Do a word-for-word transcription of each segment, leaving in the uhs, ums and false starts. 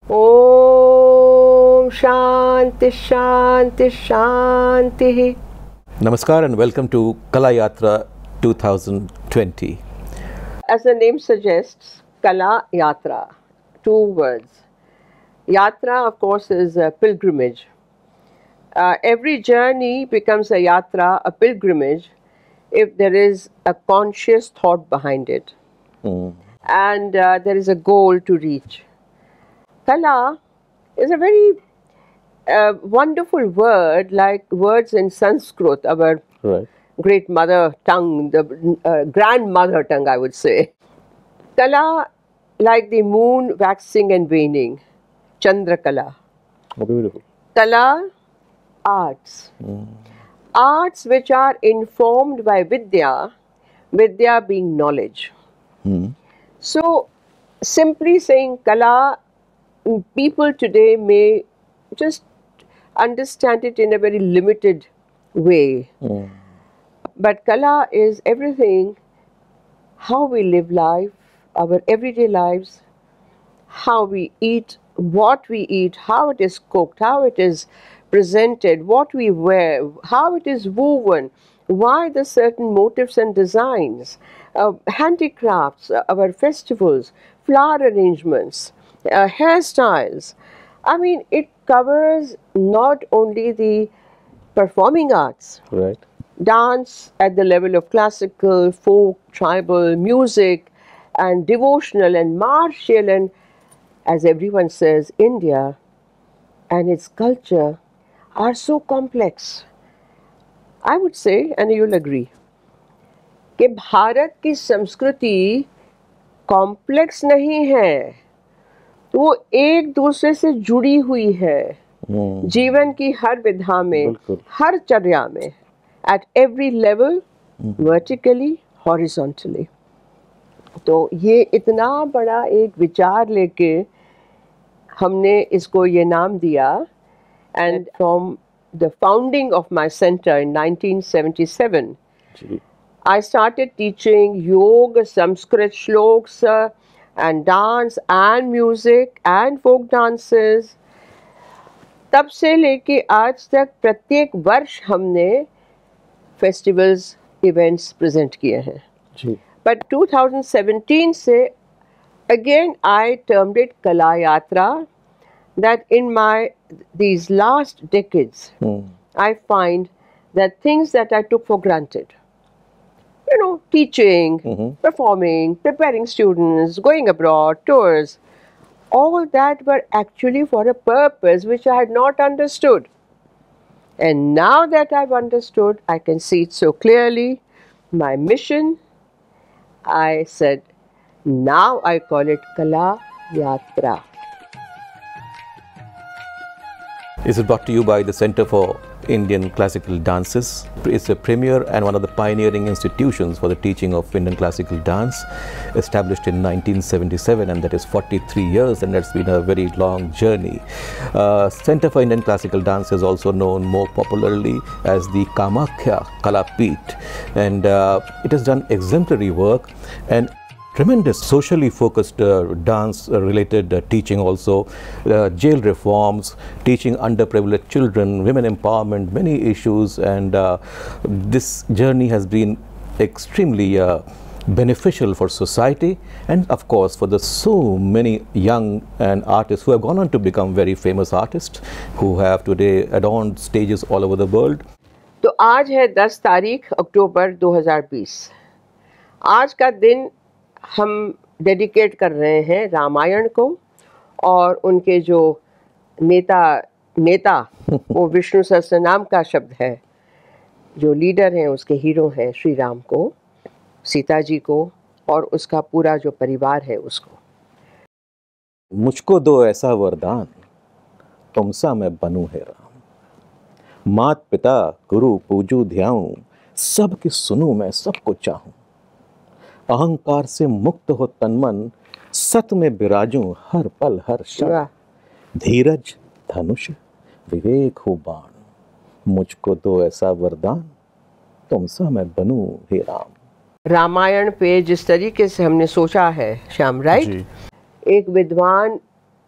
Om Shanti Shanti Shanti. Namaskar and welcome to Kala Yatra twenty twenty. As the name suggests, Kala Yatra, two words. Yatra, of course, is a pilgrimage. Uh, every journey becomes a yatra, a pilgrimage, if there is a conscious thought behind it. Mm. And uh, there is a goal to reach. Kala is a very uh, wonderful word, like words in Sanskrit, our right. great mother tongue, the uh, grandmother tongue, I would say. Kala, like the moon waxing and waning, Chandra Kala. Oh, beautiful. Kala, arts. Mm. Arts which are informed by Vidya, Vidya being knowledge. Mm. So, simply saying Kala, people today may just understand it in a very limited way. Mm. But Kala is everything, how we live life, our everyday lives, how we eat, what we eat, how it is cooked, how it is presented, what we wear, how it is woven, why the certain motifs and designs, uh, handicrafts, uh, our festivals, flower arrangements, uh, hairstyles. I mean, it covers not only the performing arts, right, dance at the level of classical, folk, tribal, music, and devotional and martial, and as everyone says, India and its culture are so complex. I would say, and you'll agree, कि भारत की संस्कृति complex नहीं है, वो एक दूसरे से जुड़ी हुई है जीवन की हर विधा में, हर चर्या में, at every level, vertically, horizontally. तो ये इतना बड़ा एक विचार लेके हमने इसको ये नाम दिया. And from the founding of my center in nineteen seventy-seven, Gee. I started teaching yoga, Sanskrit shloks, uh, and dance and music and folk dances. तब से लेके आज तक प्रत्येक वर्ष हमने festivals, events present किए हैं. जी. But twenty seventeen से again I termed it Kala Yatra, that in my these last decades hmm. I find that things that I took for granted, you know, teaching, mm-hmm. performing, preparing students, going abroad, tours, all that were actually for a purpose which I had not understood. And now that I've understood, I can see it so clearly. My mission, I said, now I call it Kala Yatra. Is it brought to you by the Center for Indian Classical Dances? It's a premier and one of the pioneering institutions for the teaching of Indian classical dance, established in nineteen seventy-seven, and that is forty-three years, and that's been a very long journey. Uh, Center for Indian Classical Dance is also known more popularly as the Kamakhya Kalapeeth, and uh, it has done exemplary work and tremendous socially focused uh, dance uh, related uh, teaching also, uh, jail reforms, teaching underprivileged children, women empowerment, many issues, and uh, this journey has been extremely uh, beneficial for society and of course for the so many young and artists who have gone on to become very famous artists who have today adorned stages all over the world. तो आज है दस तारीख अक्टूबर दो हज़ार बीस. आज का दिन हम डेडिकेट कर रहे हैं रामायण को, और उनके जो नेता नेता वो विष्णु सहस्त्रनाम का शब्द है, जो लीडर हैं उसके हीरो हैं श्री राम को, सीता जी को और उसका पूरा जो परिवार है उसको. मुझको दो ऐसा वरदान, तुमसा मैं बनूं है राम. मात पिता गुरु पूजू ध्याऊं, सबकी सुनूं मैं सबको चाहूं. अहंकार से मुक्त हो तन मन, सत में बिराजूं हर पल हर क्षण. धीरज धनुष विवेक हो बाण, मुझको दो ऐसा वरदान, तुमसा मैं बनूं हे राम. रामायण पे जिस तरीके से हमने सोचा है श्याम, राइट, एक विद्वान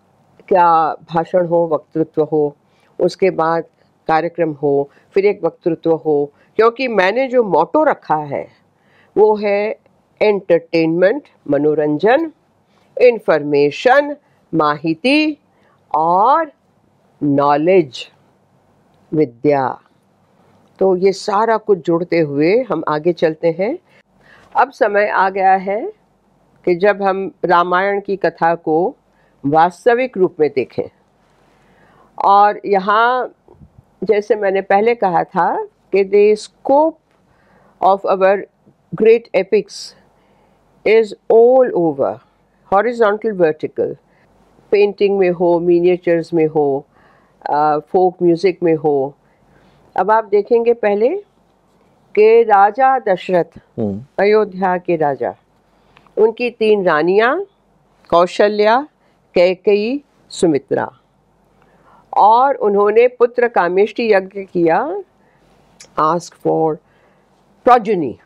क्या भाषण हो, वक्तृत्व हो, उसके बाद कार्यक्रम हो, फिर एक वक्तृत्व हो, क्योंकि मैंने जो मोटो रखा है वो है एंटरटेनमेंट, मनोरंजन, इंफॉर्मेशन, माहिती और नॉलेज, विद्या। तो ये सारा कुछ जुड़ते हुए हम आगे चलते हैं। अब समय आ गया है कि जब हम रामायण की कथा को वास्तविक रूप में देखें। और यहाँ जैसे मैंने पहले कहा था कि the scope of our great epics is all over, horizontal, vertical, painting में हो, मिनिएचर्स में हो, फोक म्यूज़िक में हो। अब आप देखेंगे पहले कि राजा दशरथ, अयोध्या के राजा, उनकी तीन रानियां, कौशल्या, कैकेयी, सुमित्रा, और उन्होंने पुत्र कामेष्टि यज्ञ किया, आस्क फॉर प्रोजेनी,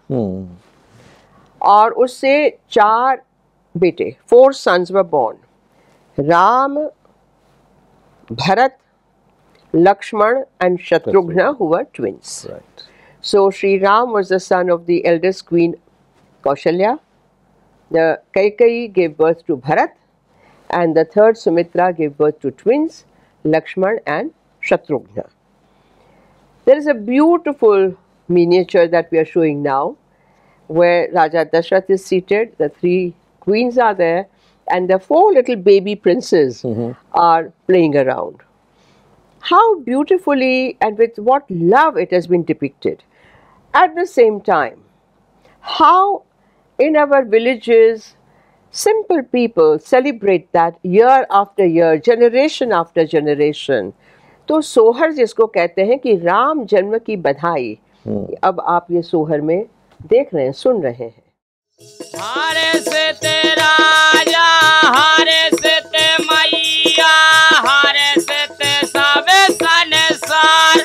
और उससे चार बेटे, four sons were born, Ram, Bharat, Lakshman and Shatrughna, who were twins. Right. So Sri Ram was the son of the eldest queen Kaushalya. The Kaikeyi gave birth to Bharat, and the third Sumitra gave birth to twins Lakshman and Shatrughna. There is a beautiful miniature that we are showing now, where Raja Dashrath is seated, the three queens are there, and the four little baby princes mm-hmm. are playing around. How beautifully and with what love it has been depicted. At the same time, how in our villages, simple people celebrate that year after year, generation after generation. तो सोहर जिसको कहते हैं कि राम जन्म की बधाई, अब आप ये सोहर में देख रहे हैं, सुन रहे हैं। हारे से तेरा राजा, हारे से ते मैया, हारे से ते सावे संसार,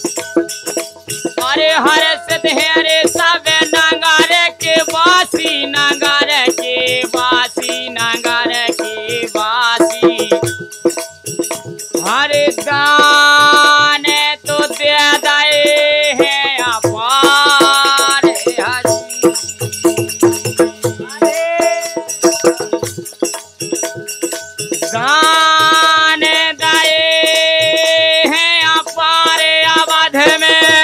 अरे हरे से ते हरे सावे नगारे के बासी, नगारे के बासी, नगारे के बासी, हरे गाने तो दे दाए हैं अपार हरी, गाने दाए हैं अपार अवध में,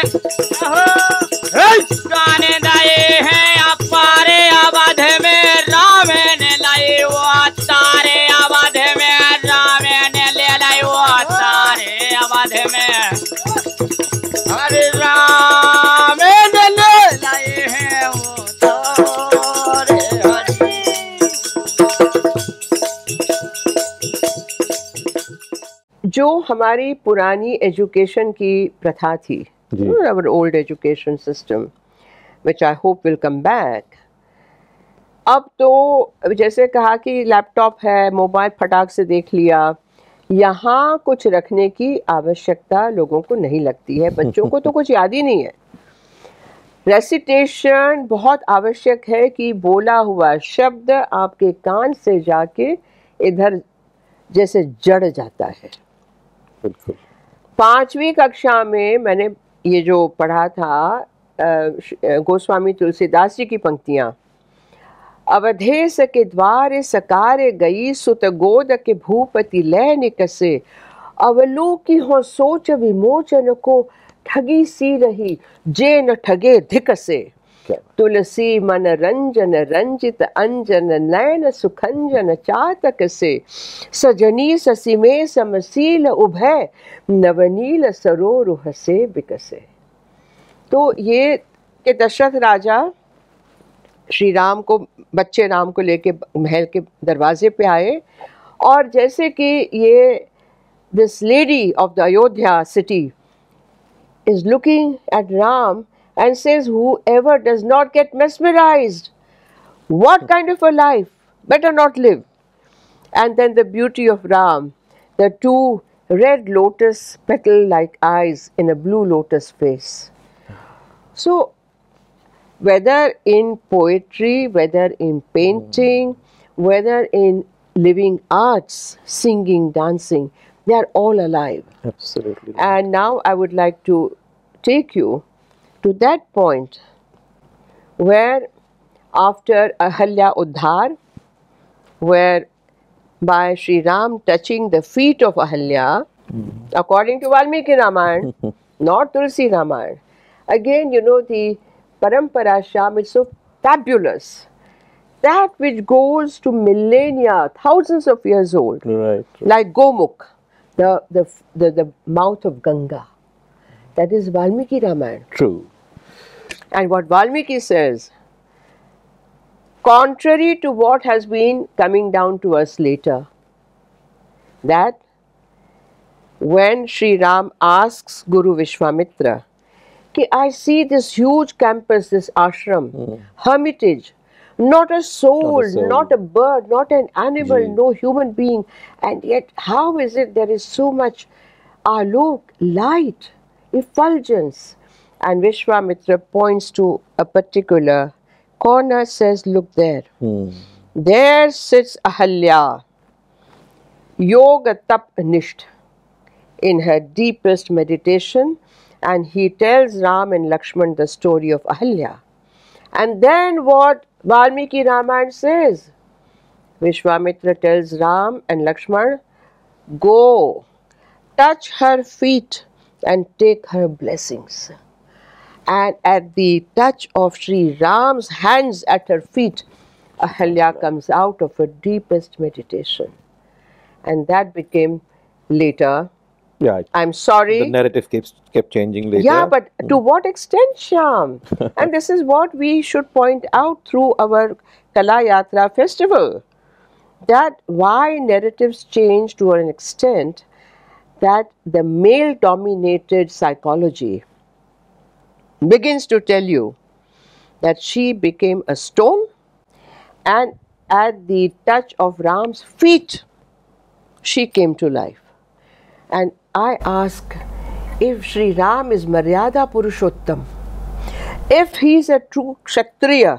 गाने दाए हैं अपार अवध में, राम ने लाए वो तारे अवध में, राम ने ले लाए वो तारे अवध में, हरे राम ने ले लाए हैं वो तारे हरी। जो हमारी पुरानी एजुकेशन की प्रथा थी, our old education system, which I hope will come back. अब तो जैसे कहा कि लैपटॉप है, मोबाइल फटाक से देख लिया, यहाँ कुछ रखने की आवश्यकता लोगों को नहीं लगती है, बच्चों को तो कुछ याद ही नहीं है। रेसिटेशन बहुत आवश्यक है कि बोला हुआ शब्द आपके कान से जाके इधर जैसे जड़ जाता है। पांचवी कक्षा में मैंने ये जो पढ़ा था गोस्वामी तुलसीदास जी की पंक्तियाँ, अवधेश के द्वार सकारे गई, सुत गोद के भूपति लय निकसे, अवलोकी हो सोच विमोचन को, ठगी सी रही जे न ठगे धिक से, तुलसी मन रंजन रंजित अंजन, नयन सुखंजन चातक से, सजनी ससी में समसील उभय, नवनील सरोरुह से बिकसे। तो ये कि दशरथ राजा श्री राम को, बच्चे राम को लेके महल के दरवाजे पे आए, और जैसे कि ये this lady of the Ayodhya city is looking at Ram and says, whoever does not get mesmerized, what kind of a life? Better not live. And then the beauty of Ram, the two red lotus petal-like eyes in a blue lotus face. So, whether in poetry, whether in painting, whether in living arts, singing, dancing. They are all alive. Absolutely. And now I would like to take you to that point where after Ahalya Uddhar, where by Sri Ram touching the feet of Ahalya, mm. according to Valmiki Ramayana, not Tulsi Ramayana. Again, you know, the Parampara Sham is so fabulous. That which goes to millennia, thousands of years old. Right. right. Like Gomukh, the, the, the, the mouth of Ganga. That is Valmiki Ramayana. True. And what Valmiki says, contrary to what has been coming down to us later, that when Sri Ram asks Guru Vishwamitra, Ki, I see this huge campus, this ashram, mm. hermitage, not a soul, not a, soul. Not a bird, not an animal, Gee. no human being, and yet how is it there is so much alok, light, effulgence? And Vishwamitra points to a particular corner, says, look there. Hmm. There sits Ahalya, yoga tap nisht, in her deepest meditation, and he tells Ram and Lakshman the story of Ahalya. And then what Valmiki Ramayana says, Vishwamitra tells Ram and Lakshman, go, touch her feet and take her blessings. And at the touch of Sri Ram's hands at her feet, Ahalya comes out of her deepest meditation. And that became later, yeah, I'm sorry. The narrative keeps, kept changing later. Yeah, but mm. to what extent, Shyam? And this is what we should point out through our Kala Yatra festival. That why narratives change to an extent that the male-dominated psychology begins to tell you that she became a stone, and at the touch of Ram's feet, she came to life. And I ask, if Sri Ram is Maryada Purushottam, if he is a true Kshatriya,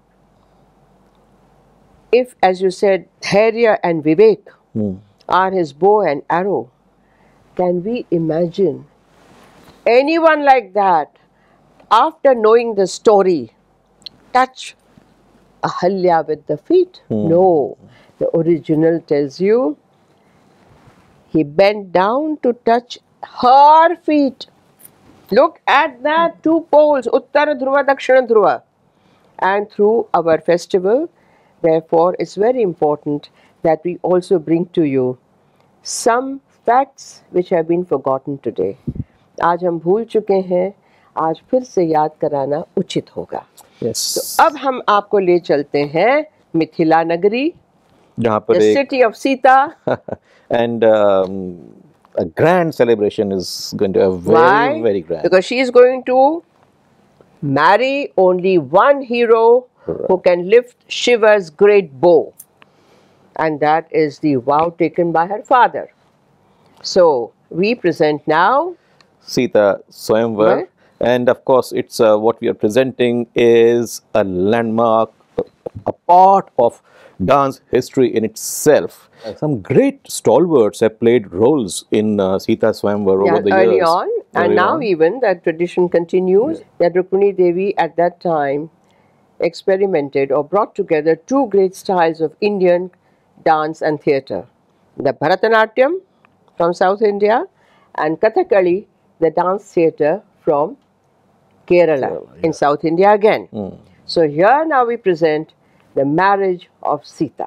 if, as you said, Dhairya and Vivek hmm. are his bow and arrow, can we imagine anyone like that, after knowing the story, touch Ahalya with the feet? Hmm. No. The original tells you, he bent down to touch her feet. Look at that, two poles, Uttara Dhruva, Dakshina Dhruva. And through our festival, therefore, it's very important that we also bring to you some facts which have been forgotten today. आज हम भूल चुके हैं, आज फिर से याद कराना उचित होगा. Yes. तो अब हम आपको ले चलते हैं मिथिला नगरी, the city of Sita. And um, a grand celebration is going to be very, Why? very grand. Because she is going to marry only one hero right. who can lift Shiva's great bow. And that is the vow taken by her father. So, we present now Sita Swayamvar. Right? And of course, it's uh, what we are presenting is a landmark, a part of dance history in itself. Some great stalwarts have played roles in uh, Sita Swayamvar yeah, over the early years. On, and early now on. even that tradition continues. Yeah. That Rukmini Devi at that time experimented or brought together two great styles of Indian dance and theatre. The Bharatanatyam from South India and Kathakali, the dance theatre from Kerala, Kerala yeah. in South India again. Mm. So here now we present the marriage of Sita.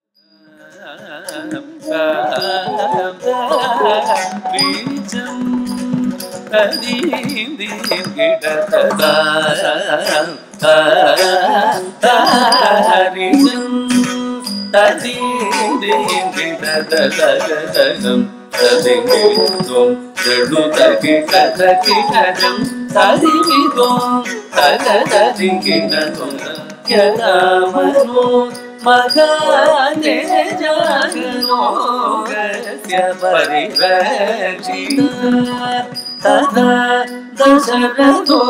Magane jagano gasya parirachita tata dasharatho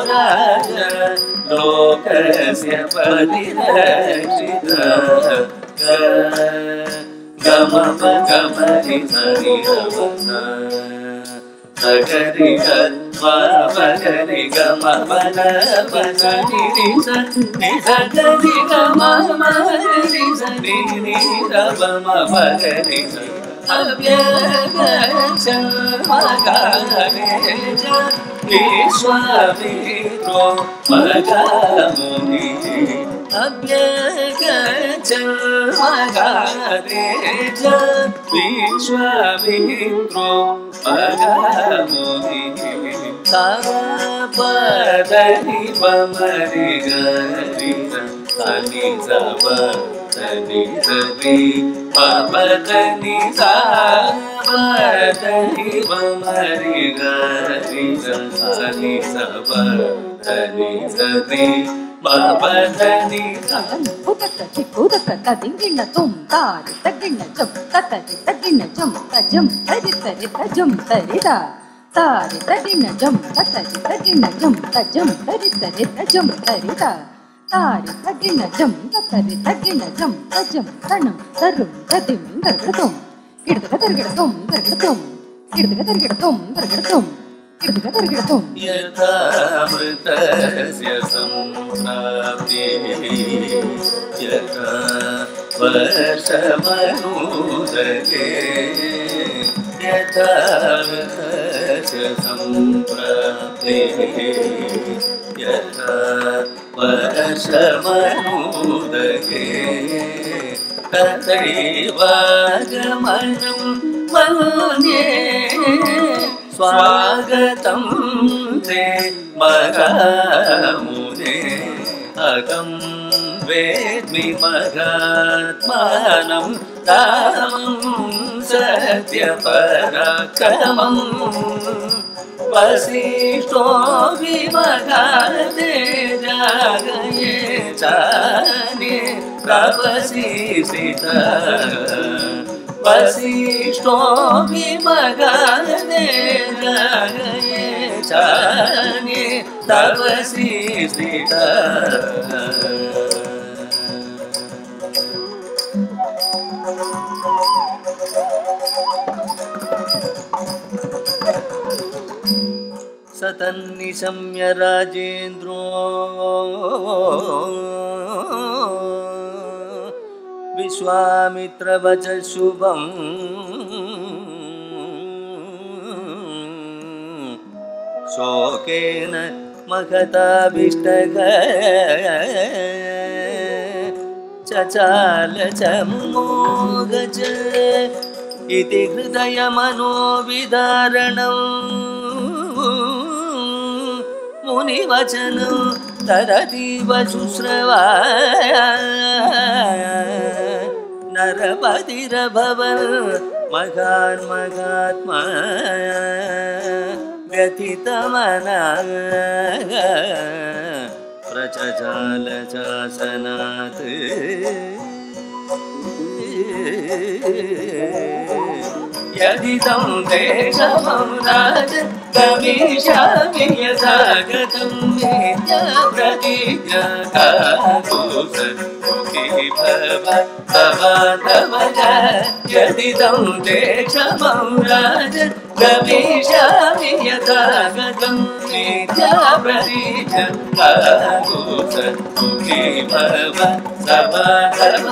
raja lokasya parirachita gama pa gama ri sa ri ga ma sa sa ga ri ga ma pa ga ri ga ma pa na pa sa ni ri sa ni sa ga ri ga ma ma ri sa ni ni ra pa ma pa ga ri sa avyakcha magareja vishwamitra magamuni avyakcha magareja vishwamitra magamuni sapadani pamari garisa sani sapa sani sani papadani sapadani pamari garisa sani sapa sani sani papadani Putaka chikudaka tadingina tum tari tagina jum tatari tagina jum tajum tari tari tajum tarida tari tagina jum tatari tagina jum tajum tari tari tajum tarida tari tagina jum tatari tagina jum tajum tanam tarum tadim gargadum girdaga gargadum gargadum girdaga gargadum gargadum girdaga gargadum yatha amritasya samprapti yatha varsamanudake yatha amritasya samprapti yatha varsamanudake tathaiva gamanam manye स्वागतं ते मगामुने अगं वेद्मि मगात्मानं तामं सत्यपराक्रमं वसिष्ठो विमगाते जागये चाने प्रवसिसिता वसिष्ठो विमगाते जागये चाने तपसिसिता सतन्निशम्य राजेन्द्रो विश्वामित्रवच शुभम् शोकेन महताभिष्टः चचाल च mortgage इति हृदयमनोविदारणम् मुनिवचनं तरतीव शुश्रवा नरपतिरभवन् महान् महात्मा व्यथितमना प्रचचाल शासनात् यदिदं देशमं राज गमिष्यामि यथा गतं नित्यप्रतिज्ञा काकुसुखी भव तव तव यदिदं देशमं राज गमिष्यामि यथा गतं नित्यप्रतिज्ञा काकुसुखी भव तव तव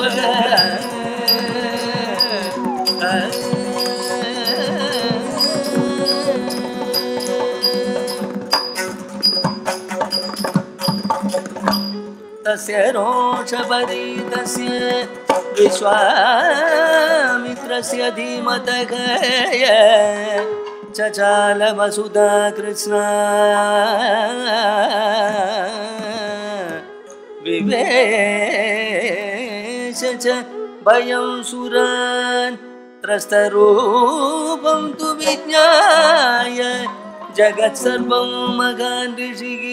तस्य रोषपरीतस्य विश्वामित्रस्य धीमतः चचाल वसुधा कृष्णा विवेश च भयं सुरान् त्रस्तरूपं तु विज्ञाय जगत्सर्वं मगान् ऋषिः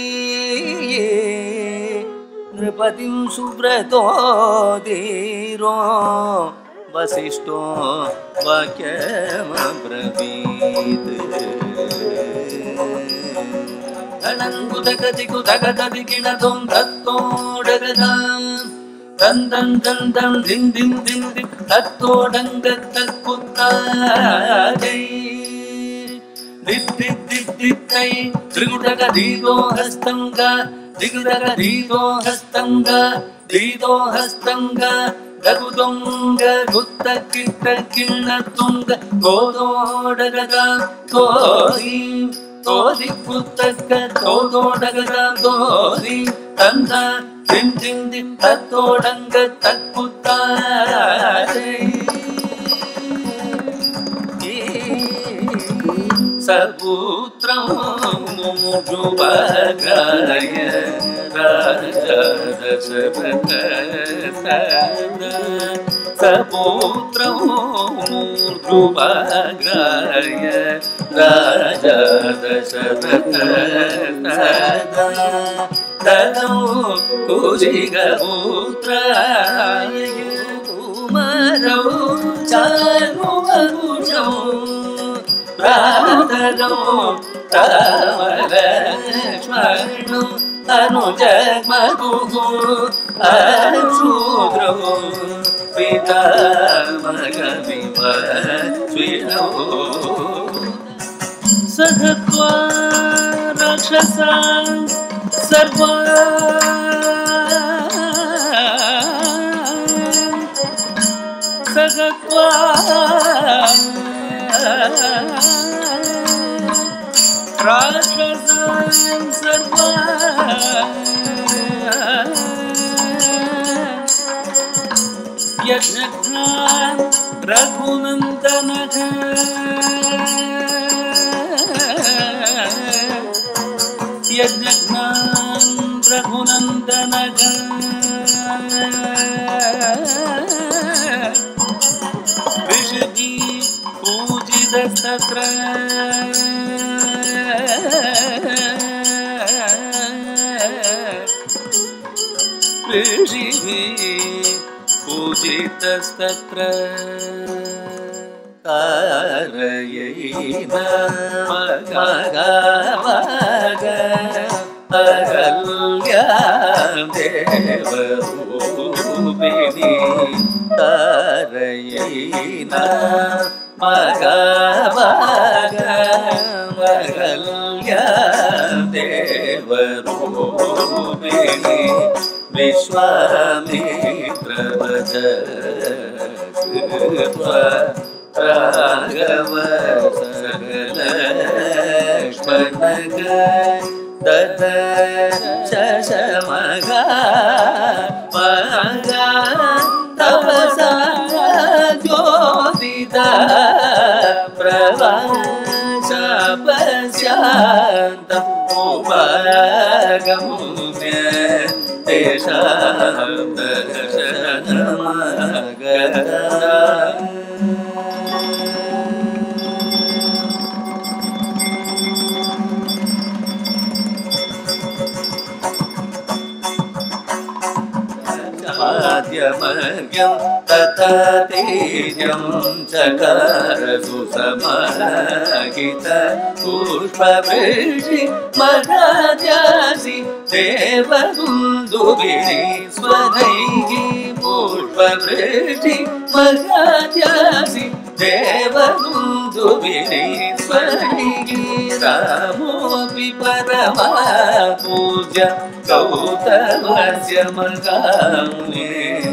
नृपतिं सुव्रतो धीरो वसिष्ठो वाक्यमब्रवीत् धनङ्कुतकतिकुतकतदिकिणतं दत्तोडगदां தந்தம் தந்தம் தின் தின் தின் தின் தத்தோடங்க தற்குத்தாரை தித்தி தித்தித்தை திரிகுடக தீதோ ஹஸ்தங்க திகுடக தீதோ ஹஸ்தங்க தீதோ ஹஸ்தங்க ககுதொங்க குத்த கிட்ட கிண்ண துங்க கோதோடக கோரி கோதி குத்தக்க கோதோடக கோரி தந்த தின் தின் தின் தத்தோடங்க தற்குத்தாரை சபுத்ரம் முஜுபக்ராய ராஜா தசரத சபுத்ரம் முஜுபக்ராய ராஜா தசரத ததோ குஜிகபுத்ராய குமரோ சானுவருஜோ ராதரோ ராமலக்ஷ்மணோ அனுஜக்மகுகு அசூத்ரோ பிதாமகவிவஸ்வினோ சகத்வா ராக்ஷசா சர்வா சகத்வா ராட்சசாம் சர்வா யஜ்ஞான் ரகுநந்தனக யஜ்ஞான் ரகுநந்தனக விஷகி பூஜிதஸ்தத்ர ऋषिः पूजितस्तत्र कारयैव मगावग अहल्यां देवरूपिणी कारयैव मगावग अहल्यां देवरूपिणी विश्वामित्रवच कृत्वा राघव सकलक्ष्मणग दद शशमगा मगा तपसा ज्योतिता प्रभाशापस्यान्तम् उपगम्य तेषां दर्शनमागता आद्यमर्घ्यं तथा तेजं चकार सुसमाहित पुष्पवृष्टि मघाद्यासि देवदुन्दुभिः स्वनैः पुष्पवृष्टि मघाद्यासि देवदुन्दुभिः स्वनैः रामोऽपि परमा पूज्य कौतमस्य मगामुने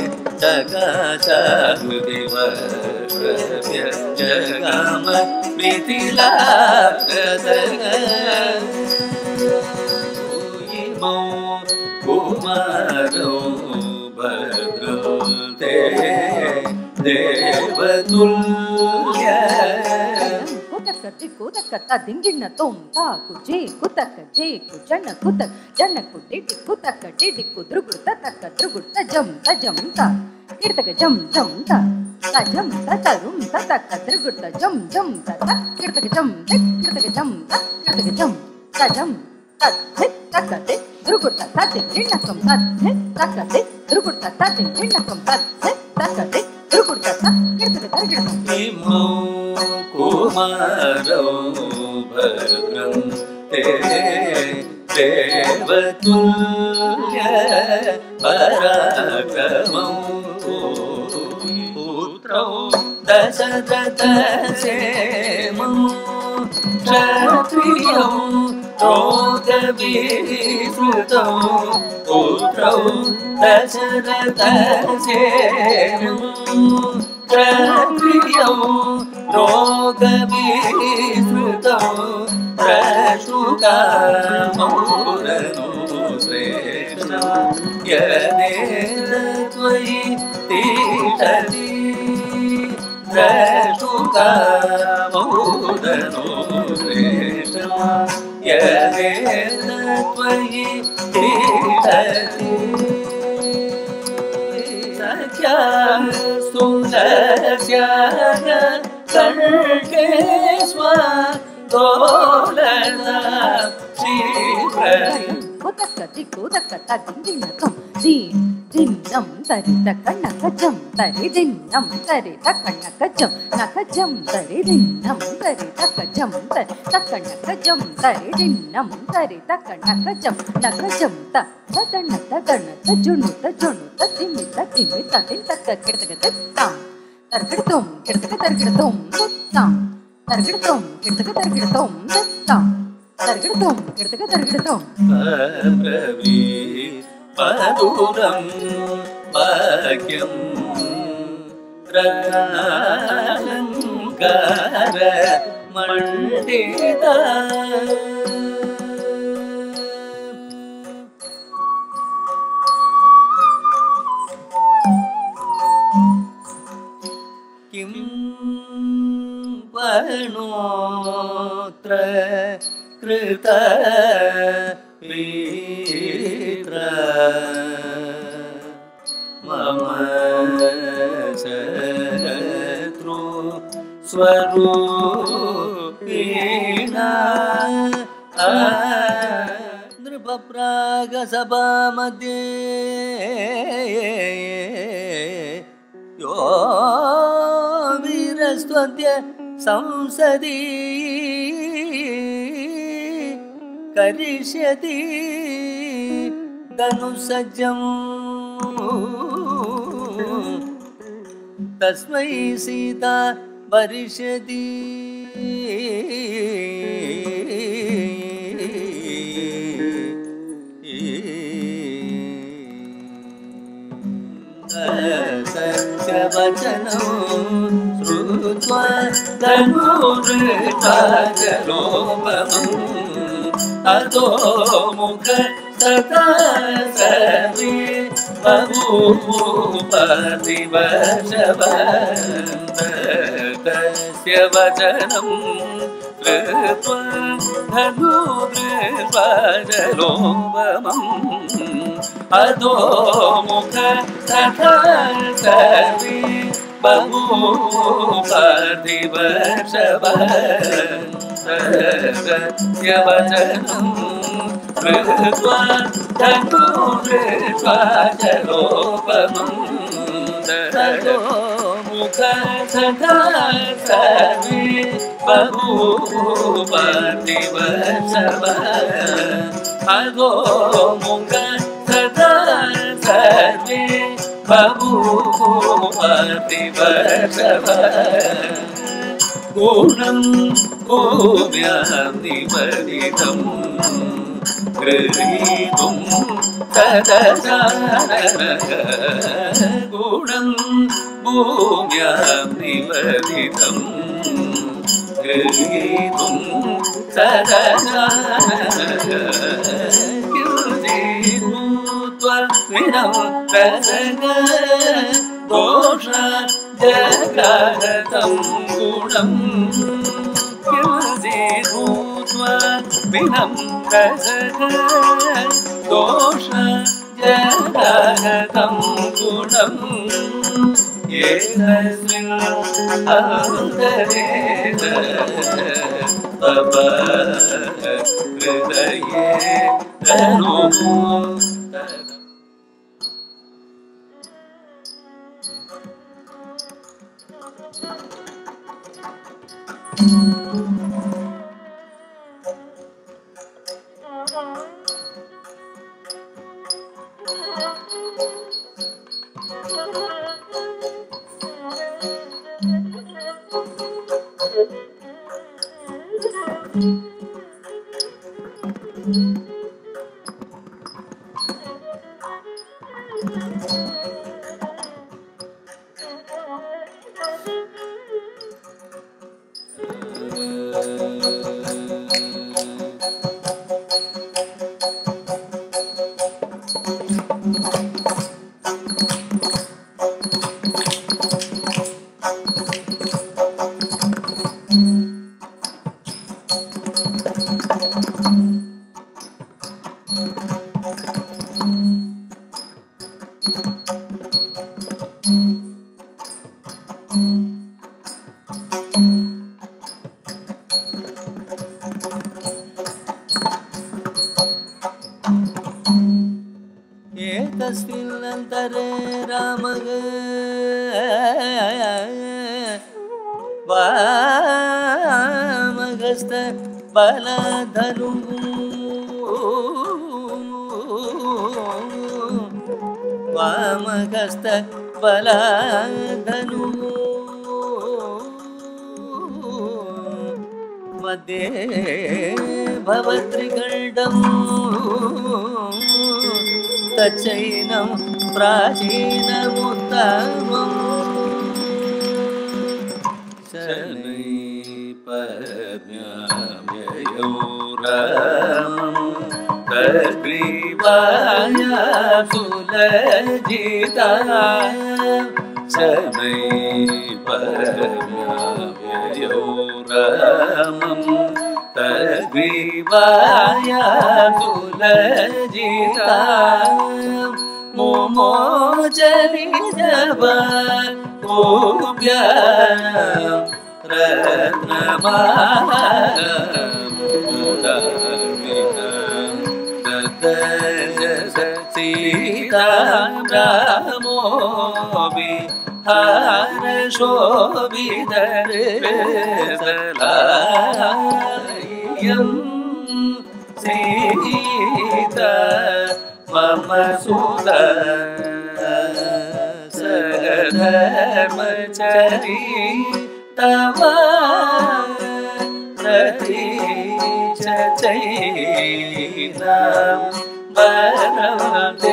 जगाचाहृदिवर्षव्य जगाम प्रीतिलाभ्रदग इमौ कुमारौ भद्रते देवतुल्य कुतक कुतक दिंगिन तुम ता कुजे कुतक जे कुजन कुतक जन कुटिटि कुतक टिटि कुद्रुगुड़ ततक द्रुगुड़ तजम तजम ता किर्तक जम जम ता तजम ततरुम ततक द्रुगुड़ तजम जम ततक किर्तक जम तिक किर्तक जम तक किर्तक जम तजम तत तिक तक तिक द्रुगुड़ तत दिंगिनकम तत तिक तक तिक द्रुगुड़ तत दिंगिनकम तत तिक तक तिक द्रुगुड़ तत किर्तक तरगिड़कम कुमारौ भद्रं ते देवतुल्य पराक्रमौ पुत्रौ दशरथसेमौ क्षत्रियौ रोगविश्रुतौ पुत्रौ दशरथसेमौ क्षत्रियौ रोगविश्रुतौ प्रशुकामौरनु श्रेष्ठं यदेन त्वयि तिष्ठति प्रशुकामौरनु श्रेष्ठं यदेन त्वयि तिष्ठति सख्या सुन्दस्याः कण्ठे स्वदोलना श्रीप्रय कुतकति कुतकत दिन्दिनकं दीन दिन्नं तरित कण्णकजं तरि दिन्नं तरित कण्णकजं नकजं तरि दिन्नं तरित कजं तरित कण्णकजं तरि दिन्नं तरित कण्णकजं नकजं त तदन तदन तजुनुत जुनुत तिमित तिमित तिन्तक किडतकतत्तां तर्किडतुं किडतक तर्किडतुं तत्तां तर्किडतुं किडतक तर्किडतुं तत्तां तर्किडतुं किडतक तर्किडतुं ब्रवी मधुरं भाग्यं रत्नालङ्कार मण्डिता किं वर्णोऽत्र कृत वीरा मम शत्रु स्वरूपिणा नृपप्रागसभामध्ये यो वीरस्त्वद्य संसदि करिष्यति धनुसज्जं तस्मै सीता वरिष्यति सत्यवचनं श्रुत्वा धनुर्वाजलोपमम् अधो मुख तथा सर्वे बभूवतिवर्षवन्तस्य वचनं कृत्वा धनुर्वाजलोपमम् अधो मुख तथा सर्वे बभूवतिवर्षवन्तस्य वचनं कृत्वा धनुर्वाजलोपमम् अधो मुख तथा सर्वे बभूवतिवर्षवन्तस्य अधो मुख तथा सर्वे बभूवतिवर्षवन्तस्य गुणं भूम्यां निपतितं गृहीतुं तदचारणः गुणं भूम्यां निपतितं गृहीतुं तदचारणः त्वमिदं प्रसंग दोष जगातं गुणं त्वमिदं प्रसंग दोष जगातं गुणं येनस्मिन् अन्तरेण तव हृदये तनुः राम वामगस्त बलधनु वामगस्त बलधनु मध्ये भवत्रिगण्डं तच्चैनं प्राचीनमुत्तमम् शनैपद्म्यव्ययो रामं तद्ग्रीवाय सुलजिता शनैपद्म्यव्ययो रामं तद्ग्रीवाय सुलजिता मोमोचरि जवा गोप्यां रत्नमालां ददर्श सीतां रामोऽपि हारशोभितर्शलायं सीता मम सुता धर्मचरी तव प्रतीचैनां वरदे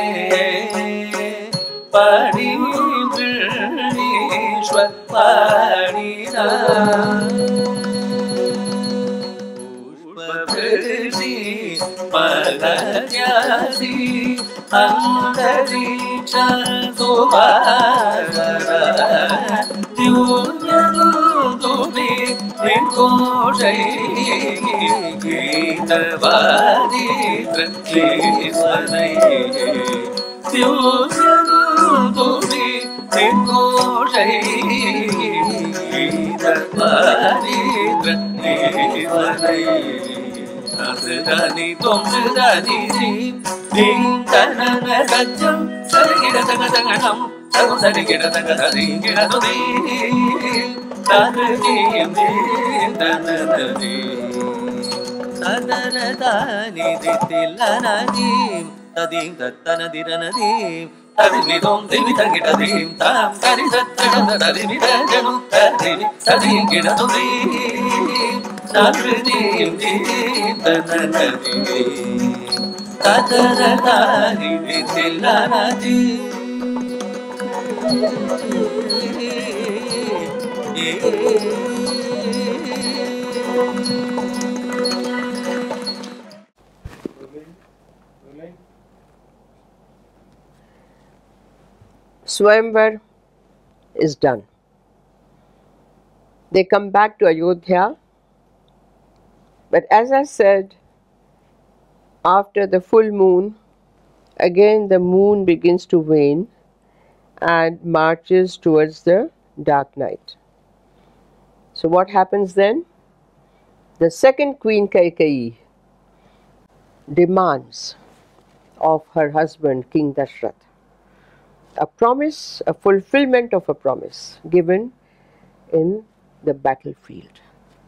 पाणिवृणीष्व पाणिना पुष्पवृष्टि पदन्यासि अन्तरिक्ष Suwasra द्युम्नदुन्दुभि निर्घोषैः गीतवादित्रक्लेशनैः द्युम्नदुन्दुभि निर्घोषैः गीतवादित्रक्लेशनैः Dani tom dani dim dim tanana rajam sarigida tanga tanga nam sarva sarigida tanga sarigida to dim tanana dim tanana dim tanana dani ditilana dim tadim tattana dirana dim tadimi tom dimi tangida dim tam tari sattana tadimi tajanu tadimi sarigida to dim Sabridim dim tanana dim tatarana dim ditilana dim Swayamvar is done. They come back to Ayodhya. But as I said, after the full moon, again the moon begins to wane and marches towards the dark night. So what happens then? The second queen Kaikeyi demands of her husband King Dashrath a promise, a fulfillment of a promise given in the battlefield.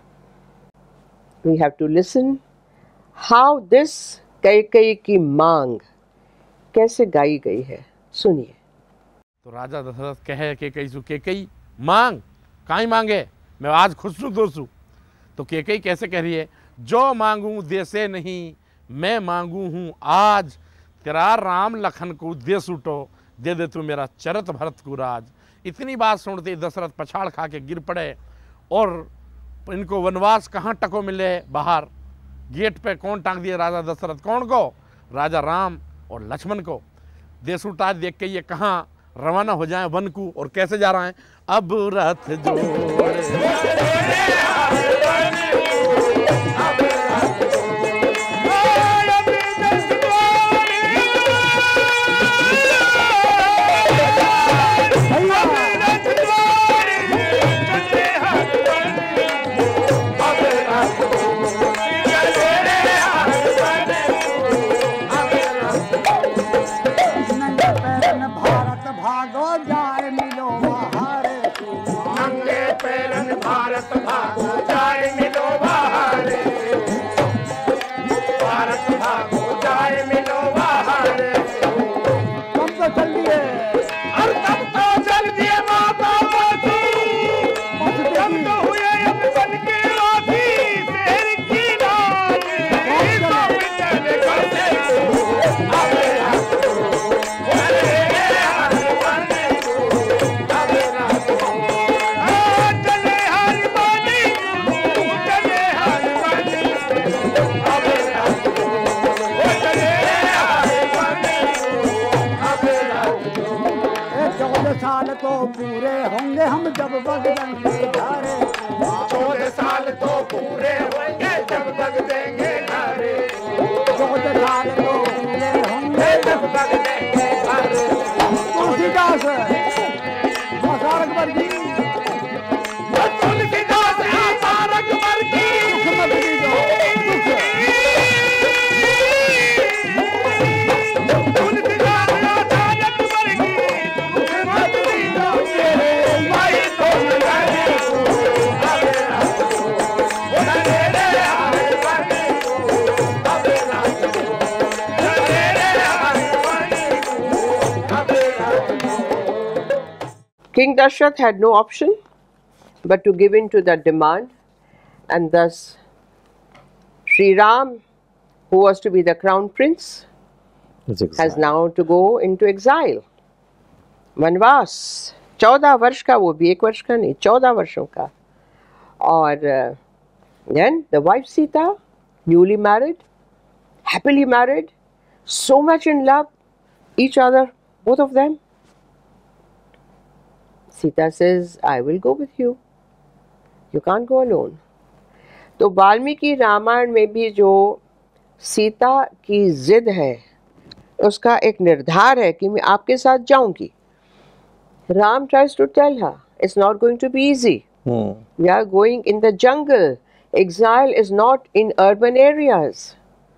We have to listen how this Kaikeyi की मांग कैसे गाई गई है, सुनिए। तो राजा दशरथ कहे कैकेयी सु कैकेयी मांग काई मांगे, मैं आज खुश हूँ दोस्तू। तो कैकेयी कैसे कह रही है, जो मांगू देसे नहीं मैं मांगू हूँ आज, तेरा राम लखन को दे सुटो दे दे तू मेरा चरत भरत को राज। इतनी बात सुनते दशरथ पछाड़ खा के गिर पड़े और इनको वनवास कहाँ टको मिले, बाहर गेट पे कौन टांग दिए राजा दशरथ, कौन को, राजा राम और लक्ष्मण को। देसूटा देख के ये कहाँ रवाना हो जाए वन को, और कैसे जा रहे हैं, अब रथ जोड़े भागो जाए मिलो बाहर, नंगे पैरन भारत भागो जाए मिलो बाहर, भारत भागो जाए मिलो बाहर। तब तो चल दिए, और तब तो चल दिए माता बाती, तब तो हुए अब बन के राधी, शेर की नाच सब चले करते अबे अरे हर बने अबे चले हर बने चले हर बने अबे चले हर बने अबे चौदह साल तो पूरे होंगे हम जब बगदन के धारे, चौदह साल तो पूरे होंगे जब तक देंगे घरे, चौदह साल तो पूरे होंगे जब तक देंगे घरे। तुलसीदास मसार अकबर जी तुलसीदास आसार अकबर की दुख मत दीजो, दुख तुलसीदास आसार अकबर की दुख मत दीजो मेरे भाई तो लगे अबे अबे रे हरे बने अबे अबे रे हरे बने अबे। King Dashrath had no option but to give in to that demand, and thus Sri Ram, who was to be the crown prince, That's has exactly. now to go into exile. वनवास चौदह वर्ष का, वो भी एक वर्ष का नहीं, चौदह वर्षों का. और uh, then the wife Sita, newly married, happily married, so much in love, each other, both of them. Sita says, I will go with you. You can't go alone. तो वाल्मीकि रामायण में भी जो सीता की जिद है, उसका एक निर्धार है कि मैं आपके साथ जाऊंगी. Ram tries to tell her, it's not going to be easy. Hmm. We are going in the jungle. Exile is not in urban areas.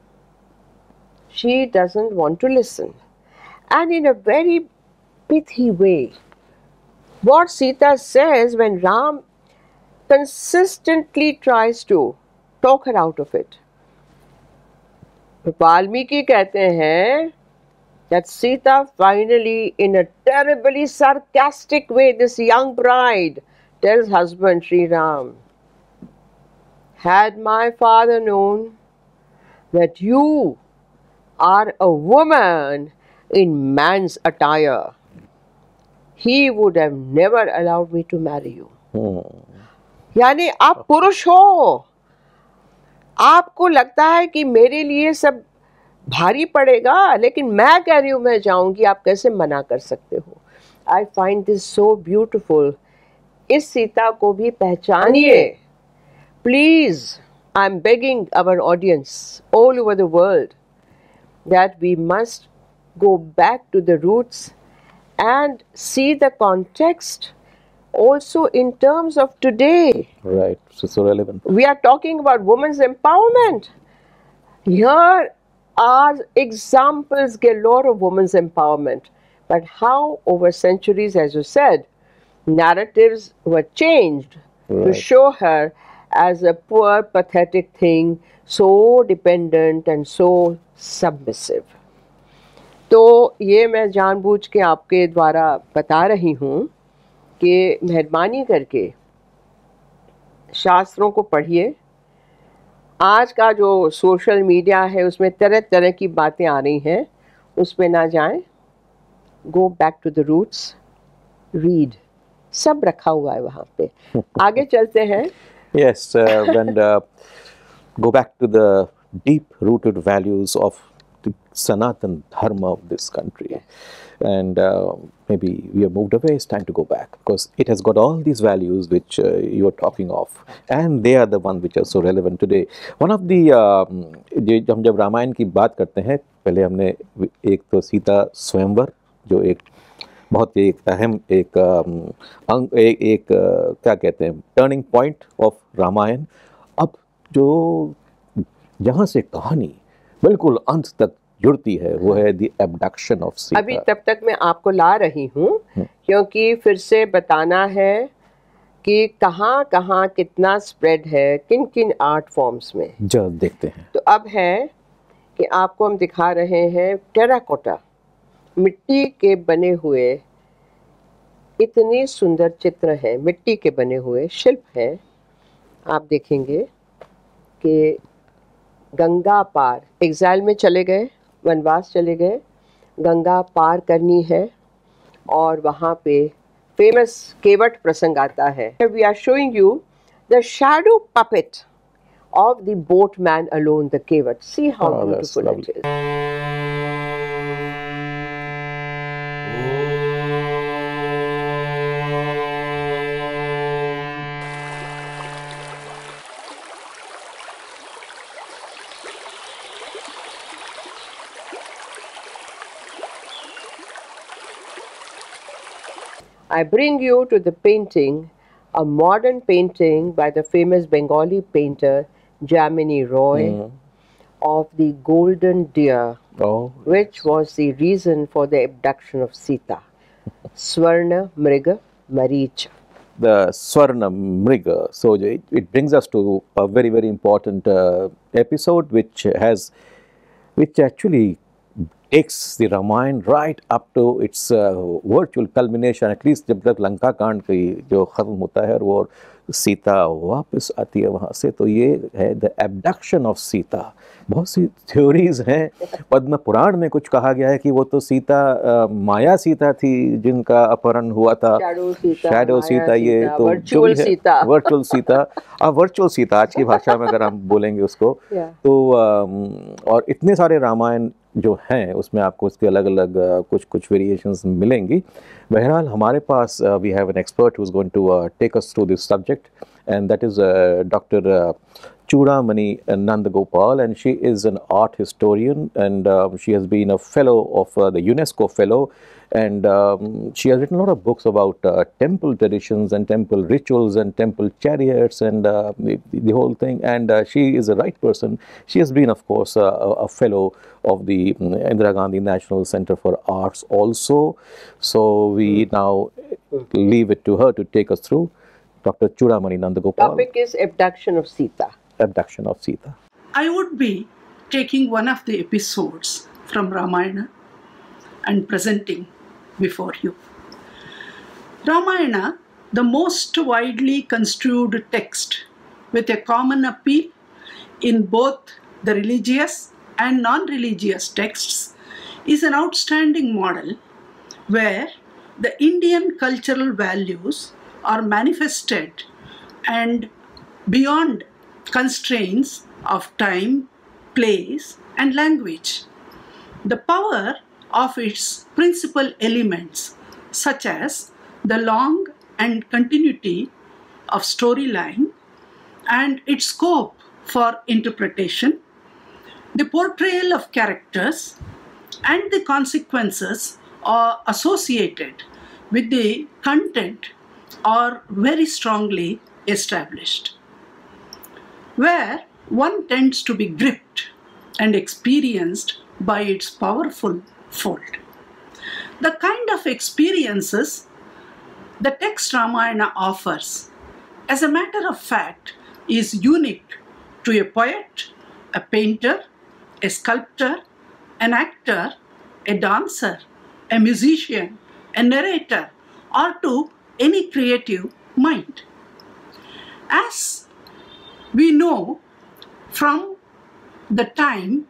She doesn't want to listen. And in a very pithy way, what Sita says when Ram consistently tries to talk her out of it. Valmiki कहते हैं that Sita finally, in a terribly sarcastic way, this young bride tells husband Sri Ram, had my father known that you are a woman in man's attire, he would have never allowed me to marry you. यानी आप पुरुष हो, आपको लगता है कि मेरे लिए सब भारी पड़ेगा, लेकिन मैं कह रही हूँ मैं जाऊंगी, आप कैसे मना कर सकते हो. I find this so beautiful. इस सीता को भी पहचानिए please. I am begging our audience all over the world that we must go back to the roots and see the context also in terms of today. Right, so, so relevant. We are talking about women's empowerment. Here are examples galore of women's empowerment. But how over centuries, as you said, narratives were changed to Right. show her as a poor, pathetic thing, so dependent and so submissive. तो ये मैं जानबूझ के आपके द्वारा बता रही हूँ कि मेहरबानी करके शास्त्रों को पढ़िए. आज का जो सोशल मीडिया है उसमें तरह तरह की बातें आ रही हैं, उसमें ना जाएं. Go back to the roots, read, सब रखा हुआ है वहाँ पे. आगे चलते हैं. Yes, uh, when uh, go back to the deep-rooted values of the Sanatan Dharma of this country, and uh, maybe we have moved away. It's time to go back because it has got all these values which uh, you are talking of, and they are the ones which are so relevant today. One of the um, जो हम जब रामायण की बात करते हैं, पहले हमने एक तो सीता स्वयंवर जो एक बहुत एक अहम एक अंग एक, एक क्या कहते हैं टर्निंग पॉइंट ऑफ रामायण. अब जो जहाँ से कहानी बिल्कुल अंत तक जुड़ती है वो है द एबडक्शन ऑफ सीता। अभी तब तक मैं आपको ला रही हूँ क्योंकि फिर से बताना है कि कहाँ कहाँ कितना स्प्रेड है, किन किन आर्ट फॉर्म्स में। जब देखते हैं तो अब है कि आपको हम दिखा रहे हैं टेराकोटा, मिट्टी के बने हुए इतनी सुंदर चित्र हैं, मिट्टी के बने हुए शिल्प हैं। आप देखेंगे कि गंगा पार, एग्जाइल में चले गए, वनवास चले गए, गंगा पार करनी है और वहाँ पे फेमस केवट प्रसंग आता है। We are showing you the shadow puppet of the boatman alone, the kevat. See how beautiful it is. I bring you to the painting, a modern painting by the famous Bengali painter Jamini Roy mm. of the golden deer, oh, which yes. was the reason for the abduction of Sita. Swarna Mriga Maricha. The Swarna Mriga. So it, it brings us to a very, very important uh, episode which has, which actually takes the Ramayana right up to its uh, virtual culmination, at least जब तक लंका कांड की जो ख़त्म होता है और वो सीता वापस आती है वहाँ से, तो ये है द एबडक्शन ऑफ सीता। बहुत सी थ्योरीज हैं, पद्म पुराण में कुछ कहा गया है कि वो तो सीता आ, माया सीता थी जिनका अपहरण हुआ था, शैडो सीता, शैडो सीता, ये तो वर्चुअल सीता, वर्चुअल सीता, अब वर्चुअल सीता आज की भाषा में अगर हम बोलेंगे उसको तो आ, और इतने सारे रामायण जो हैं उसमें आपको इसके अलग अलग कुछ कुछ वेरिएशंस मिलेंगी। बहरहाल हमारे पास we have an expert who is going to take us through this subject and that is uh, Doctor Uh, Chudamani Nandagopal, and she is an art historian, and um, she has been a fellow of uh, the UNESCO fellow, and um, she has written a lot of books about uh, temple traditions and temple rituals and temple chariots and uh, the, the whole thing, and uh, she is the right person. She has been, of course, uh, a, a fellow of the um, Indira Gandhi National Center for Arts also. So we now leave it to her to take us through. Doctor Chudamani Nandagopal. Topic is abduction of Sita. Abduction of Sita. I would be taking one of the episodes from Ramayana and presenting before you. Ramayana, the most widely construed text with a common appeal in both the religious and non-religious texts, is an outstanding model where the Indian cultural values are manifested and beyond constraints of time, place, and language. The power of its principal elements, such as the long and continuity of storyline and its scope for interpretation, the portrayal of characters, and the consequences are associated with the content are very strongly established, where one tends to be gripped and experienced by its powerful fold. The kind of experiences the text Ramayana offers, as a matter of fact, is unique to a poet, a painter, a sculptor, an actor, a dancer, a musician, a narrator, or to any creative mind. As we know from the time,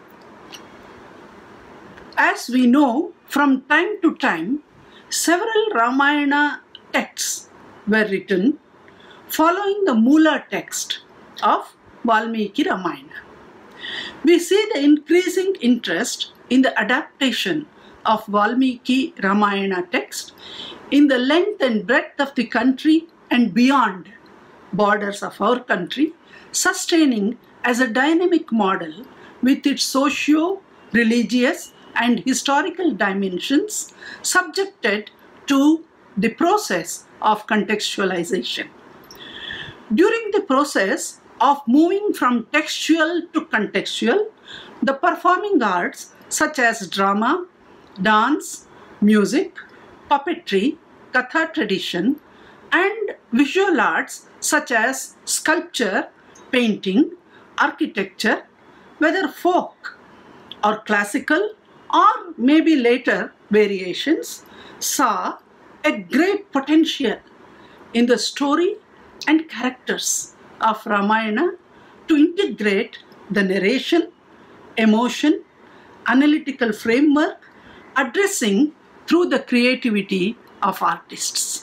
as we know from time to time, several Ramayana texts were written following the Moola text of Valmiki Ramayana. We see the increasing interest in the adaptation of Valmiki Ramayana text in the length and breadth of the country and beyond borders of our country, sustaining as a dynamic model with its socio-religious and historical dimensions subjected to the process of contextualization. During the process of moving from textual to contextual, the performing arts such as drama, dance, music, puppetry, Katha tradition, and visual arts such as sculpture, painting, architecture, whether folk or classical or maybe later variations, saw a great potential in the story and characters of Ramayana to integrate the narration, emotion, analytical framework, addressing through the creativity of artists.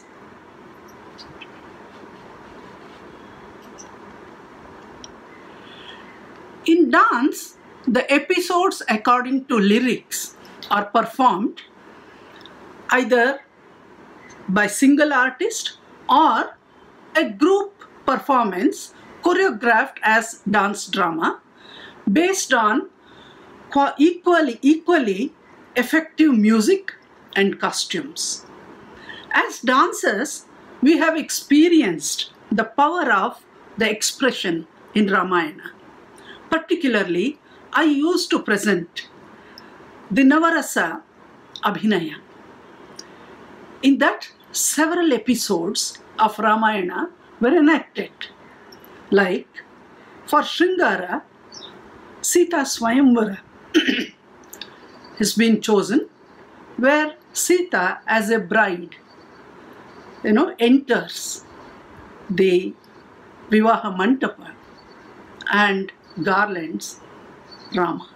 In dance, the episodes according to lyrics are performed either by single artist or a group performance choreographed as dance drama based on equally, equally effective music and costumes. As dancers, we have experienced the power of the expression in Ramayana. Particularly, I used to present the Navarasa Abhinaya. In that, several episodes of Ramayana were enacted. Like, for Shringara, Sita Swayamvara has been chosen, where Sita as a bride, you know, enters the Vivaha Mantapa and garlands Rama.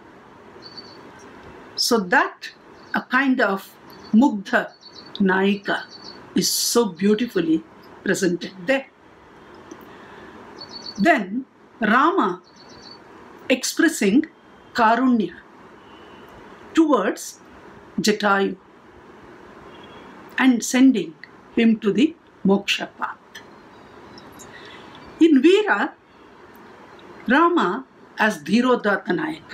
So that a kind of Mugdha Naika is so beautifully presented there. Then Rama expressing Karunya towards Jatayu and sending him to the moksha path. In Veera, Rama as Dhirodata Nayaka.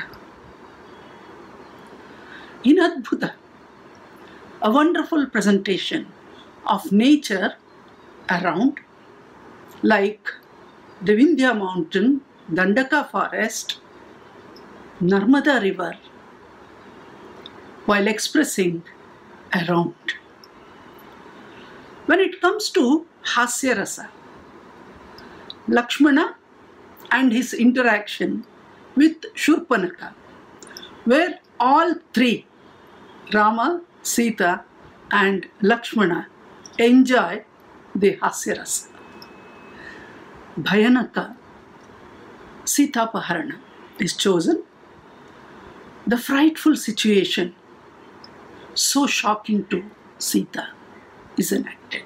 In Adbhuta, a wonderful presentation of nature around, like the Vindhya mountain, Dandaka forest, Narmada river, while expressing around. When it comes to Hasya Rasa, Lakshmana and his interaction with Shurpanaka, where all three, Rama, Sita and Lakshmana, enjoy the Hasya Rasa. Bhayanaka, Sitapaharana is chosen. The frightful situation, so shocking to Sita, is enacted.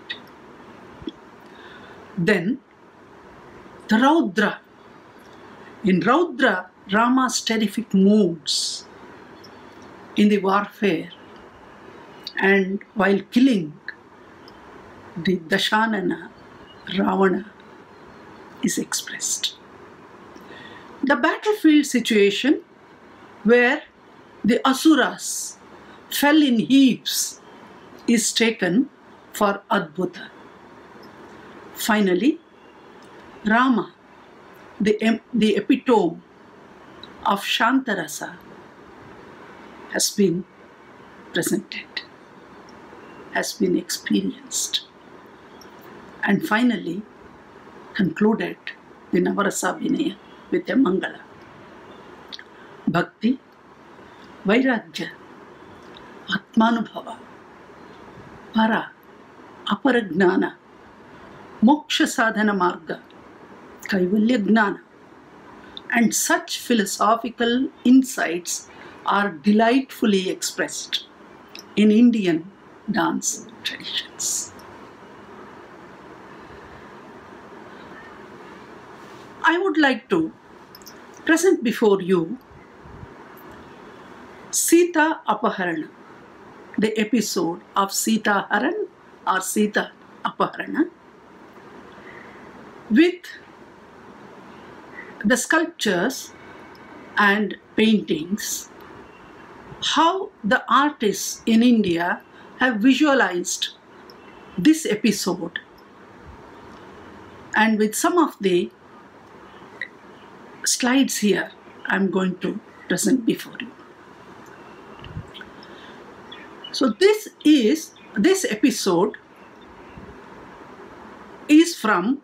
Then the Raudra. In Raudra, Rama's terrific moods in the warfare and while killing the Dashanana, Ravana, is expressed. The battlefield situation where the Asuras fell in heaps is taken for Adbhuta. Finally, Rama, the, the epitome of Shantarasa, has been presented, has been experienced, and finally concluded the Navarasa Vinaya with a Mangala. Bhakti, Vairagya, Atmanubhava, Para, Aparagnana, Moksha Sadhana Marga, Kaivalya Gnana, and such philosophical insights are delightfully expressed in Indian dance traditions. I would like to present before you Sita Apaharana, the episode of Sita Haran or Sita Apaharana, with the sculptures and paintings, how the artists in India have visualized this episode, and with some of the slides here I am going to present before you. So this is, this episode is from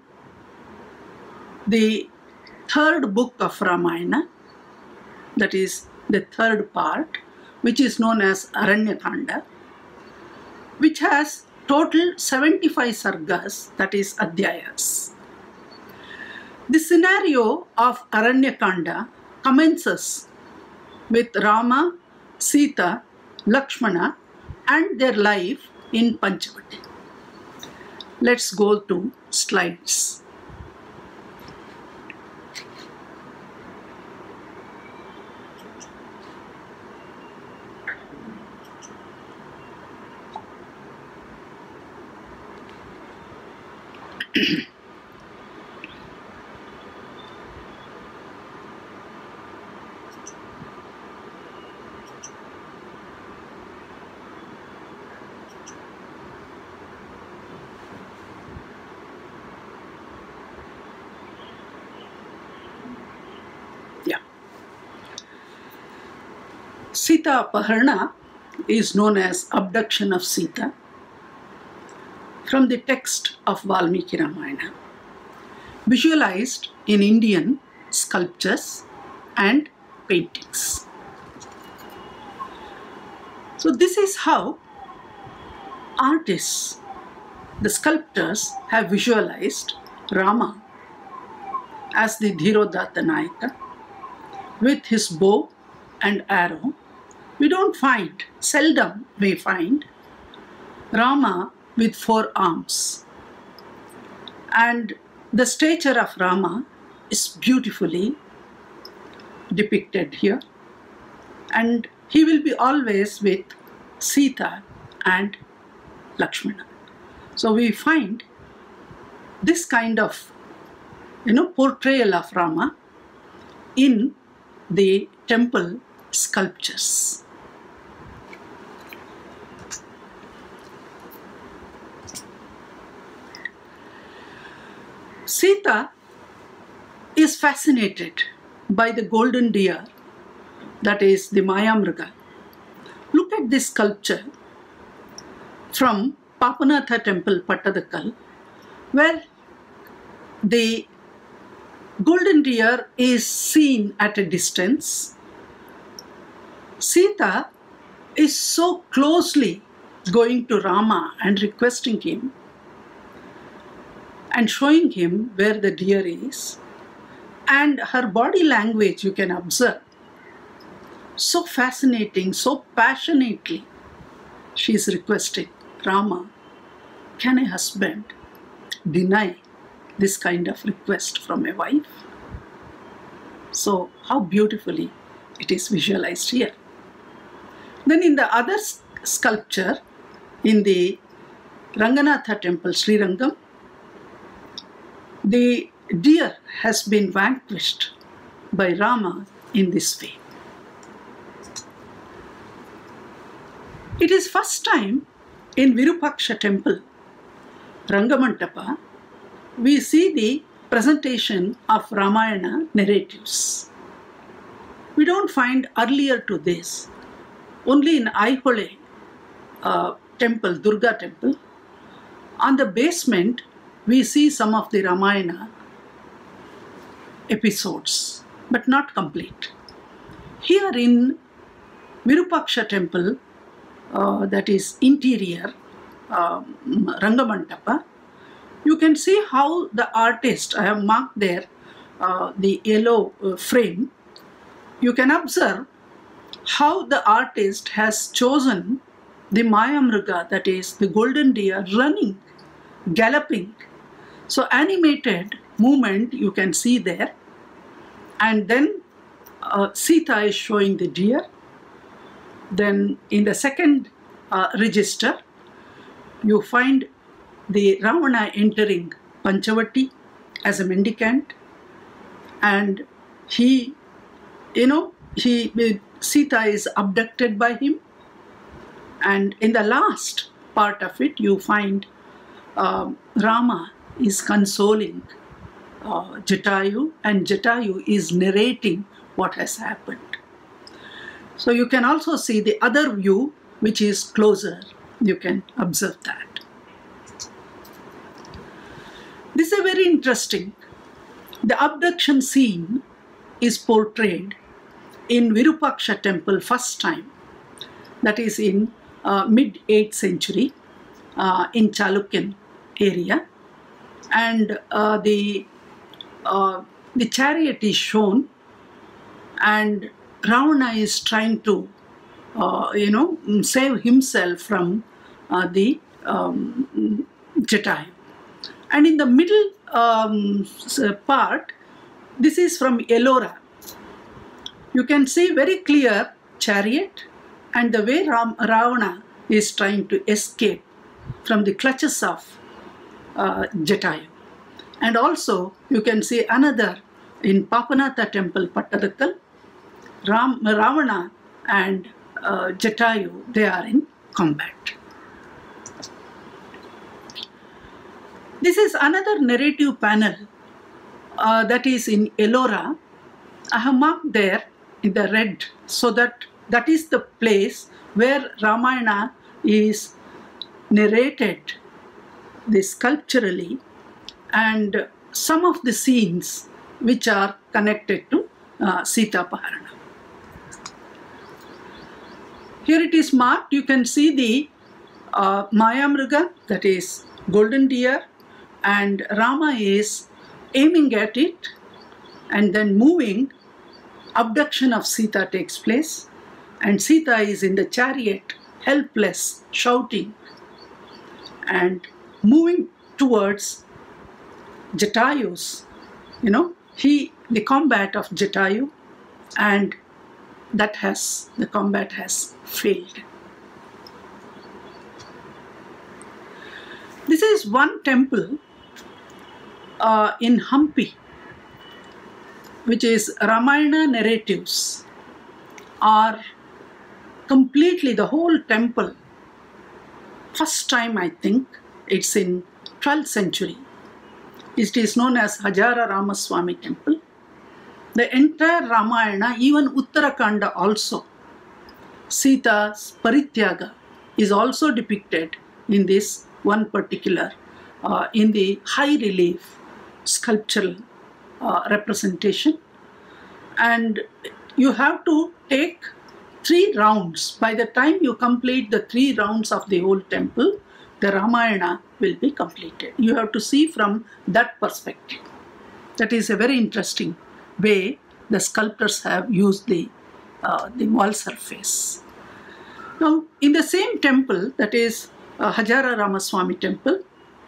the third book of Ramayana, that is the third part, which is known as Aranyakanda, which has total seventy-five sargas, that is adhyayas. The scenario of Aranyakanda commences with Rama, Sita, Lakshmana and their life in Panchavati. Let's go to slides. Sita Apaharana is known as abduction of Sita from the text of Valmiki Ramayana, visualized in Indian sculptures and paintings. So this is how artists, the sculptors, have visualized Rama as the Dhirodatta Nayaka with his bow and arrow. We don't find, seldom we find, Rama with four arms. And the stature of Rama is beautifully depicted here. And he will be always with Sita and Lakshmana. So we find this kind of, you know, portrayal of Rama in the temple sculptures. Sita is fascinated by the golden deer, that is the Mayamriga. Look at this sculpture from Papanatha temple, Pattadakkal, where the golden deer is seen at a distance. Sita is so closely going to Rama and requesting him and showing him where the deer is, and her body language you can observe. So fascinating, so passionately she is requesting, Rama, can a husband deny this kind of request from a wife? So how beautifully it is visualized here. Then in the other sculpture in the Ranganatha temple, Sri Rangam, the deer has been vanquished by Rama in this way. It is first time in Virupaksha temple, Rangamantapa, we see the presentation of Ramayana narratives. We don't find earlier to this. Only in Aihole uh, temple, Durga temple, on the basement we see some of the Ramayana episodes, but not complete. Here in Virupaksha temple, uh, that is interior, uh, Rangamantapa, you can see how the artist, I have marked there uh, the yellow uh, frame. You can observe how the artist has chosen the Mayamriga, that is the golden deer, running, galloping. So animated movement you can see there. And then uh, Sita is showing the deer. Then in the second uh, register, you find the Ravana entering Panchavati as a mendicant, and he, you know, he, Sita is abducted by him. And in the last part of it, you find uh, Rama is consoling uh, Jatayu, and Jatayu is narrating what has happened. So you can also see the other view which is closer. You can observe that. This is very interesting. The abduction scene is portrayed in Virupaksha temple first time. That is in uh, mid eighth century uh, in Chalukyan area. And uh, the, uh, the chariot is shown, and Ravana is trying to uh, you know, save himself from uh, the um, Jatayu. And in the middle um, part, this is from Ellora. You can see very clear chariot and the way Ram, Ravana is trying to escape from the clutches of uh, Jatayu. And also you can see another in Papanatha temple, Pattadakkal, Ram, Ravana and uh, Jatayu, they are in combat. This is another narrative panel uh, that is in Ellora. I have marked there in the red, so that that is the place where Ramayana is narrated this sculpturally, and some of the scenes which are connected to uh, Sita Paharana. Here it is marked. You can see the uh, Mayamruga, that is golden deer, and Rama is aiming at it and then moving. Abduction of Sita takes place, and Sita is in the chariot, helpless, shouting, and moving towards Jatayu's, you know, he, the combat of Jatayu, and that has, the combat has failed. This is one temple uh, in Hampi, which is Ramayana narratives are completely, the whole temple, first time I think, it's in twelfth century. It is known as Hajara Ramaswamy temple. The entire Ramayana, even Uttarakanda also, Sita's Parityaga is also depicted in this one particular, uh, in the high relief sculptural uh, representation. And you have to take three rounds. By the time you complete the three rounds of the whole temple, the Ramayana will be completed. You have to see from that perspective. That is a very interesting way the sculptors have used the, uh, the wall surface. Now, in the same temple, that is uh, Hajara Ramaswamy temple,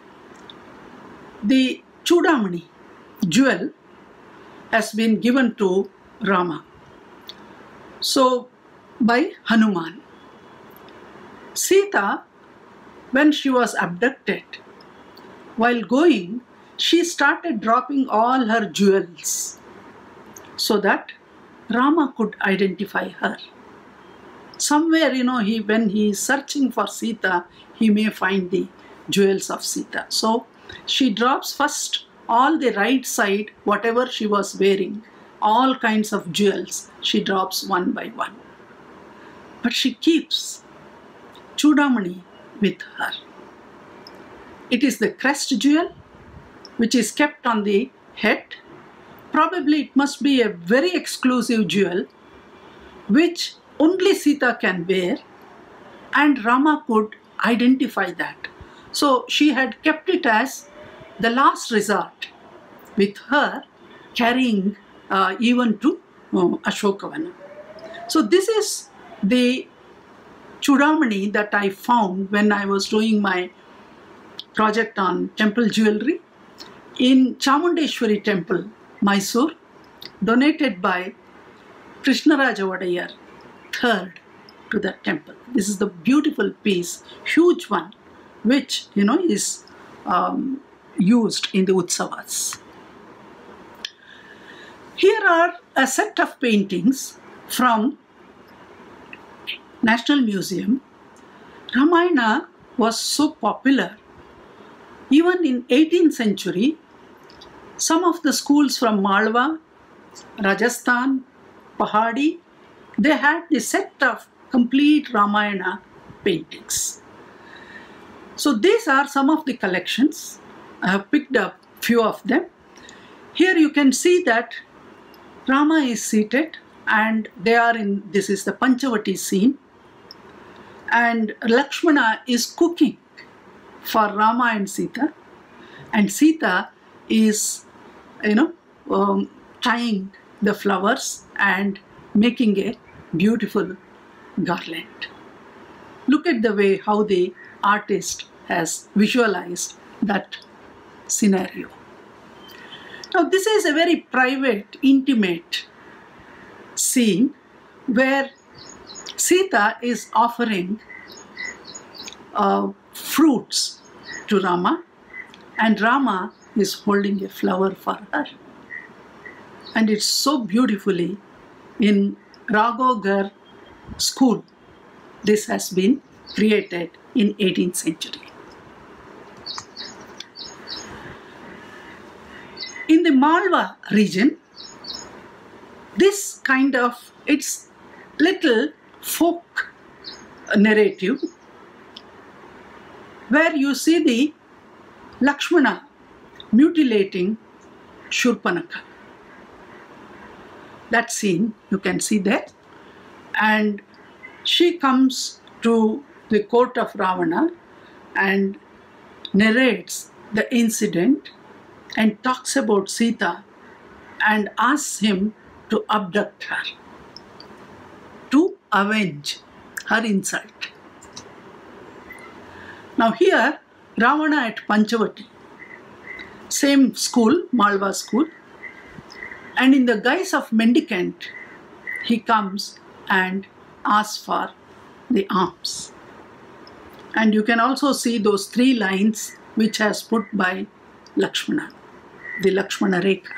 the Chudamani jewel has been given to Rama. So, by Hanuman. Sita, when she was abducted, while going, she started dropping all her jewels so that Rama could identify her. Somewhere, you know, he, when he is searching for Sita, he may find the jewels of Sita. So she drops first all the right side, whatever she was wearing, all kinds of jewels, she drops one by one. But she keeps Chudamani with her. It is the crest jewel which is kept on the head. Probably it must be a very exclusive jewel which only Sita can wear, and Rama could identify that. So she had kept it as the last resort, with her carrying uh, even to uh, Ashokavana. So this is the Chudamani that I found when I was doing my project on temple jewelry in Chamundeshwari temple, Mysore, donated by Krishnaraja Vadayar, third to the temple. This is the beautiful piece, huge one, which, you know, is um, used in the Utsavas. Here are a set of paintings from National Museum. Ramayana was so popular. Even in eighteenth century, some of the schools from Malwa, Rajasthan, Pahadi, they had the set of complete Ramayana paintings. So these are some of the collections. I have picked up few of them. Here you can see that Rama is seated and they are in, this is the Panchavati scene, and Lakshmana is cooking for Rama and Sita, and Sita is, you know, um, tying the flowers and making a beautiful garland. Look at the way how the artist has visualized that scenario. Now this is a very private, intimate scene where Sita is offering uh, fruits to Rama, and Rama is holding a flower for her. And it's so beautifully in Raghogar school. This has been created in eighteenth century. In the Malwa region, this kind of, it's little folk narrative where you see the Lakshmana mutilating Shurpanakha. That scene you can see there, and she comes to the court of Ravana and narrates the incident and talks about Sita and asks him to abduct her, to avenge her insult. Now here, Ravana at Panchavati, same school, Malwa school, and in the guise of mendicant, he comes and asks for the alms. And you can also see those three lines which has put by Lakshmana, the Lakshmana Rekha.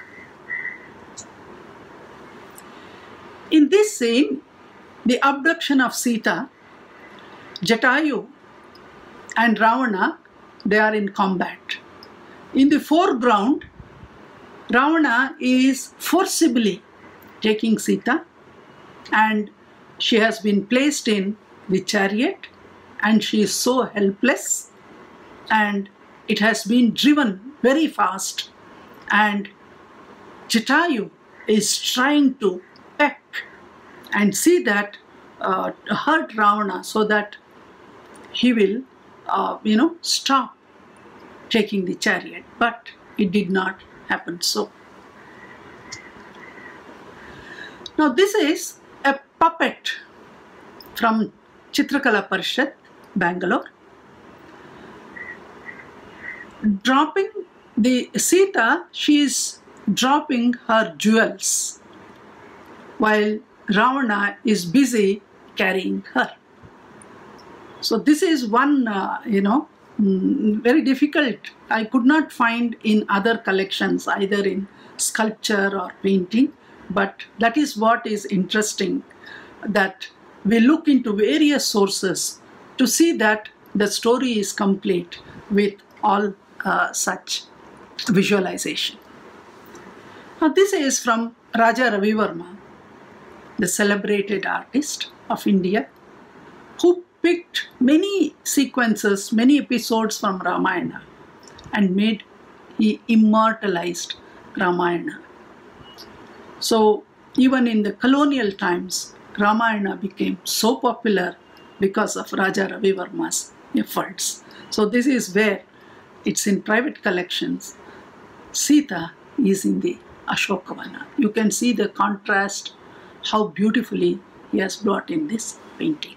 In this scene, the abduction of Sita, Jatayu and Ravana, they are in combat. In the foreground, Ravana is forcibly taking Sita, and she has been placed in the chariot and she is so helpless, and it has been driven very fast, and Jatayu is trying to peck and see that uh, hurt Ravana so that he will uh, you know stop taking the chariot, but it did not happen so. Now this is a puppet from Chitrakala Parishad, Bangalore, dropping the Sita, she is dropping her jewels while Ravana is busy carrying her. So this is one, uh, you know, very difficult. I could not find in other collections, either in sculpture or painting, but that is what is interesting, that we look into various sources to see that the story is complete with all uh, such visualization. Now this is from Raja Ravi Verma, the celebrated artist of India, who picked many sequences, many episodes from Ramayana and made, he immortalized Ramayana. So even in the colonial times, Ramayana became so popular because of Raja Ravi Verma's efforts. So this is where it's in private collections. Sita is in the Ashokavana. You can see the contrast, how beautifully he has brought in this painting.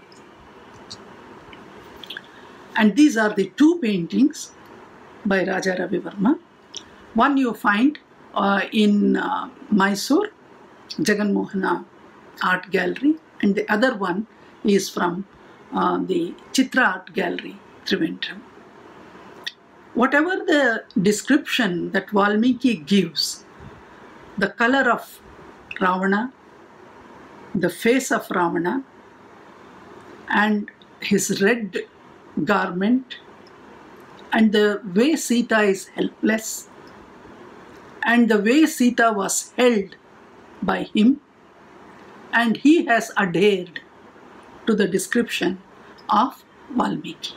And these are the two paintings by Raja Ravi Verma. One you find uh, in uh, Mysore, Jagan Mohana Art Gallery, and the other one is from uh, the Chitra Art Gallery, Trivandrum. Whatever the description that Valmiki gives, the color of Ravana, the face of Ravana, and his red garment, and the way Sita is helpless, and the way Sita was held by him, and he has adhered to the description of Valmiki.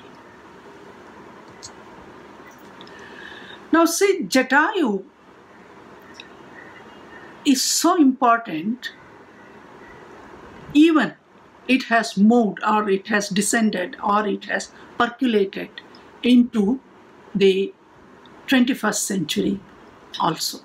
Now see, Jatayu is so important, even it has moved or it has descended or it has percolated into the twenty-first century also.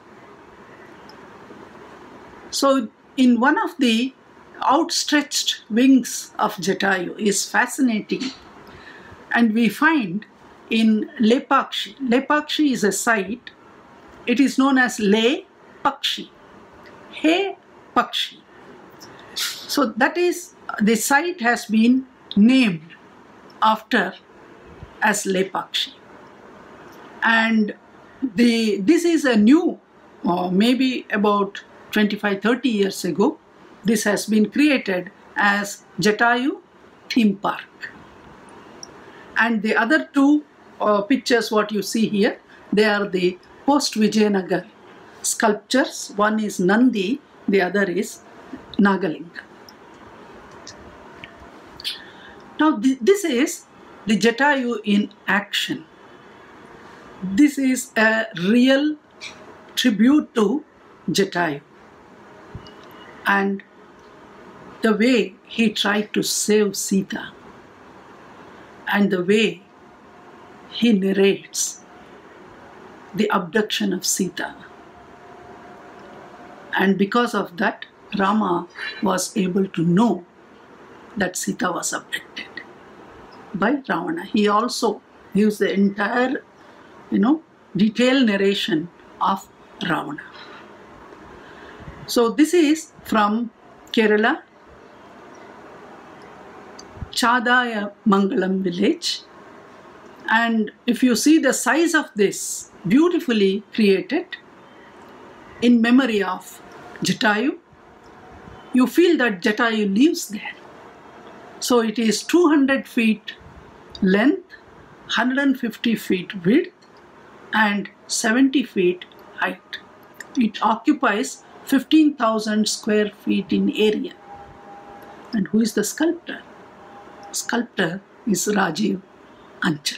So in one of the outstretched wings of Jatayu is fascinating, and we find in Lepakshi. Lepakshi is a site. It is known as Le Pakshi. He Pakshi. So that is, the site has been named after as Lepakshi. And the this is a new, uh, maybe about twenty-five to thirty years ago, this has been created as Jatayu Theme Park. And the other two uh, pictures what you see here, they are the post-Vijayanagar sculptures. One is Nandi, the other is Nagalinga. Now th this is the Jatayu in action. This is a real tribute to Jatayu and the way he tried to save Sita and the way he narrates the abduction of Sita. And because of that, Rama was able to know that Sita was abducted by Ravana. He also gives the entire, you know, detailed narration of Ravana. So this is from Kerala, Chadaya Mangalam village. And if you see the size of this, beautifully created in memory of Jatayu, you feel that Jatayu lives there. So it is two hundred feet length, one hundred fifty feet width and seventy feet height. It occupies fifteen thousand square feet in area. And who is the sculptor? Sculptor is Rajiv Anchal.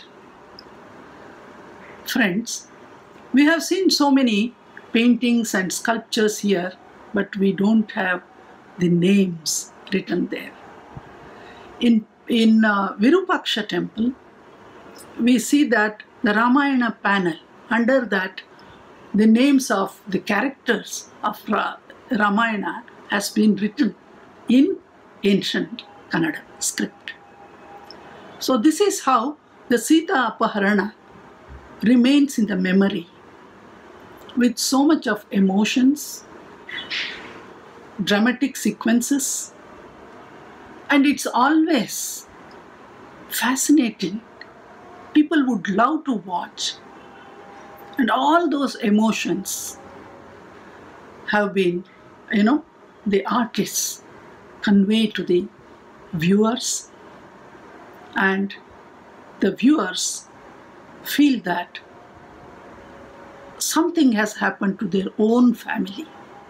Friends, we have seen so many paintings and sculptures here, but we don't have the names written there. In, in uh, Virupaksha temple, we see that the Ramayana panel, under that the names of the characters of Ra Ramayana has been written in ancient Kannada script. So this is how the Sita Apaharana remains in the memory with so much of emotions, dramatic sequences, and it's always fascinating. People would love to watch, and all those emotions have been, you know, the artists convey to the viewers, and the viewers feel that something has happened to their own family.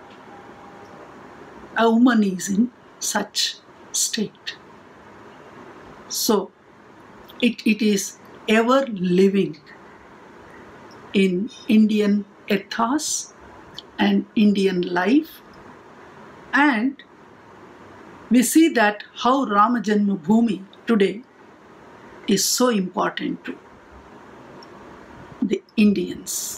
A woman is in such state. So it, it is ever living in Indian ethos and Indian life, and we see that how Rama Janmabhoomi today is so important to the Indians.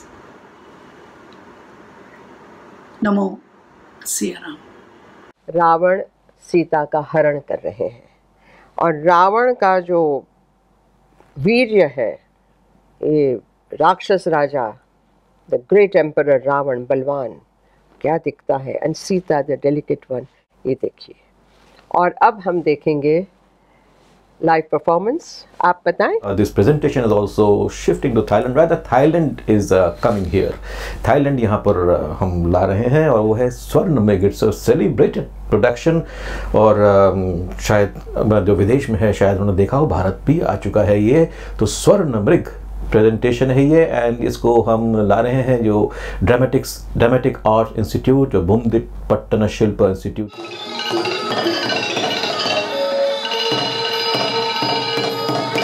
Namo Siya Ram. Ravan Sita का हरण कर रहे हैं और रावण का जो वीर्य है, ये राक्षस राजा, द ग्रेट एम्परर रावण बलवान क्या दिखता है, and Sita the delicate one, ये देखिए। और अब हम देखेंगे लाइव परफॉर्मेंस, आप बताएं। This presentation is also shifting to Thailand, rather Thailand is coming here. Thailand यहाँ पर uh, हम ला रहे हैं और वो है स्वर्ण मृग। इट्स अ सेलिब्रेटेड प्रोडक्शन और uh, शायद जो विदेश में है शायद उन्होंने देखा हो, भारत भी आ चुका है ये। तो स्वर्ण मृग प्रेजेंटेशन है ये, एंड इसको हम ला रहे हैं जो ड्रामेटिक्स ड्रामेटिक आर्ट इंस्टीट्यूट, जो बुमदिट पट्टन शिल्प इंस्टीट्यूट।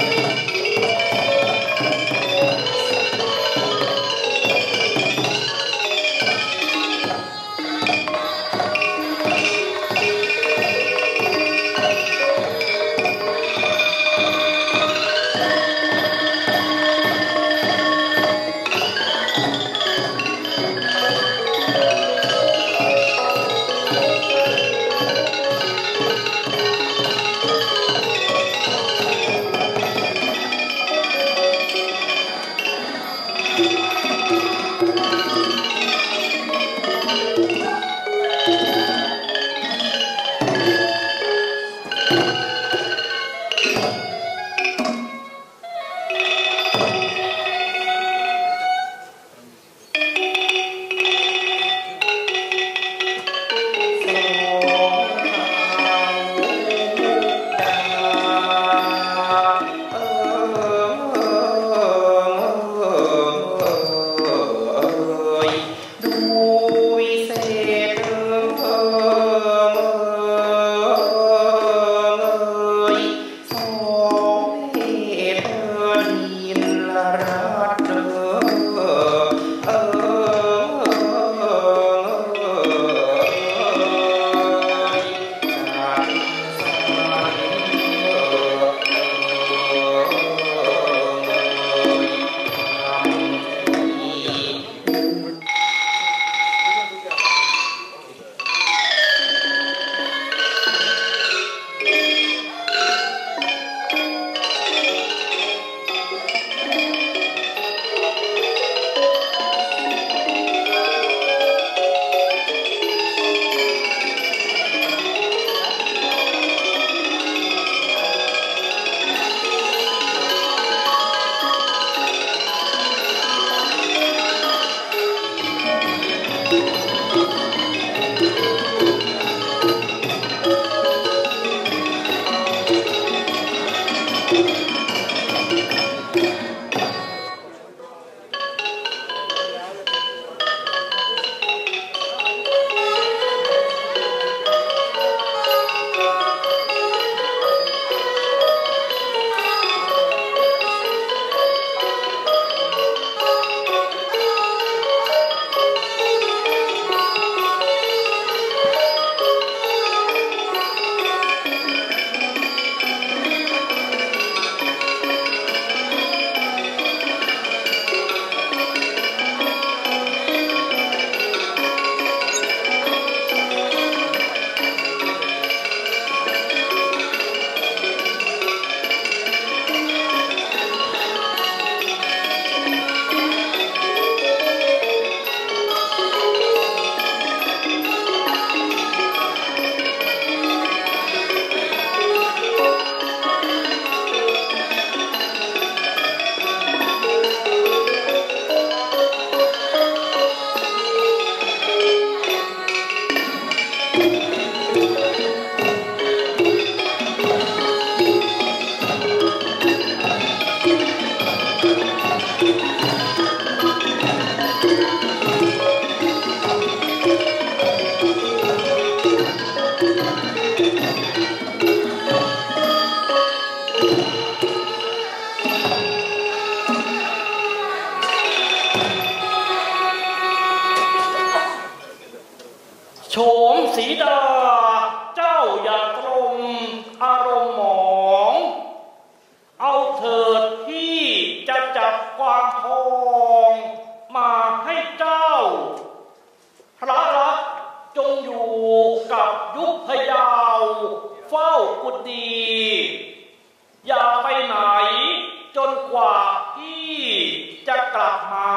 โฉมสีดาเจ้าอย่าตรงอารมณ์หมองเอาเถิดที่จะจับกวางทองมาให้เจ้าพระรักจงอยู่กับยุคพยาวเฝ้ากุฏิอย่าไปไหนจนกว่าที่จะกลับมา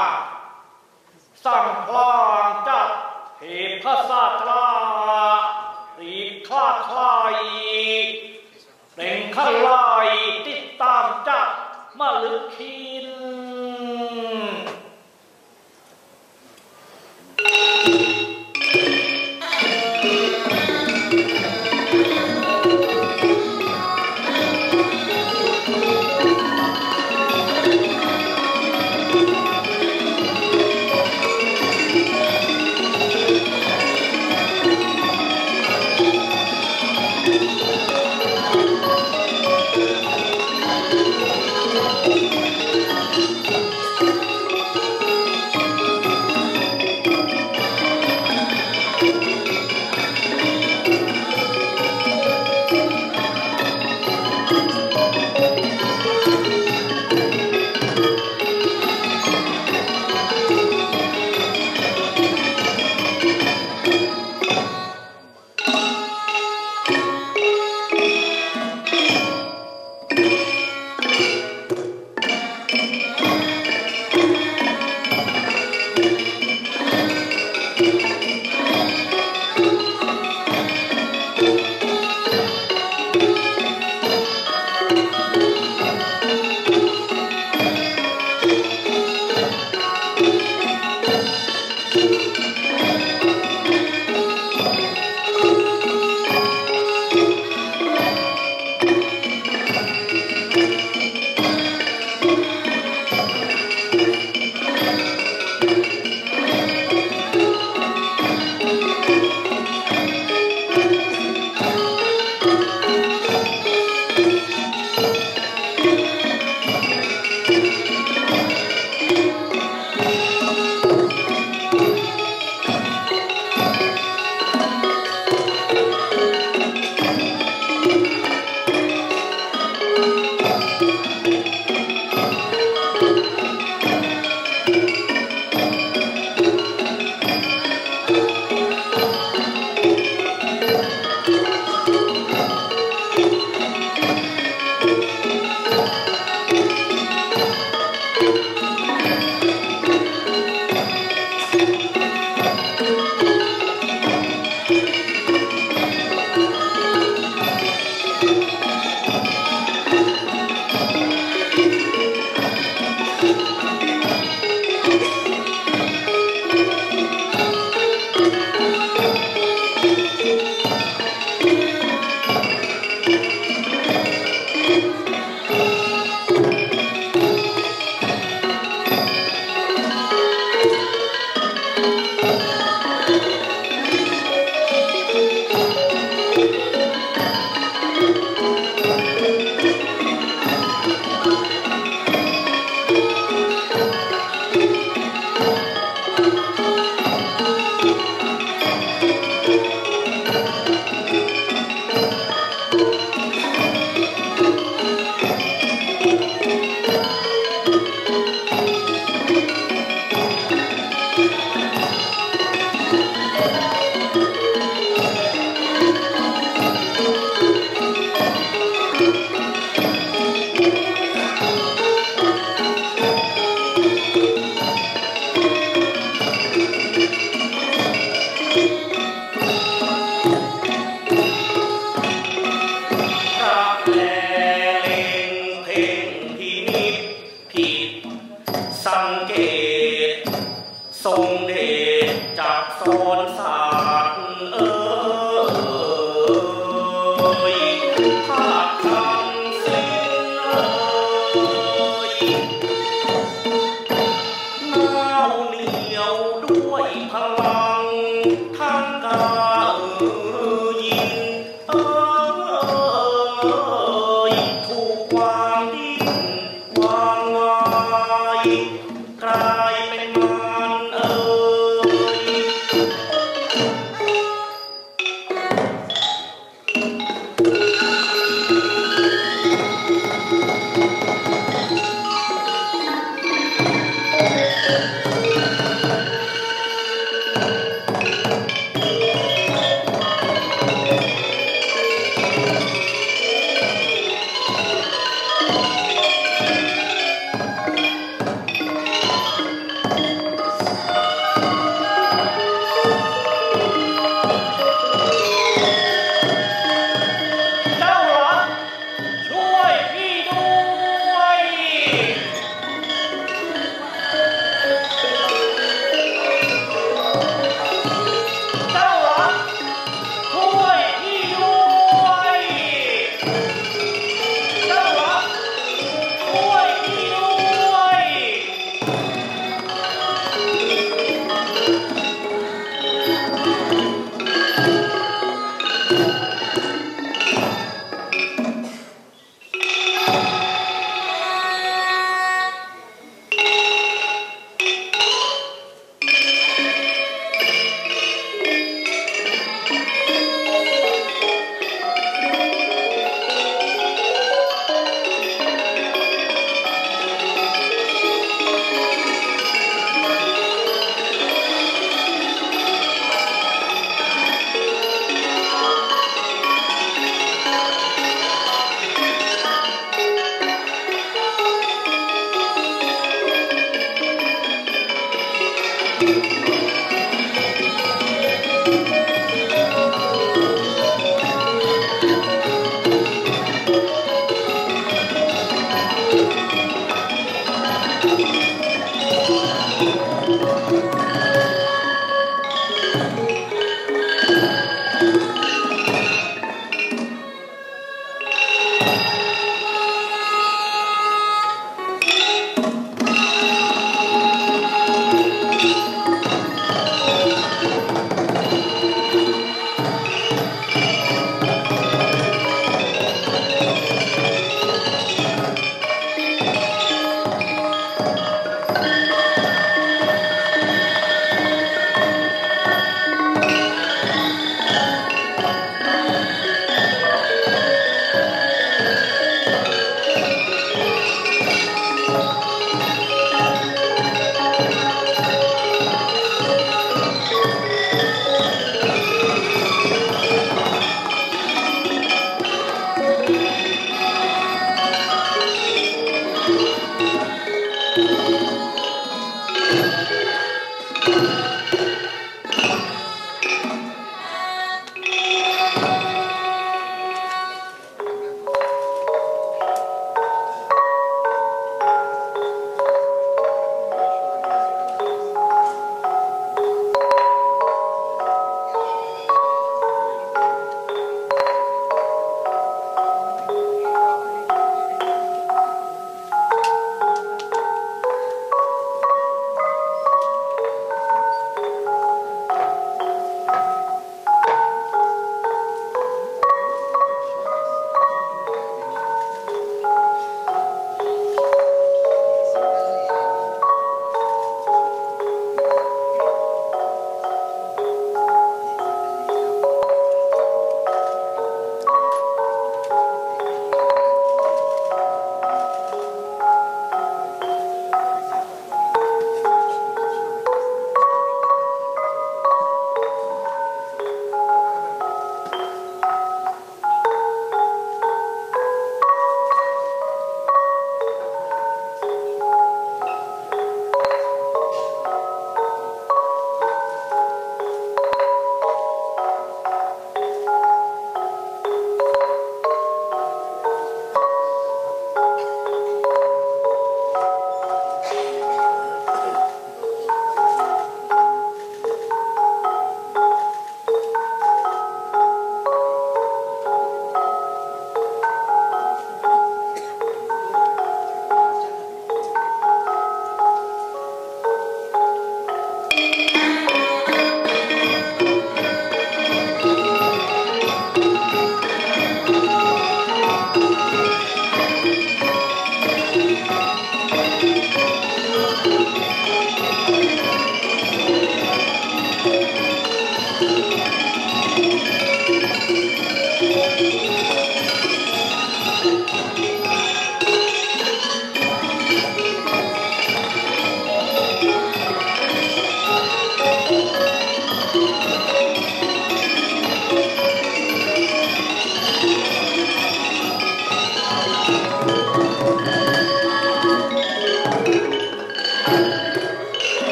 สั่งพลางจับเหตุข้าซาตรารีคลาดคลายเร่งข้าลายติดตามจับมาลึกคิน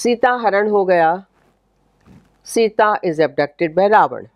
सीता हरण हो गया. Sita is abducted by Ravan.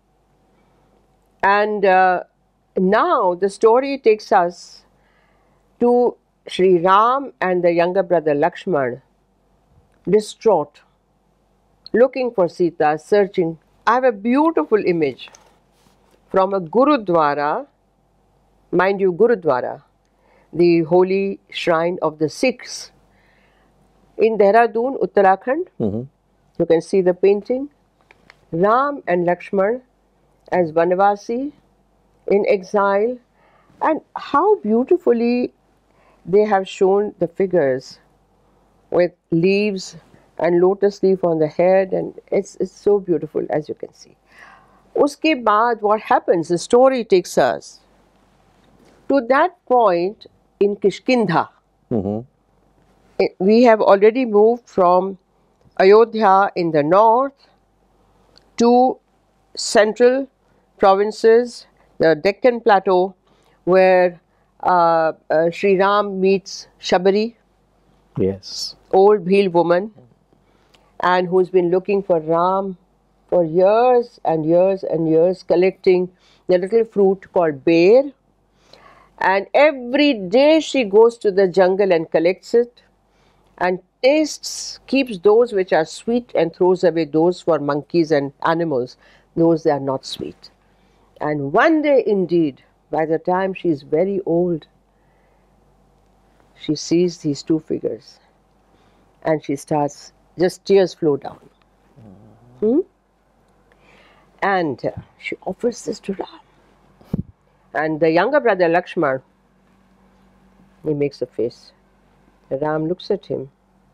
And uh, now the story takes us to Sri Ram and the younger brother Lakshman, distraught, looking for Sita, searching. I have a beautiful image from a Gurudwara, mind you, Gurudwara, the holy shrine of the Sikhs in Dehradun, Uttarakhand. Mm-hmm. You can see the painting. Ram and Lakshman as Vanavasi in exile, and how beautifully they have shown the figures with leaves and lotus leaf on the head, and it's, it's so beautiful, as you can see. Uske baad, what happens? The story takes us to that point in Kishkindha. Mm-hmm. It, we have already moved from Ayodhya in the north to central provinces, the Deccan Plateau, where uh, uh, Sri Ram meets Shabari, yes, old Bhil woman, and who's been looking for Ram for years and years and years, collecting the little fruit called bear. And every day she goes to the jungle and collects it, and tastes, keeps those which are sweet and throws away those for monkeys and animals, those that are not sweet. And one day indeed, by the time she is very old, she sees these two figures and she starts, just tears flow down. Hmm? And uh, she offers this to Ram. And the younger brother Lakshman, he makes a face. Ram looks at him.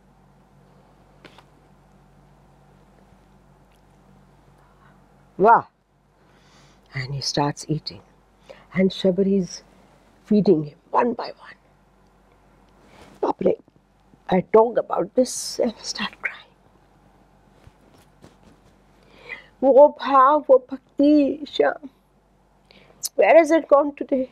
Wow! And he starts eating. And Shabari is feeding him one by one. Bapre, I talk about this and I start crying. Wo bhav, wo bhakti, Shyam. Where has it gone today?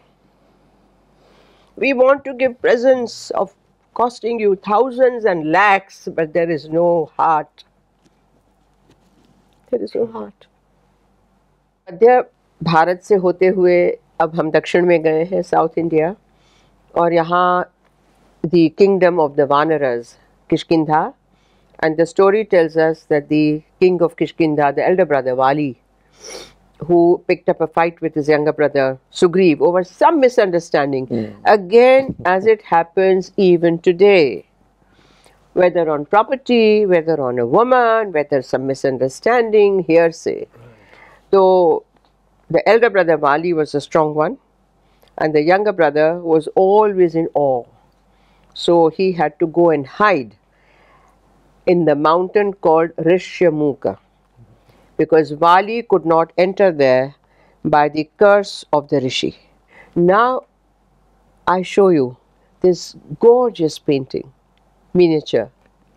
We want to give presents of costing you thousands and lakhs, but there is no heart. There is no heart. मध्य भारत से होते हुए अब हम दक्षिण में गए हैं, south India, और यहाँ the kingdom of the Vanaras, Kishkindha, and the story tells us that the king of Kishkindha, the elder brother Vali, who picked up a fight with his younger brother Sugriv over some misunderstanding, mm. again, as it happens even today, whether on property, whether on a woman, whether some misunderstanding, hearsay. So the elder brother Vali was a strong one, and the younger brother was always in awe. So he had to go and hide in the mountain called Rishyamukha, because Vali could not enter there by the curse of the Rishi. Now I show you this gorgeous painting, miniature.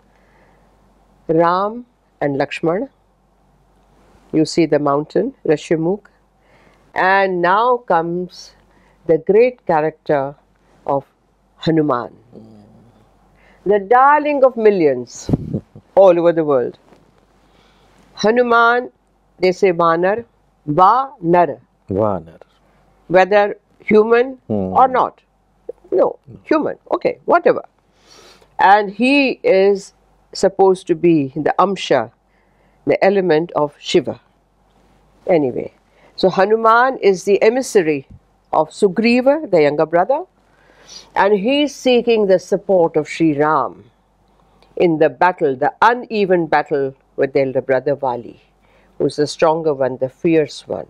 Ram and Lakshman. You see the mountain, Rishyamukha. And now comes the great character of Hanuman, the darling of millions all over the world. Hanuman, they say Vanar, Va-nar. Vanar. Whether human hmm. or not. No, no, human, okay, whatever. And he is supposed to be the Amsha, the element of Shiva. Anyway, so Hanuman is the emissary of Sugriva, the younger brother, and he is seeking the support of Sri Ram in the battle, the uneven battle with the elder brother Vali, who is the stronger one, the fierce one.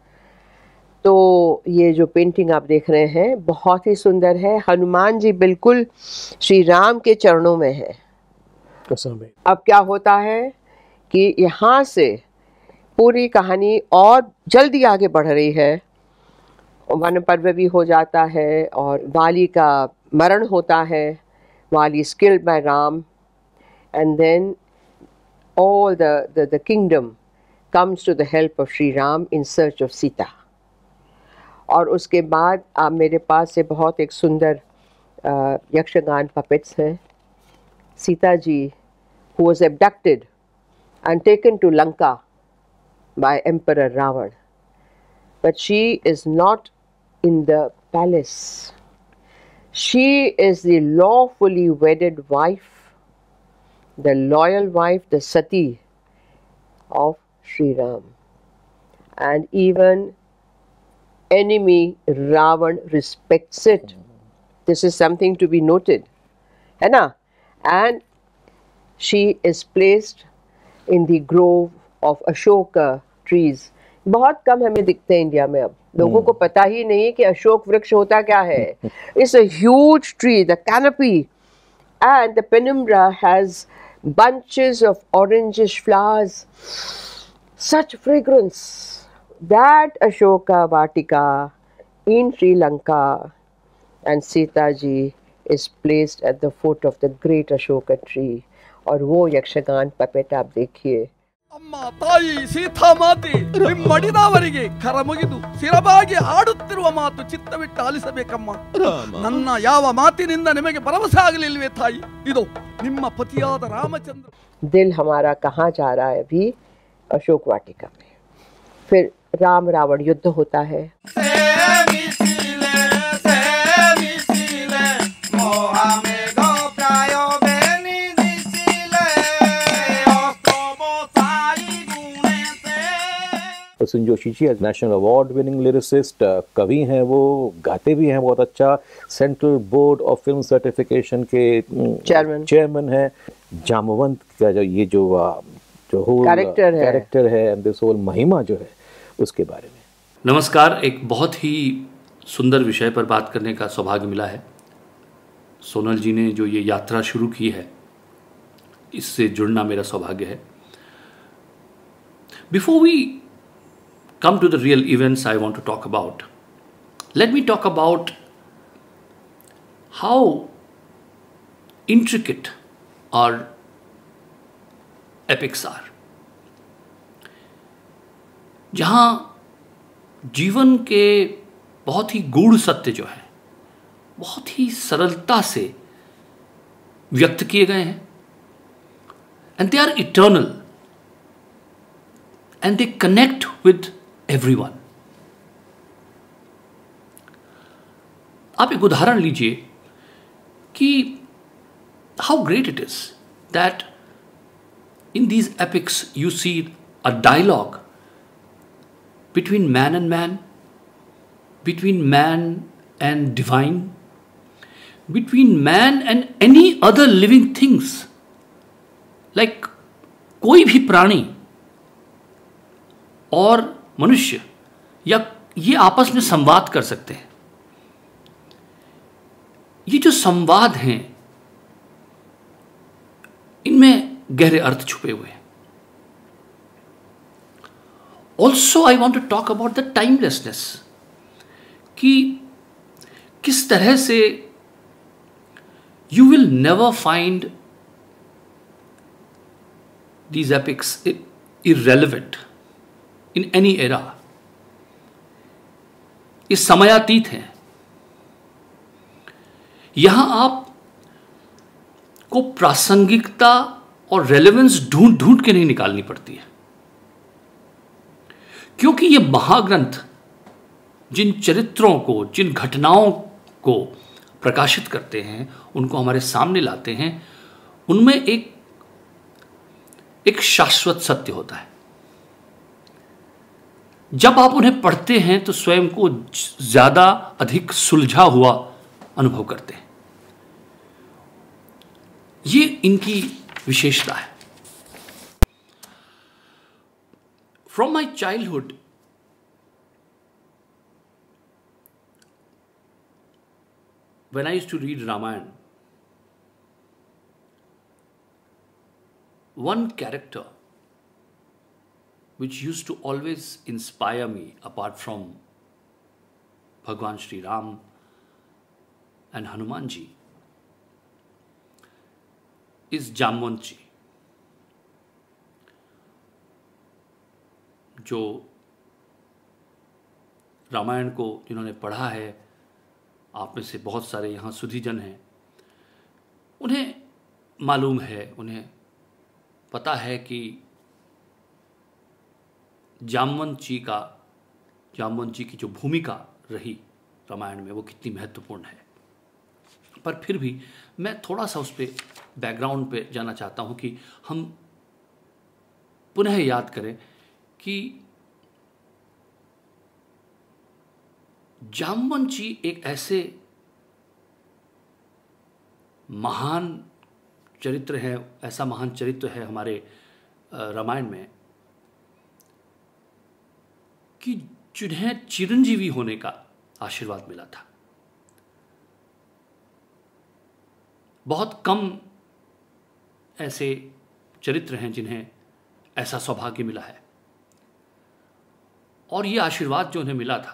तो ये जो painting आप देख रहे हैं बहुत ही सुंदर है. हनुमान जी बिल्कुल श्री राम के चरणों में है. अब क्या होता है कि यहाँ से पूरी कहानी और जल्दी आगे बढ़ रही है. वन पर्व भी हो जाता है और वाली का मरण होता है. वाली is killed by Ram, and then all the, the, the kingdom comes to the help of Sri Ram in search of Sita. और उसके बाद आप मेरे पास से बहुत एक सुंदर यक्षगान पपेट्स हैं. Sita ji who was abducted and taken to Lanka by Emperor Ravan. But she is not in the palace. She is the lawfully wedded wife, the loyal wife, the Sati of Sri Ram. And even enemy Ravan respects it. This is something to be noted. है ना? And she is placed in the grove of Ashoka trees. बहुत कम हमें दिखते हैं India में अब. लोगों को पता ही नहीं कि अशोक वृक्ष होता क्या है. It's a huge tree, the canopy, and the penumbra has bunches of orangish flowers, such fragrance. That Ashoka Vatika in Sri Lanka, and Sita ji is placed at the foot of the great Ashoka tree. और वो Yakshagana puppet आप देखिए. ಅಮ್ಮ ತಾಯಿ ಸೀತಾಮಾತೆ ಮಡಿದವರಿಗೆ ಕರ ಮುಗಿದು ಸಿರಬಾಗಿ ಆಡುತ್ತಿರುವ ಮಾತು ಚಿತ್ತವಿಟ್ಟು ಆಲಿಸಬೇಕಮ್ಮ. ನನ್ನ ಯಾವ ಮಾತಿನಿಂದ ನಿಮಗೆ ಭರವಸೆ ಆಗಲಿಲ್ವೇ ತಾಯಿ? ಇದು ನಿಮ್ಮ ಪತಿಯಾದ ರಾಮಚಂದ್ರ. दिल हमारा कहाँ जा रहा है अभी? अशोक वाटिका में. फिर राम रावण युद्ध होता है. Prasoon Joshi ji national award winning lyricist, कवि हैं, वो गाते भी हैं बहुत अच्छा. Central board of film certification के चेयरमैन चेयरमैन है. जामवंत का जो ये जो जो होल कैरेक्टर है कैरेक्टर है एंड दिस होल महिमा जो है उसके बारे में. नमस्कार. एक बहुत ही सुंदर विषय पर बात करने का सौभाग्य मिला है. सोनल जी ने जो ये यात्रा शुरू की है, इससे जुड़ना मेरा सौभाग्य है. Before we come to the real events I want to talk about, let me talk about how intricate our epics are. जहाँ जीवन के बहुत ही गूढ़ सत्य जो है बहुत ही सरलता से व्यक्त किए गए हैं. and they are eternal and they connect with everyone. आप एक उदाहरण लीजिए कि how great it is that in these epics you see a dialogue between man and man, between man and divine, between man and any other living things. Like कोई भी प्राणी और मनुष्य या ये आपस में संवाद कर सकते हैं. ये जो संवाद हैं इनमें गहरे अर्थ छुपे हुए हैं. Also I want to talk about the timelessness, कि किस तरह से you will never find these epics irrelevant in any era. ये समयातीत हैं. यहां आप को प्रासंगिकता और रेलेवेंस ढूंढ ढूंढ के नहीं निकालनी पड़ती है, क्योंकि ये महाग्रंथ जिन चरित्रों को, जिन घटनाओं को प्रकाशित करते हैं, उनको हमारे सामने लाते हैं, उनमें एक एक शाश्वत सत्य होता है. जब आप उन्हें पढ़ते हैं तो स्वयं को ज्यादा अधिक सुलझा हुआ अनुभव करते हैं. ये इनकी विशेषता है. From my childhood when I used to read Ramayana, one character which used to always inspire me, apart from Bhagwan Shri Ram and Hanuman ji, is Jamwant ji, जो रामायण को जिन्होंने पढ़ा है, आप में से बहुत सारे यहाँ सुधीजन हैं, उन्हें मालूम है, उन्हें पता है कि जामवंत जी का जामवंत जी की जो भूमिका रही रामायण में वो कितनी महत्वपूर्ण है, पर फिर भी मैं थोड़ा सा उस पर बैकग्राउंड पे जाना चाहता हूँ कि हम पुनः याद करें कि जामवंत जी एक ऐसे महान चरित्र है, ऐसा महान चरित्र है हमारे रामायण में कि जिन्हें चिरंजीवी होने का आशीर्वाद मिला था। बहुत कम ऐसे चरित्र हैं जिन्हें ऐसा सौभाग्य मिला है, और ये आशीर्वाद जो उन्हें मिला था,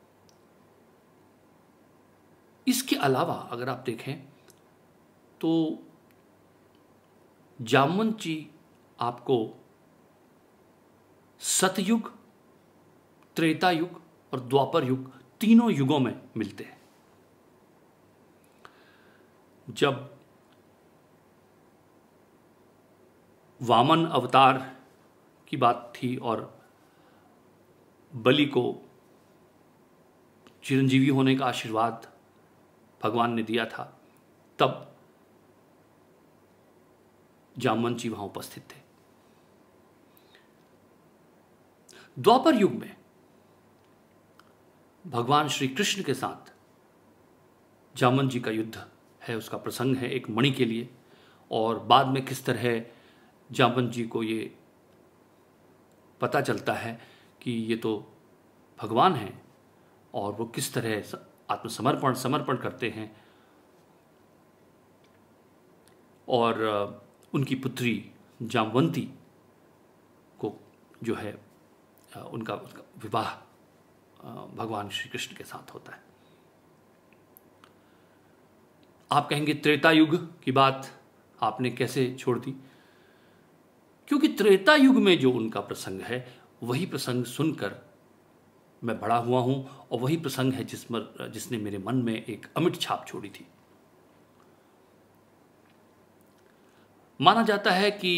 इसके अलावा अगर आप देखें तो जामवंत जी आपको सतयुग, त्रेता युग और द्वापर युग तीनों युगों में मिलते हैं। जब वामन अवतार की बात थी और बलि को चिरंजीवी होने का आशीर्वाद भगवान ने दिया था, तब जामवंत जी वहां उपस्थित थे। द्वापर युग में भगवान श्री कृष्ण के साथ जामवंत जी का युद्ध है, उसका प्रसंग है एक मणि के लिए, और बाद में किस तरह जामवंत जी को ये पता चलता है कि ये तो भगवान हैं और वो किस तरह आत्मसमर्पण समर्पण करते हैं, और उनकी पुत्री जामवंती को जो है उनका, उनका विवाह भगवान श्री कृष्ण के साथ होता है। आप कहेंगे त्रेता युग की बात आपने कैसे छोड़ दी? क्योंकि त्रेता युग में जो उनका प्रसंग है वही प्रसंग सुनकर मैं बड़ा हुआ हूं, और वही प्रसंग है जिसमें जिसने मेरे मन में एक अमिट छाप छोड़ी थी। माना जाता है कि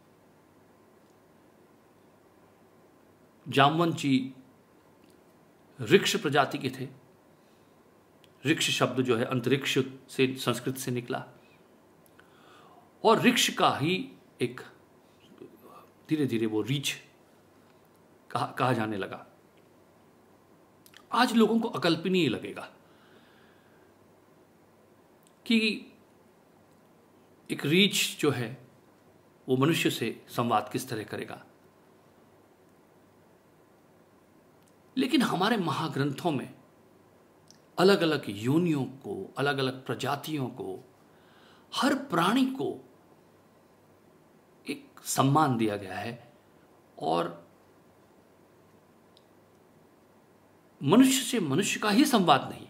जामवंत जी ऋक्ष प्रजाति के थे। ऋक्ष शब्द जो है अंतरिक्ष से संस्कृत से निकला, और ऋक्ष का ही एक धीरे धीरे वो रीछ कहा, कहा जाने लगा। आज लोगों को अकल्पनीय लगेगा कि एक रीछ जो है वो मनुष्य से संवाद किस तरह करेगा, लेकिन हमारे महाग्रंथों में अलग अलग योनियों को, अलग अलग प्रजातियों को, हर प्राणी को एक सम्मान दिया गया है, और मनुष्य से मनुष्य का ही संवाद नहीं,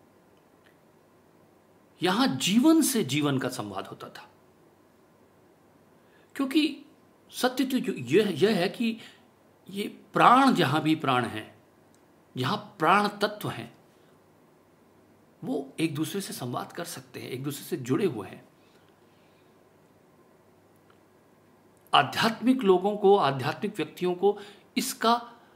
यहां जीवन से जीवन का संवाद होता था। क्योंकि सत्य तो यह यह है कि ये प्राण जहां भी प्राण हैं, जहां प्राण तत्व हैं, वो एक दूसरे से संवाद कर सकते हैं, एक दूसरे से जुड़े हुए हैं। आध्यात्मिक लोगों को, आध्यात्मिक व्यक्तियों को इसका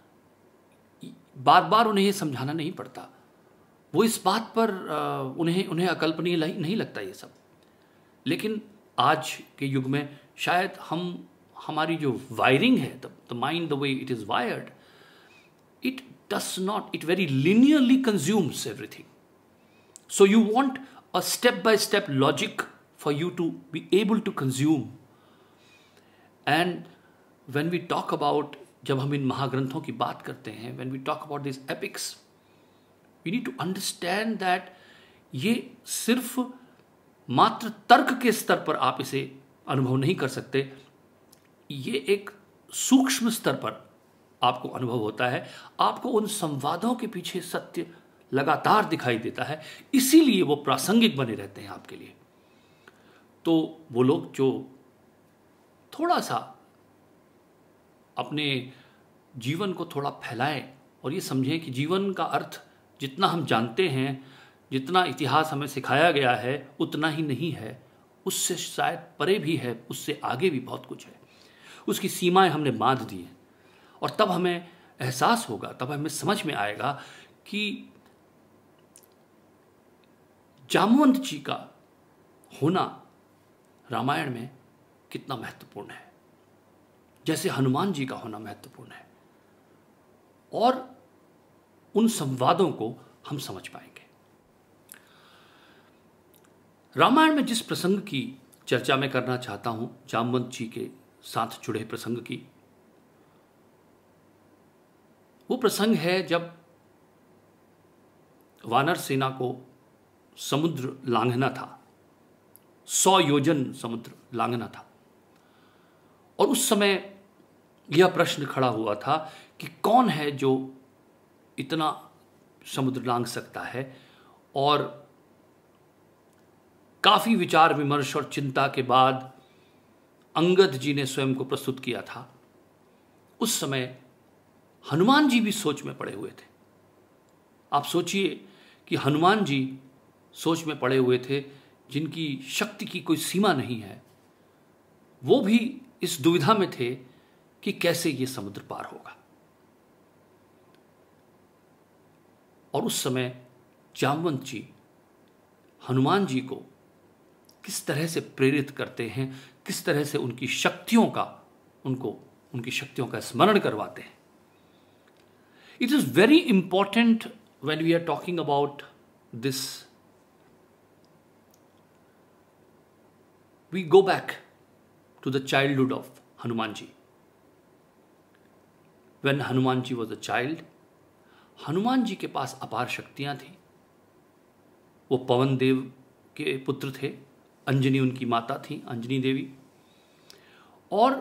बार बार उन्हें यह समझाना नहीं पड़ता। वो इस बात पर उन्हें उन्हें अकल्पनीय नहीं लगता ये सब। लेकिन आज के युग में शायद हम हमारी जो वायरिंग है, the mind, the way it is wired, it does not, it very linearly consumes everything. So you want a step by step logic for you to be able to consume. And when we talk about, जब हम इन महाग्रंथों की बात करते हैं, when we talk about these epics, we need to understand that ये सिर्फ मात्र तर्क के स्तर पर आप इसे अनुभव नहीं कर सकते, ये एक सूक्ष्म स्तर पर आपको अनुभव होता है. आपको उन संवादों के पीछे सत्य लगातार दिखाई देता है, इसीलिए वो प्रासंगिक बने रहते हैं आपके लिए. तो वो लोग जो थोड़ा सा अपने जीवन को थोड़ा फैलाएं और ये समझें कि जीवन का अर्थ जितना हम जानते हैं, जितना इतिहास हमें सिखाया गया है, उतना ही नहीं है, उससे शायद परे भी है, उससे आगे भी बहुत कुछ है. उसकी सीमाएं हमने बांध दी हैं। और तब हमें एहसास होगा, तब हमें समझ में आएगा कि जामवंत जी का होना रामायण में कितना महत्वपूर्ण है, जैसे हनुमान जी का होना महत्वपूर्ण है। और उन संवादों को हम समझ पाएंगे। रामायण में जिस प्रसंग की चर्चा मैं करना चाहता हूं, जामवंत जी के साथ जुड़े प्रसंग की, वो प्रसंग है जब वानर सेना को समुद्र लांघना था, सौ योजन समुद्र लांघना था। और उस समय यह प्रश्न खड़ा हुआ था कि कौन है जो इतना समुद्र लांघ सकता है। और काफी विचार विमर्श और चिंता के बाद अंगद जी ने स्वयं को प्रस्तुत किया था। उस समय हनुमान जी भी सोच में पड़े हुए थे। आप सोचिए कि हनुमान जी सोच में पड़े हुए थे, जिनकी शक्ति की कोई सीमा नहीं है, वो भी इस दुविधा में थे कि कैसे ये समुद्र पार होगा। और उस समय जामवंत जी हनुमान जी को किस तरह से प्रेरित करते हैं, किस तरह से उनकी शक्तियों का उनको उनकी शक्तियों का स्मरण करवाते हैं। It is very important when we are talking about this, we go back to the childhood of Hanuman ji. When Hanuman ji was a child, Hanuman ji के पास अपार शक्तियां थी। वो पवन देव के पुत्र थे, अंजनी उनकी माता थी, अंजनी देवी, और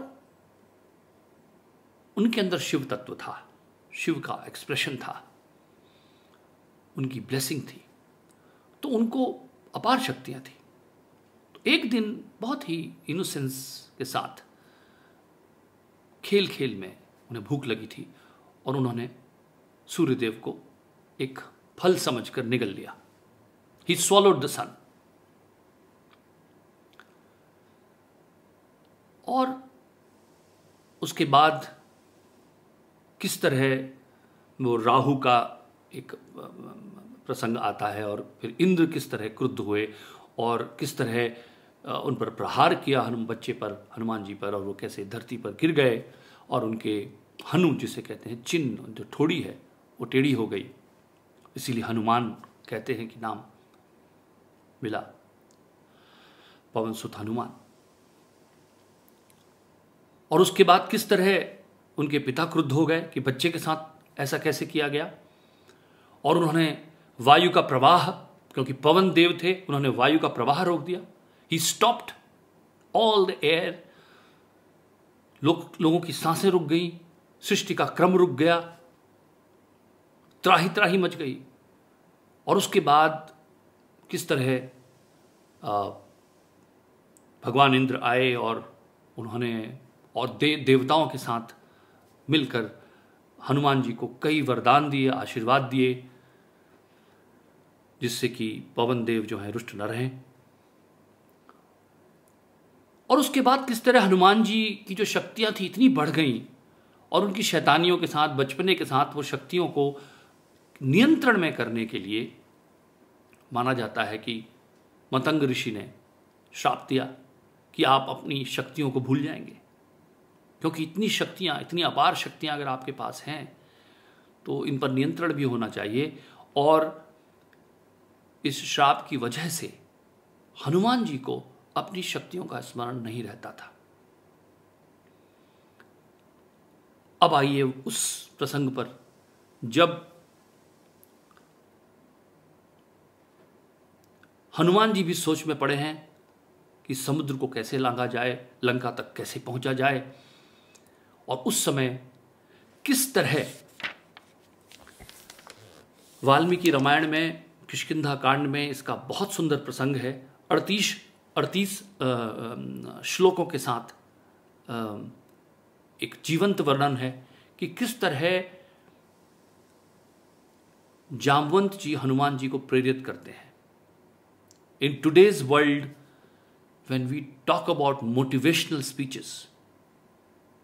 उनके अंदर शिव तत्व था, शिव का एक्सप्रेशन था, उनकी ब्लेसिंग थी, तो उनको अपार शक्तियां थी। तो एक दिन बहुत ही इनोसेंस के साथ खेल खेल में उन्हें भूख लगी थी और उन्होंने सूर्यदेव को एक फल समझकर निगल लिया। He swallowed the sun. और उसके बाद किस तरह वो राहु का एक प्रसंग आता है और फिर इंद्र किस तरह क्रुद्ध हुए और किस तरह उन पर प्रहार किया हनुमान बच्चे पर, हनुमान जी पर, और वो कैसे धरती पर गिर गए और उनके हनु जिसे कहते हैं चिन्ह, जो ठोड़ी है वो टेढ़ी हो गई, इसीलिए हनुमान कहते हैं कि नाम मिला, पवन सुत हनुमान। और उसके बाद किस तरह उनके पिता क्रुद्ध हो गए कि बच्चे के साथ ऐसा कैसे किया गया, और उन्होंने वायु का प्रवाह, क्योंकि पवन देव थे, उन्होंने वायु का प्रवाह रोक दिया। He stopped all the air. लोग लोगों की सांसें रुक गई, सृष्टि का क्रम रुक गया, त्राही त्राही मच गई। और उसके बाद किस तरह आ, भगवान इंद्र आए और उन्होंने और दे, देवताओं के साथ मिलकर हनुमान जी को कई वरदान दिए, आशीर्वाद दिए, जिससे कि पवन देव जो है रुष्ट न रहें। और उसके बाद किस तरह हनुमान जी की जो शक्तियां थी इतनी बढ़ गईं और उनकी शैतानियों के साथ, बचपने के साथ वो शक्तियों को नियंत्रण में करने के लिए माना जाता है कि मतंग ऋषि ने श्राप दिया कि आप अपनी शक्तियों को भूल जाएंगे, क्योंकि इतनी शक्तियां, इतनी अपार शक्तियां अगर आपके पास हैं तो इन पर नियंत्रण भी होना चाहिए। और इस श्राप की वजह से हनुमान जी को अपनी शक्तियों का स्मरण नहीं रहता था। अब आइए उस प्रसंग पर जब हनुमान जी भी सोच में पड़े हैं कि समुद्र को कैसे लांघा जाए, लंका तक कैसे पहुंचा जाए। और उस समय किस तरह वाल्मीकि रामायण में किष्किंधा कांड में इसका बहुत सुंदर प्रसंग है। अड़तीस अड़तीस श्लोकों के साथ एक जीवंत वर्णन है कि किस तरह जामवंत जी हनुमान जी को प्रेरित करते हैं। In today's world, when we talk about motivational speeches,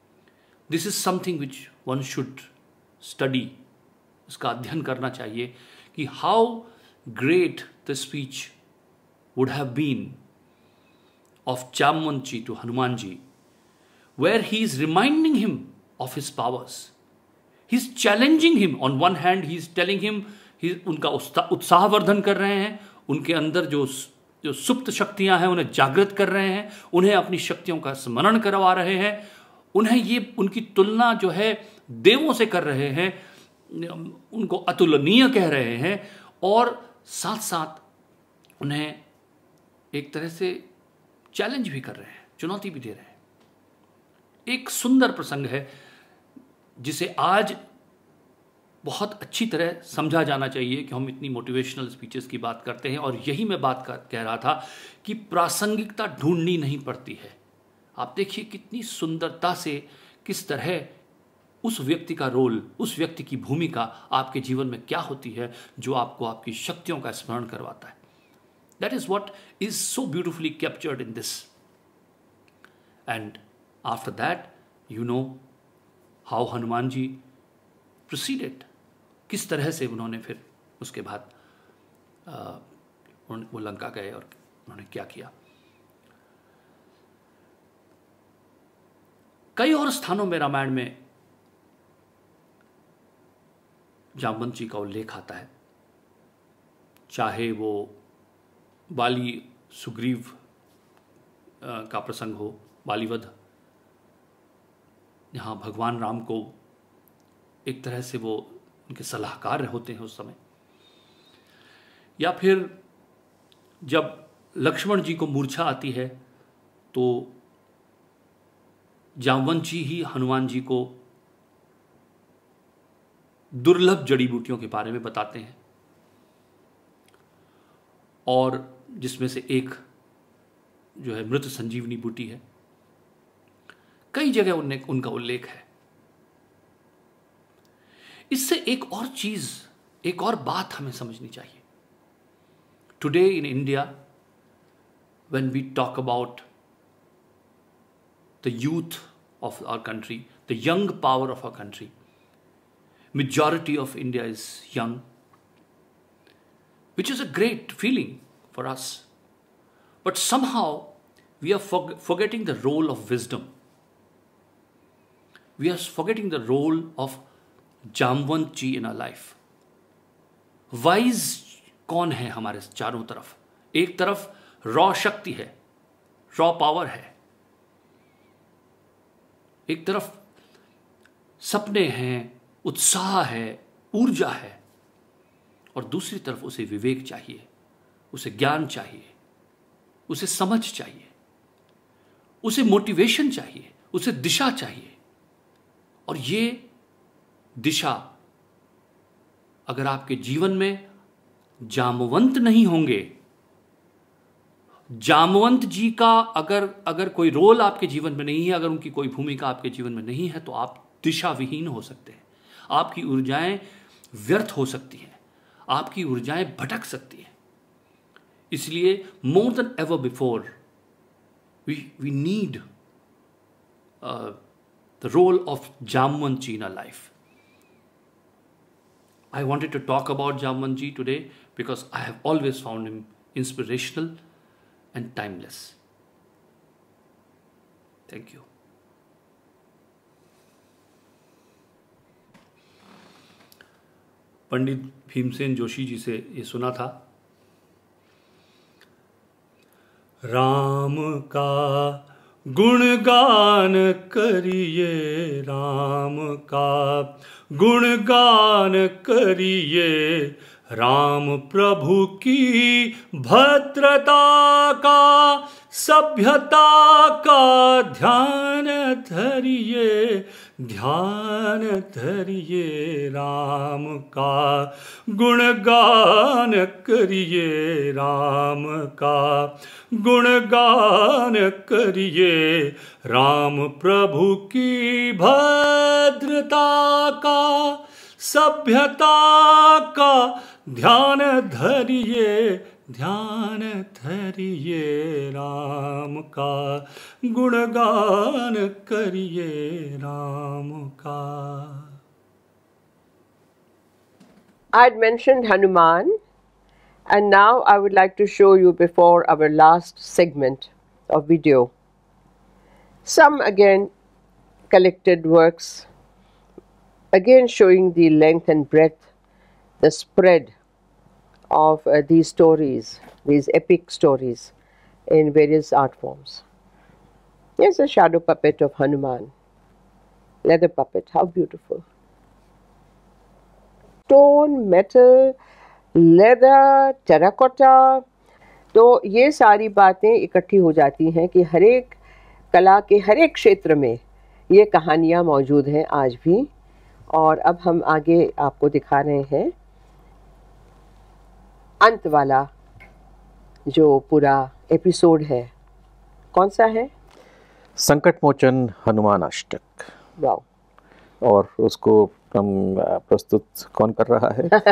this is something which one should study, उसका अध्ययन करना चाहिए कि how great the speech would have been of Jamwant to Hanuman ji, where he is reminding him of his powers. He is challenging him. On one hand, he is telling him, he उनका उत्साहवर्धन कर रहे हैं, उनके अंदर जो जो सुप्त शक्तियां हैं उन्हें जागृत कर रहे हैं, उन्हें अपनी शक्तियों का स्मरण करवा रहे हैं, उन्हें ये उनकी तुलना जो है देवों से कर रहे हैं, उनको अतुलनीय कह रहे हैं, और साथ साथ उन्हें एक तरह से चैलेंज भी कर रहे हैं, चुनौती भी दे रहे हैं। एक सुंदर प्रसंग है जिसे आज बहुत अच्छी तरह समझा जाना चाहिए कि हम इतनी मोटिवेशनल स्पीचेस की बात करते हैं, और यही मैं बात कर, कह रहा था कि प्रासंगिकता ढूंढनी नहीं पड़ती है। आप देखिए कितनी सुंदरता से किस तरह उस व्यक्ति का रोल, उस व्यक्ति की भूमिका आपके जीवन में क्या होती है जो आपको आपकी शक्तियों का स्मरण करवाता है। That is what is so beautifully captured in this. And after that you know how Hanuman ji proceeded, किस तरह से उन्होंने फिर उसके बाद वो लंका गए और उन्होंने क्या किया। कई और स्थानों में रामायण में जामवंत जी का उल्लेख आता है, चाहे वो बाली सुग्रीव का प्रसंग हो, बालीवध, यहाँ भगवान राम को एक तरह से वो उनके सलाहकार होते हैं उस समय, या फिर जब लक्ष्मण जी को मूर्छा आती है तो जामवंत जी ही हनुमान जी को दुर्लभ जड़ी बूटियों के बारे में बताते हैं, और जिसमें से एक जो है मृत संजीवनी बूटी है। कई जगह उनने उनका उल्लेख है। इससे एक और चीज, एक और बात हमें समझनी चाहिए। Today in India when we talk about the youth of our country, the young power of our country, majority of India is young, which is a great feeling for us. But somehow we are forgetting the role of wisdom. We are forgetting the role of Jamwant ji in our life. Wise कौन है हमारे चारों तरफ? एक तरफ raw शक्ति है, raw power है, एक तरफ सपने हैं, उत्साह है, ऊर्जा है, और दूसरी तरफ उसे विवेक चाहिए, उसे ज्ञान चाहिए, उसे समझ चाहिए, उसे मोटिवेशन चाहिए, उसे दिशा चाहिए। और ये दिशा अगर आपके जीवन में जामवंत नहीं होंगे, जामवंत जी का अगर अगर कोई रोल आपके जीवन में नहीं है, अगर उनकी कोई भूमिका आपके जीवन में नहीं है, तो आप दिशा विहीन हो सकते हैं, आपकी ऊर्जाएं व्यर्थ हो सकती हैं, आपकी ऊर्जाएं भटक सकती हैं। इसलिए more than ever before we we need the role of Jamwant ji in our life. I wanted to talk about Jamwant ji today because I have always found him inspirational and timeless. Thank you. Pandit Bhimsen Joshi ji से ये सुना था, राम का गुणगान करिए, राम का गुणगान करिए, राम प्रभु की भद्रता का, सभ्यता का ध्यान धरिए, ध्यान धरिए, राम का गुणगान करिए, राम का गुणगान करिए, राम प्रभु की भद्रता का, सभ्यता का ध्यान धरिए, ध्यान धरिए राम का, गुणगान करिए राम का। I had mentioned Hanuman, and now I would like to show you before our last segment of video some again collected works, again showing the length and breadth, the spread of uh, these stories, these epic stories in various art forms. Here's a shadow puppet of Hanuman, leather puppet, how beautiful. Stone, metal, leather, terracotta, तो ये सारी बातें इकट्ठी हो जाती हैं कि हर एक कला के हर एक क्षेत्र में ये कहानियाँ मौजूद हैं आज भी। और अब हम आगे आपको दिखा रहे हैं अंत वाला जो पूरा एपिसोड है। कौन सा है? संकट मोचन हनुमान अष्टक। वाओ। और उसको हम प्रस्तुत कौन कर रहा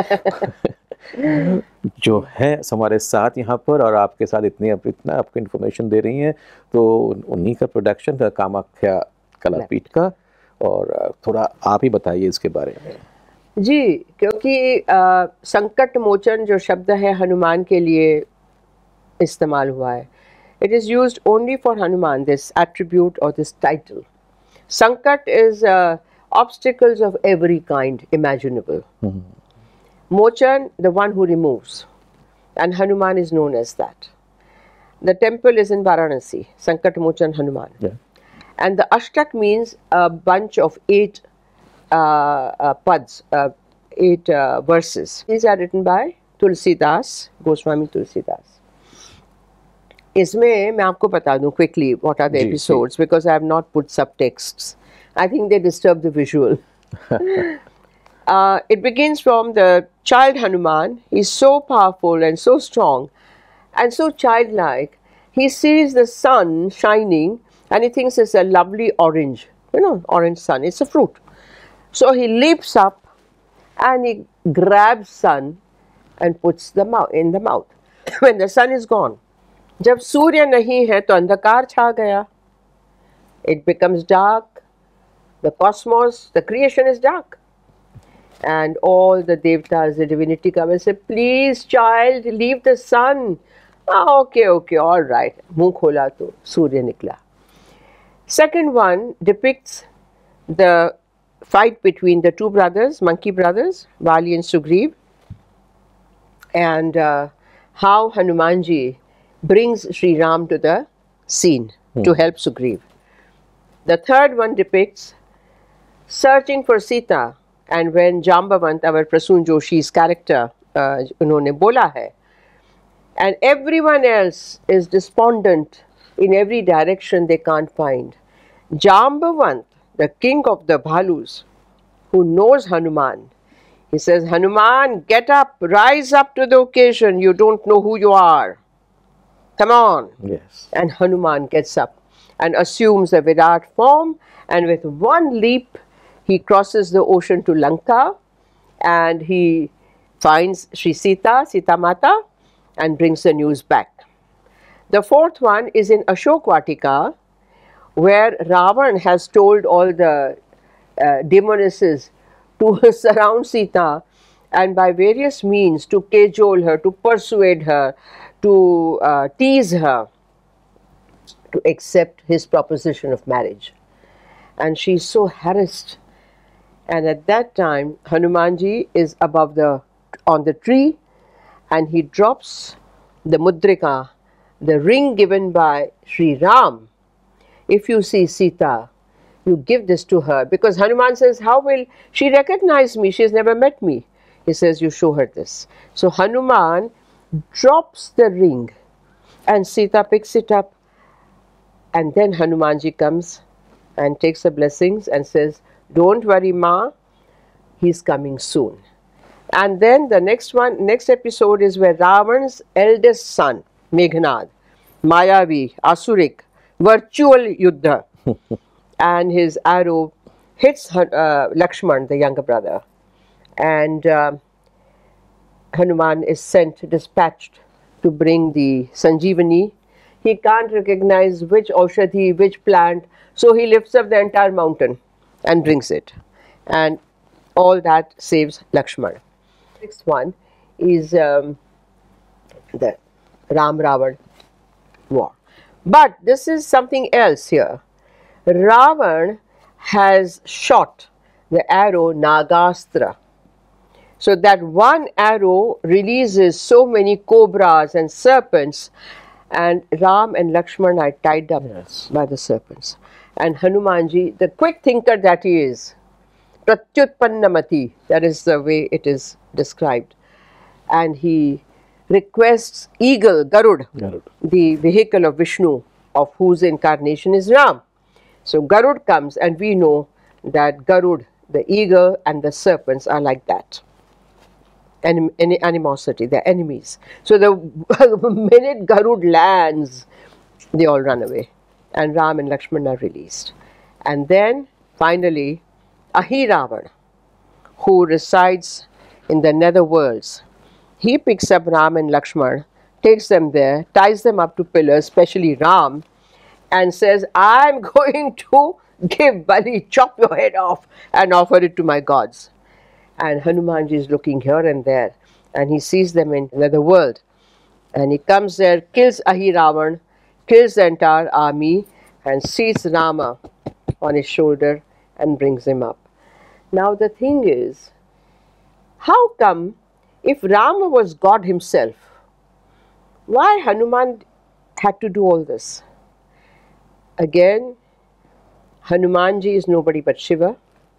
है? जो है हमारे साथ यहाँ पर और आपके साथ इतनी इतना आपको इन्फॉर्मेशन दे रही हैं, तो उन्हीं का प्रोडक्शन का कामाख्या कलापीठ का। और थोड़ा आप ही बताइए इसके बारे में। जी, क्योंकि आ, संकट मोचन जो शब्द है हनुमान के लिए इस्तेमाल हुआ है। It is used only for Hanuman, this attribute और this title. Sankat is obstacles of every kind imaginable. Mm-hmm. Mochan, the one who removes, and Hanuman is known as that. The temple is in Varanasi, Sankat Mochan Hanuman. Yeah. And the Ashtak means a bunch of eight uh, uh, pads, uh, eight uh, verses. These are written by Tulsidas, Goswami Tulsidas. इसमें मैं आपको बता दूं quickly what are the episodes, because I have not put subtexts. I think they disturb the visual. uh, it begins from the child Hanuman. He's so powerful and so strong and so childlike. He sees the sun shining and he thinks it's a lovely orange, you know, orange sun. It's a fruit. So he leaps up and he grabs sun and puts the mouth in the mouth. When the sun is gone, जब सूर्य नहीं है तो अंधकार छा गया. It becomes dark. The cosmos, the creation is dark. And all the devatas, the divinity come and say, please child, leave the sun. Ah, okay, okay, all right. Muh khola to Surya nikla. Second one depicts the fight between the two brothers, monkey brothers, Vali and Sugriv, and uh, how Hanumanji brings Sri Ram to the scene hmm. to help Sugriv. The third one depicts searching for Sita, and when Jambavant, our Prasoon Joshi's character, uh, unhone bola hai, and everyone else is despondent in every direction they can't find. Jambavant, the king of the Bhalus, who knows Hanuman, he says, Hanuman, get up, rise up to the occasion, you don't know who you are. Come on. Yes. And Hanuman gets up and assumes a Virat form, and with one leap, he crosses the ocean to Lanka and he finds Sri Sita, Sita Mata, and brings the news back. The fourth one is in Ashok Vatika, where Ravan has told all the uh, demonesses to surround Sita and by various means to cajole her, to persuade her, to uh, tease her to accept his proposition of marriage. And she is so harassed. And at that time, Hanumanji is above the, on the tree, and he drops the mudrika, the ring given by Sri Ram. If you see Sita, you give this to her, because Hanuman says, how will she recognize me? She has never met me. He says, you show her this. So Hanuman drops the ring and Sita picks it up, and then Hanumanji comes and takes the blessings and says, don't worry, Ma, he's coming soon. And then the next one, next episode is where Ravan's eldest son, Meghnad, Mayavi, Asurik, virtual Yuddha, and his arrow hits uh, Lakshman, the younger brother, and uh, Hanuman is sent, dispatched to bring the Sanjeevani. He can't recognize which Aushadhi, which plant, so he lifts up the entire mountain and brings it. And all that saves Lakshmana. Next one is um, the Ram Ravan war. But this is something else here. Ravan has shot the arrow Nagastra. So that one arrow releases so many cobras and serpents, and Ram and Lakshmana are tied up yes. by the serpents. And Hanumanji, the quick thinker that he is, Pratyutpannamati, that is the way it is described. And he requests eagle, Garud, Garud, the vehicle of Vishnu, of whose incarnation is Ram. So Garud comes, and we know that Garud, the eagle, and the serpents are like that. Anim any animosity, they're enemies. So the minute Garud lands, they all run away. And Ram and Lakshmana are released. And then, finally, Ahiravan, who resides in the netherworlds, he picks up Ram and Lakshmana, takes them there, ties them up to pillars, especially Ram, and says, I'm going to give Bali, chop your head off and offer it to my gods. And Hanumanji is looking here and there, and he sees them in another world. And he comes there, kills Ahiravan, kills the entire army, and sees Rama on his shoulder and brings him up. Now the thing is, how come if Rama was God himself, why Hanuman had to do all this? Again, Hanumanji is nobody but Shiva.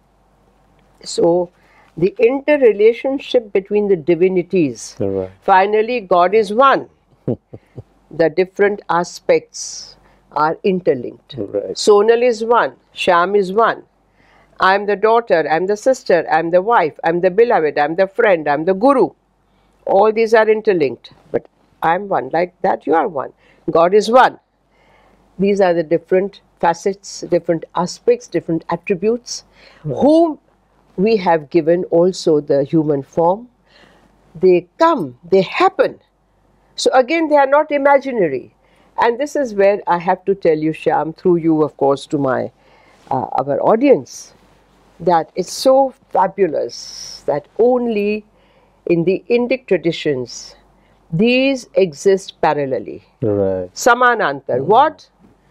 So the interrelationship between the divinities, right. Finally God is one. The different aspects are interlinked. Right. Sonal is one, Shyam is one. I am the daughter, I am the sister, I am the wife, I am the beloved, I am the friend, I am the guru. All these are interlinked, but I am one. Like that you are one. God is one. These are the different facets, different aspects, different attributes, right. Whom we have given also the human form. They come, they happen. So again, they are not imaginary. And this is where I have to tell you, Shyam, through you, of course, to my uh, our audience, that it's so fabulous that only in the Indic traditions, these exist parallelly. Right. Samanantar. Mm. What?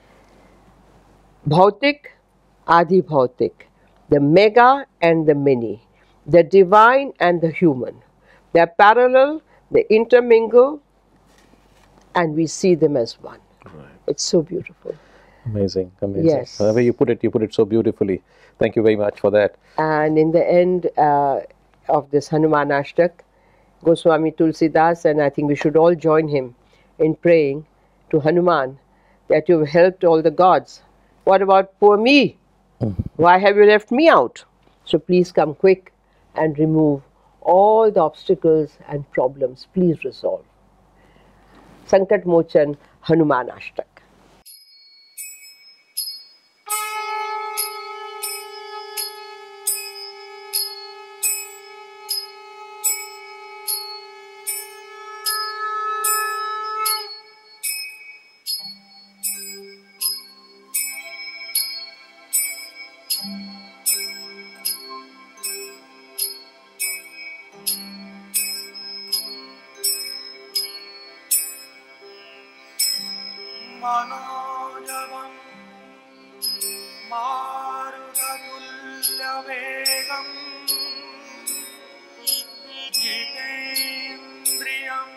Bhautik, Adi Bhautik. The mega and the mini, the divine and the human. They are parallel, they intermingle, and we see them as one. Right. It's so beautiful. Amazing, amazing. Yes. The way you put it, you put it so beautifully. Thank you very much for that. And in the end uh, of this Hanuman Ashtak, Goswami Tulsidas, and I think we should all join him in praying to Hanuman that you've helped all the gods. What about poor me? Why have you left me out? So please come quick and remove all the obstacles and problems. Please resolve. Sankat Mochan, Hanuman Ashtak. मनोजवं मारुततुल्यवेगं जितेन्द्रियं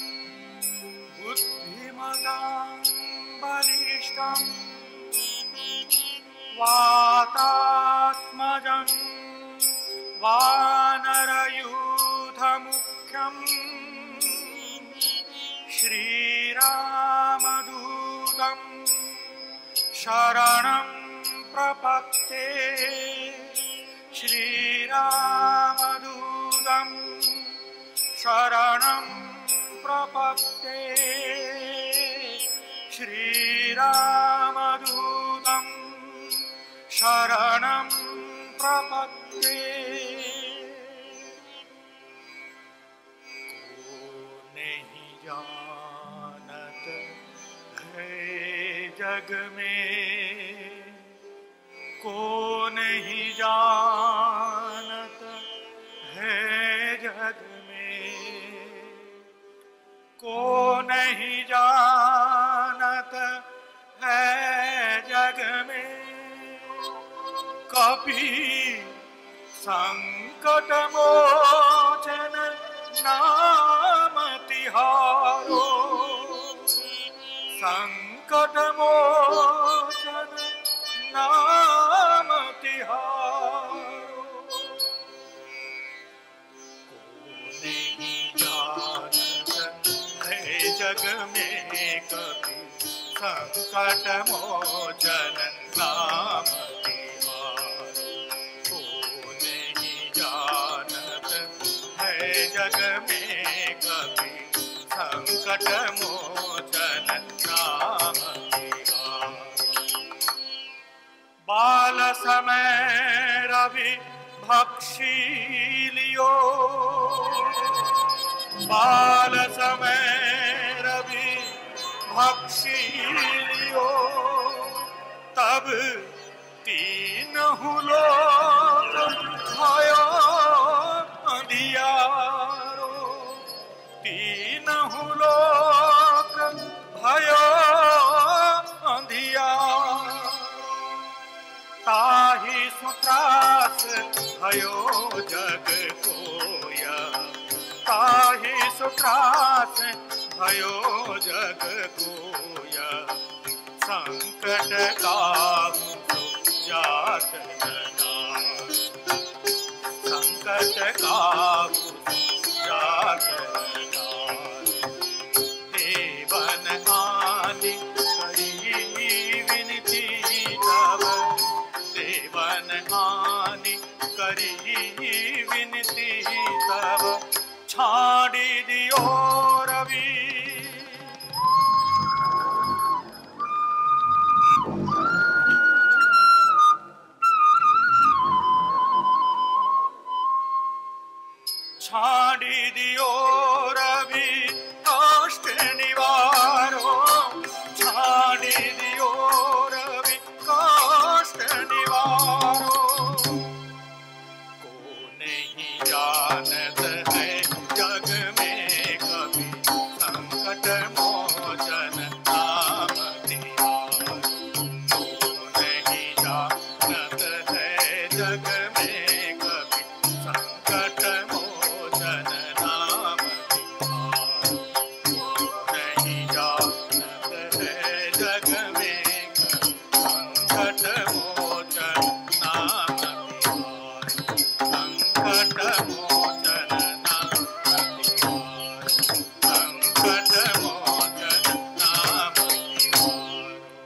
बुद्धिमतां बलिष्ठं वातात्मजं वानरयूथमुख्यं श्रीरामदूतं शरणं प्रपत्ते श्रीरामदूतं शरणं प्रपत्ते श्रीरामदूतं शरणं प्रपत्ते को नहीं जा जग में को नहीं जानत है, जग में को नहीं जानत है, जग में कभी संकट मोचन नाम तिहारो, संकट मोचन नाम तिहारो। को नहीं जानत है, जग में कभी संकट मोचन नाम तिहारो। को नहीं जानत है, जग में कभी संकट मोचन नाम तिहारो। बाल समय रवि भक्षी लियो, बाल समय रवि भक्षी लियो, तब तीन लोक भयो अंधियारो, तीन लोक भयो अंधियारो। ताहि सुत्रास भयो जग कोया, ताहि सुत्रास भयो जग कोया। संकट काहू जात जनार, संकट काहू जात जनार। देवन आदि करी विनती तब, देवन आदि करी विनती तब, छाड़ी दियो रवि। छाड़ी दियो रवि कष्ट निवारो, छाड़ी दियो रवि कष्ट निवारो। को नहीं जानत है, जग में कभी संकट मोचन नाम तिहारो। को नहीं जानत है, जग में कभी संकट मोचन नाम तिहारो। को नहीं जानत है, जग में कभी संकट मोचन नाम तिहारो। संकट मोचन नाम तिहारो, संकट मोचन नाम तिहारो।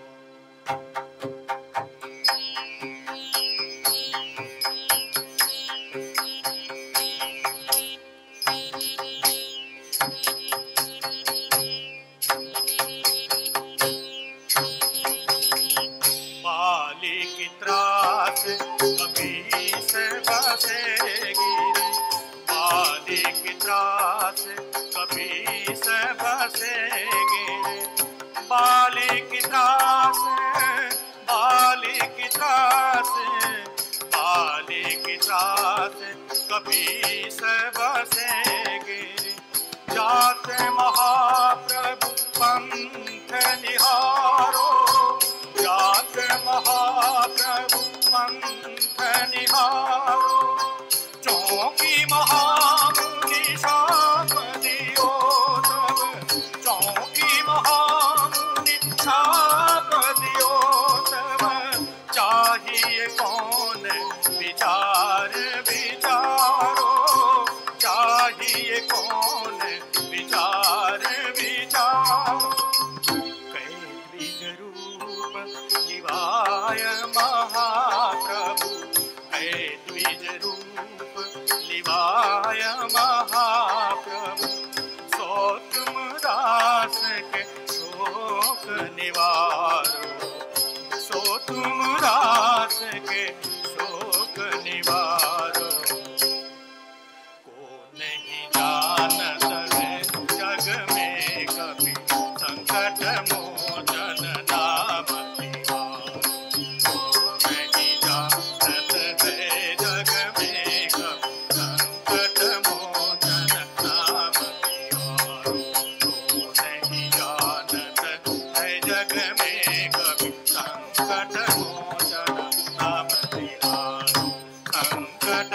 बाली की त्रास कभी से बसेगी, बाली की त्रास कभी से बसेगी। बाली की त्रास, बाली की त्रास, बाली की त्रास कभी से बसेगी। जाते महाप्रभु पंथ निहारो, जाते महाप्रभु पंथ निहारो। चौकी महामुनि शाप दियो तब, चौकी महामुनि शाप दियो तब। चाहिए कौन विचार विचारो, चाहिए कौन विचार विचारो। कैद्विज रूप निवाय महाप्रभु, कैद्विज रूप निवाय महाप्रभु। सो तुम दास के शोक निवारो, सो तुम दास के शोक निवारो। को नहीं जानत है, जग में कभी संकट मोचन नाम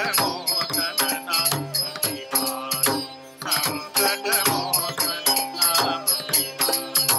मोचन नाम तिहारो, संकट मोचन नाम तिहारो।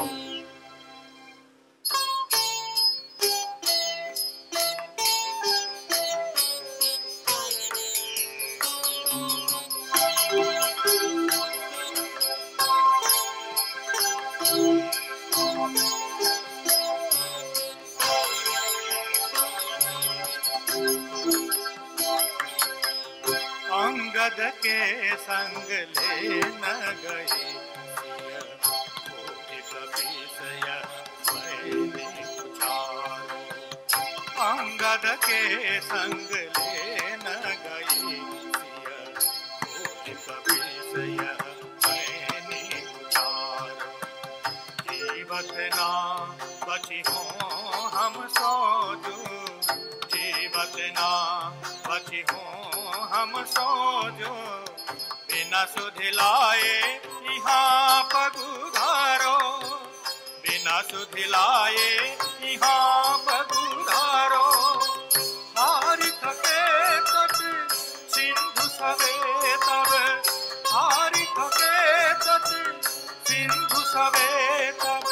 अंगद के संग ले न गए सिया, कोटि कपीसय मैंने उचारो। अंगद के संग ले न गए सिया, कोटि कपीसय मैंने उचारो। जीवत ना बची हो हम सोजो, जीवत ना बची हो हम सोजो। बिना सुधिलाए यहाँ पगुधारो, बिना सुधिलाए यहाँ पगुधारो। हारि थके तट सिंधु सवे तब, हारि थके तट सिंधु सवे तब।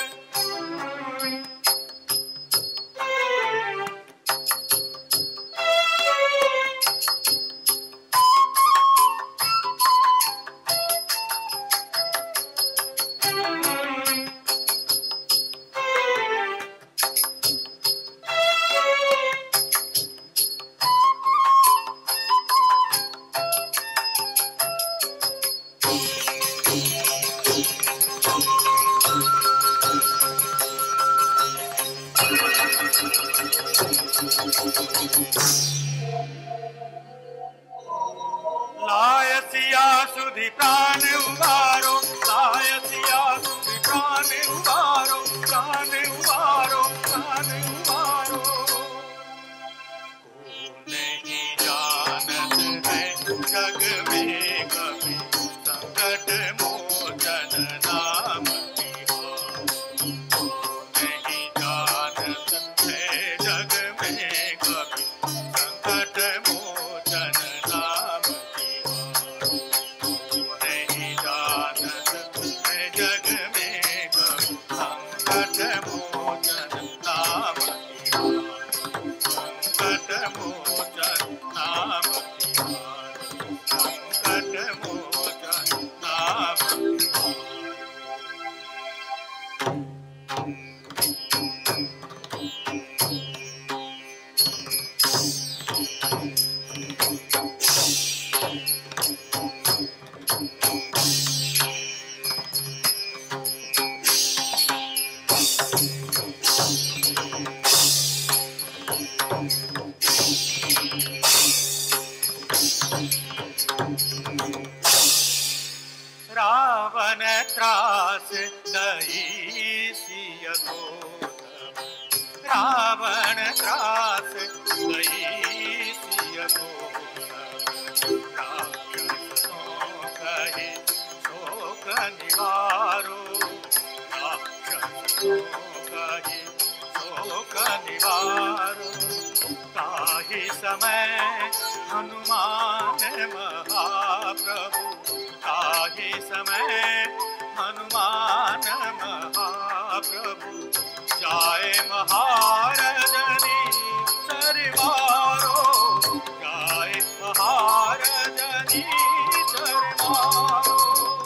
लायसिया सुधि प्राण उबारो, लायसिया सुधि प्राण उबारो, प्राण उबारो, प्राण उबारो। को नहीं जानत है जग में कभी, संकट मोचन नाम तिहारो। को नहीं जानत है जग में कभी, संकट मोचन नाम तिहारो। नहीं जानत है जग में कभी, संकट मोचन नाम तिहारो, संकट मोचन नाम तिहारो, संकट मोचन नाम तिहारो। रावण त्रास दही सिय गोतम, रावण त्रास दही सिय गोतम। राक्षसों कहे शोक निवारो, राक्षसों कहे शोक निवारो। ताहि समय हनुमान महाप्रभु, ताहि समय हनुमान महाप्रभु। जाए महारजनी सरवारो, जाए महारजनी सरवारो।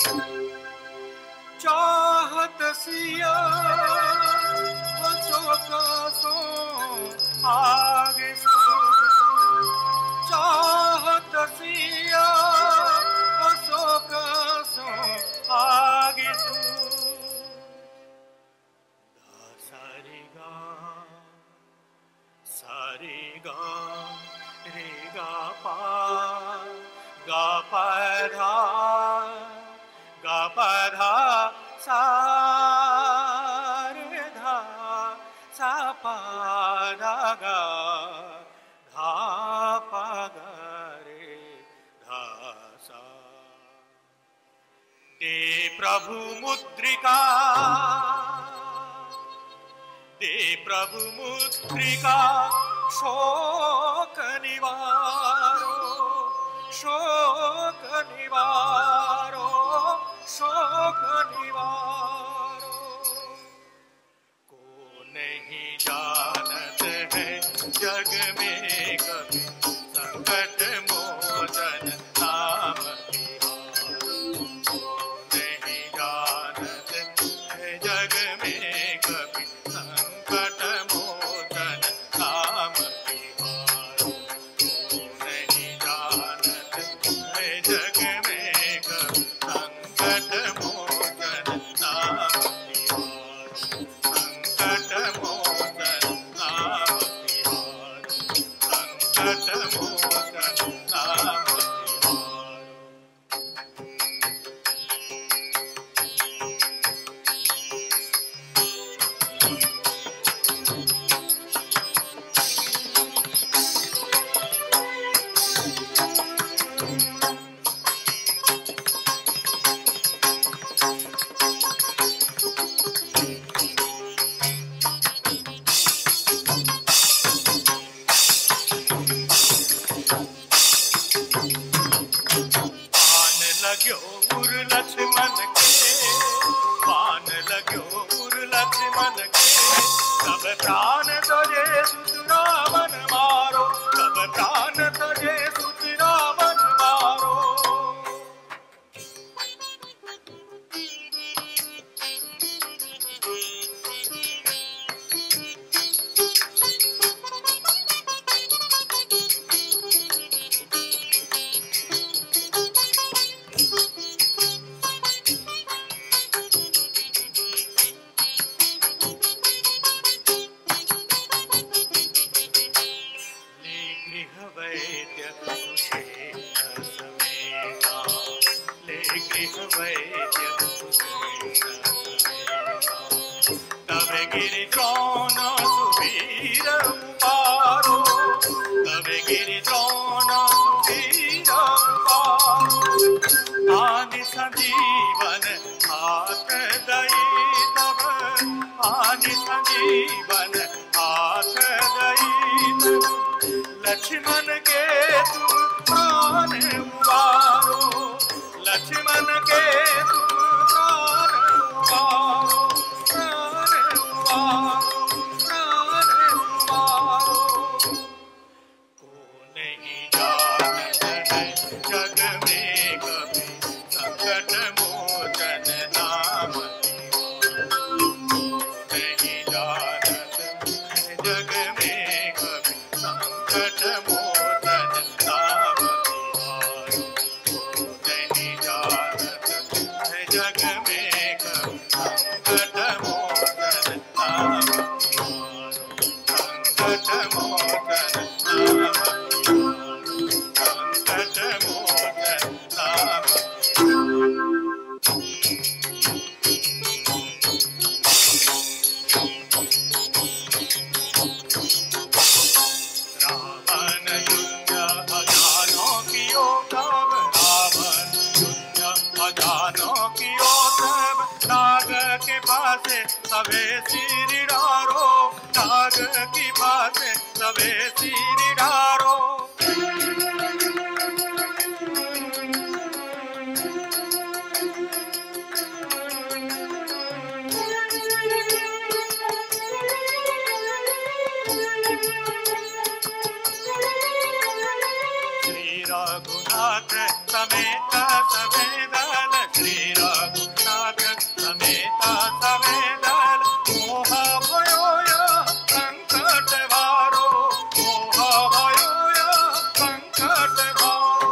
चाहत सिया अशोक सो आगे सो, चाहत सिया अशोक सो आगे सो। सारे गा सारे गा रे गा पा गा पा धा गा पा धा सा रे धा सा पा धा गा धा पा गा रे धा सा। दे प्रभु मुद्रिका, दे प्रभु मुद्रिका शोक निवारो, पान लाग्यो उर लक्ष्मण के, पान लाग्यो उर लक्ष्मण के, सब प्राण तजे सुत रावण मारो, सब प्राण तजे सुत रावण मारो। तब गिरि द्रोण सुवीर उबारो, तब गिरि द्रोण सुवीर उबारो। आनि संजीवन हाथ दई तब, आनि संजीवन हाथ दई तब, लक्ष्मण के तुम प्राण उबारो, लक्ष्मण के तुम प्राण उबारो, प्राण उबारो, प्राण उबारो। को नहीं जानत है जग में कभी संकट मोचन नाम तिहारो, नहीं जानत है जग में कभी संकट मोचन नाम तिहारो, नहीं जानत है जग में कभी संकट मोचन नाम तिहारो, संकट मोचन नाम तिहारो, संकट मोचन नाम रावण युद्ध अजानो कियो तब, रावण युद्ध अजानो कियो तब, नाग के पासे सबे सिर डारो, नाग के पासे सबे सिर डारो। श्री रघुनाथ समेत सबे दल, श्री रघुनाथ समेत सबे दल, मोह भयो यह संकट भारो, मोह भयो यह संकट भारो।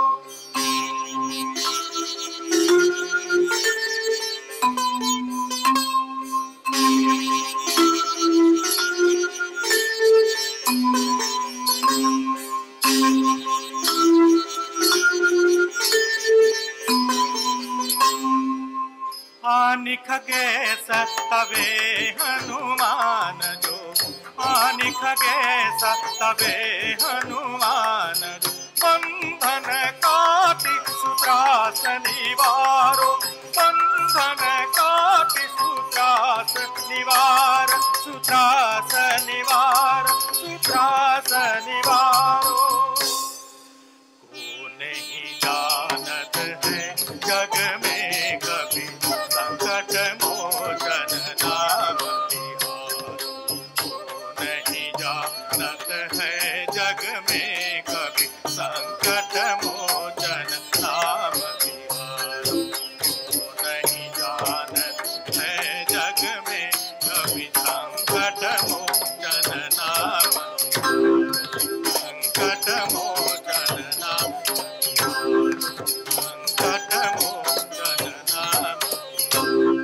आनि खगेश तबे हनुमान जो, आनि खगेश तबे हनुमान जो, बंधन काटि सुत्रास निवारो, बंधन काटि सुत्रास निवार, सुत्रास निवार, सुत्रास निवारो। को नहीं जानत है जग में कभी संकट मोचन नाम तिहारो, को नहीं जानत है जग में कभी संकट मोचन नाम तिहारो, को नहीं जानत है जग में कभी संकट मोचन नाम तिहारो, संकट मोचन नाम तिहारो, संकट मोचन नाम तिहारो।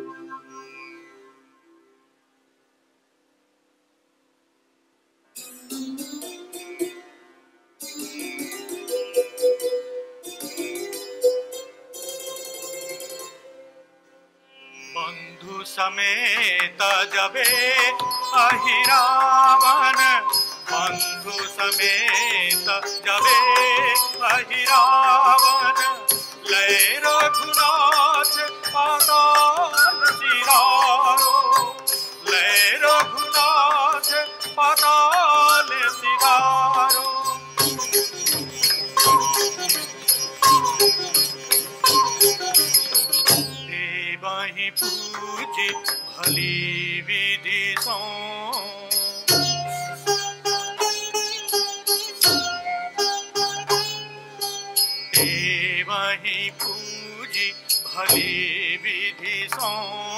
बंधु समेत जबे अहिरावण, बंधु समेत जबे अहिरावण, लय रघुनाथ पाताल सिधारो, लय रघुनाथ पाताल सिधारो। वही पूजी भली विधि सो वही पूजी भली विधि सो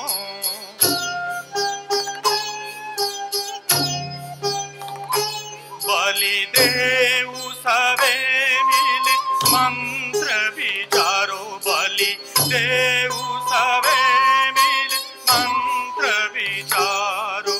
बलि देव सवे मिले मंत्र विचारो बलि देव सवे मिले मंत्र विचारो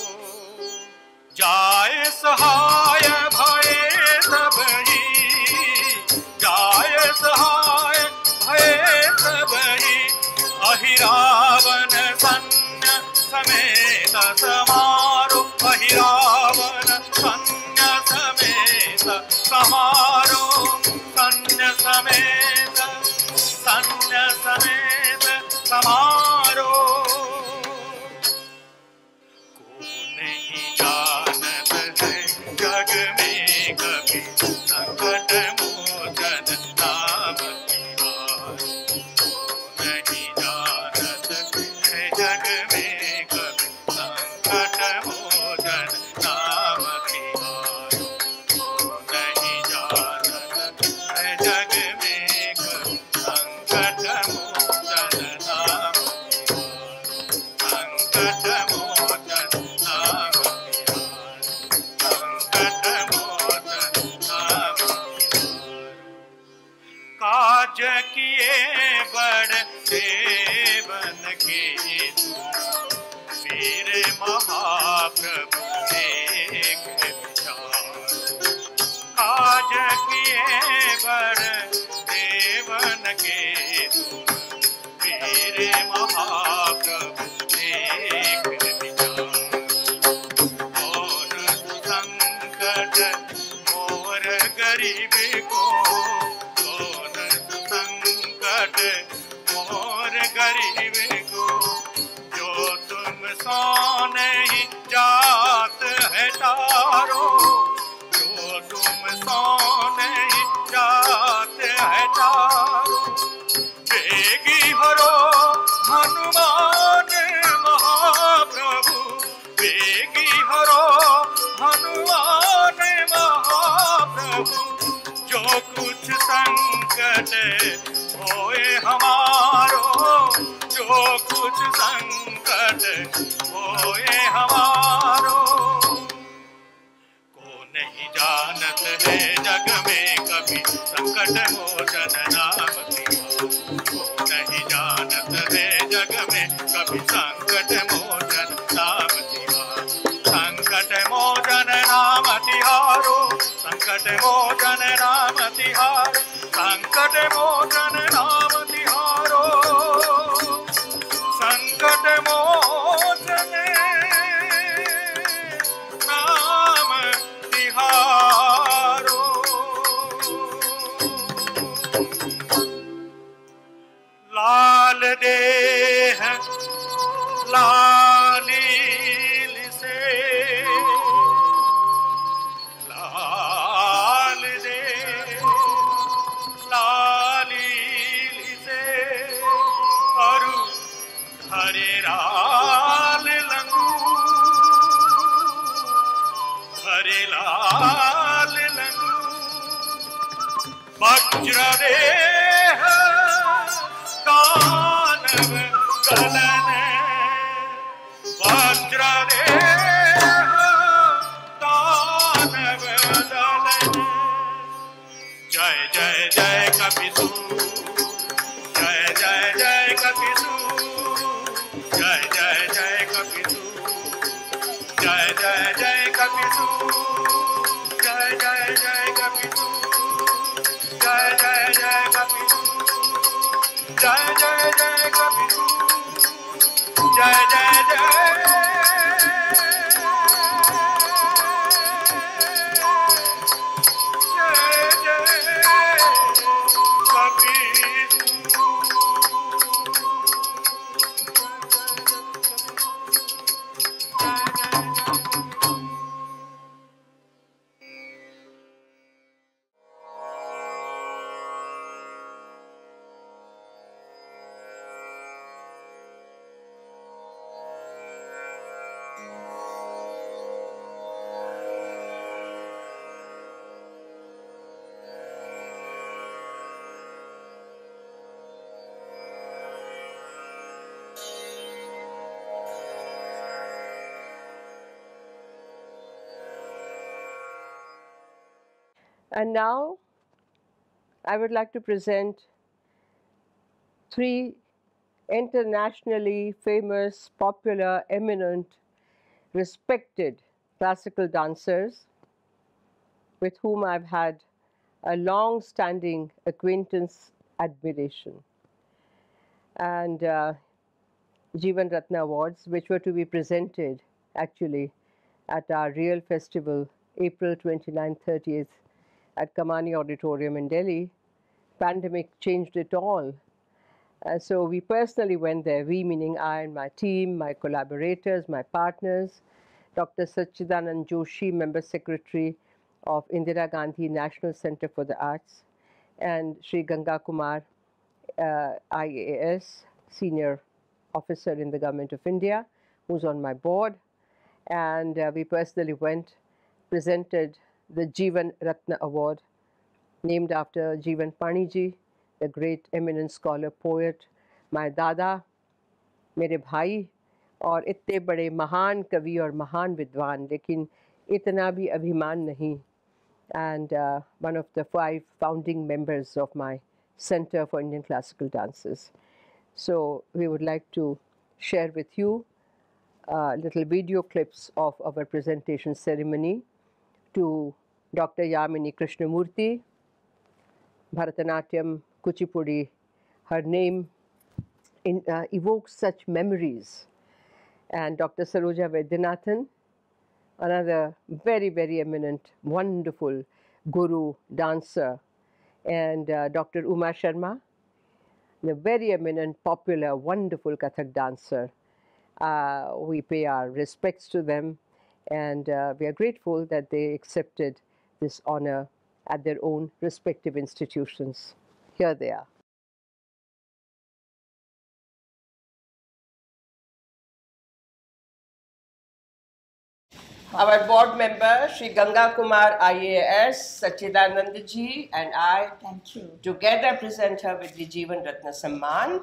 जाय सहाय भये सबही जाय सहाय भये सबही अहिरावण सन्य समेत समारो अहिरावण सन्य समेत समारो सन्य समेत सन्य समेत समारो को नहीं जानत है जग में कभी संकट मोचन नाम तिहारो को नहीं जानत है जग में कभी संकट मोचन नाम तिहारो को नहीं जानत है जग में कभी संकट मोचन नाम संकट मोचन नाम संकट मोचन नाम काज किए बड़ देवन के वीर महाप्रभु एक विचार काज किए बड़ देवन के वीर महाप्रभु एक विचार और संकट मोर गरीब को कौन संकट मोर गरीब को जो तुम सो नहीं जात है तारो जो तुम सो नहीं जात है तारो बेगी हरो हनुमान महाप्रभु बेगी हरो हनुमान महाप्रभु जो कुछ संकट होए हमारो जो कुछ संकट होए हमारो को नहीं जानत है जग में कभी संकट मोचन नाम तिहारो को नहीं जानत है जग में कभी संकट मोचन नाम तिहारो संकट मोचन नाम तिहारो संकट मोचन नाम तिहारो संकट मोचन नाम तिहारो संकट मोचन नाम तिहारो लाल देह लालील से लाल देह लालील से अरु हरे लाल लंगू हरे लाल लंगू वज्र देह दानव गलन वज्र देह दानव दलन जय जय जय कपिसु जय जय जय कपिसु जय जय जय कपिसु जय जय जय कपिसु जय जय जय कपिसु जय जय जय कपिसु जय जय जय कपिसु जय जय जय And now I would like to present three internationally famous, popular, eminent, respected classical dancers with whom I've had a long-standing acquaintance, admiration. And uh, Jeevan Ratna Awards, which were to be presented actually at our real festival, April twenty-ninth, thirtieth, at Kamani Auditorium in Delhi. Pandemic changed it all. Uh, so we personally went there, we meaning I and my team, my collaborators, my partners, Doctor Sachidanand Joshi, Member Secretary of Indira Gandhi National Center for the Arts, and Sri Ganga Kumar, uh, I A S, Senior Officer in the Government of India, who's on my board. And uh, we personally went, presented the Jeevan Ratna Award, named after Jeevan Paniji, the great eminent scholar, poet, my dada, मेरे भाई, और इतने बड़े महान कवि और महान विद्वान, लेकिन इतना भी अभिमान नहीं. And uh, one of the five founding members of my Center for Indian Classical Dances. So we would like to share with you uh, little video clips of our presentation ceremony to Doctor Yamini Krishnamurthy, Bharatanatyam, Kuchipudi. Her name in, uh, evokes such memories. And Doctor Saroja Vaidyanathan, another very, very eminent, wonderful guru, dancer. And uh, Doctor Uma Sharma, the very eminent, popular, wonderful Kathak dancer. Uh, we pay our respects to them, and uh, we are grateful that they accepted this honor at their own respective institutions. Here they are. Our board member, Sri Ganga Kumar I A S, Sachidanand ji, and I Thank you. together present her with the Jeevan Ratna Samman.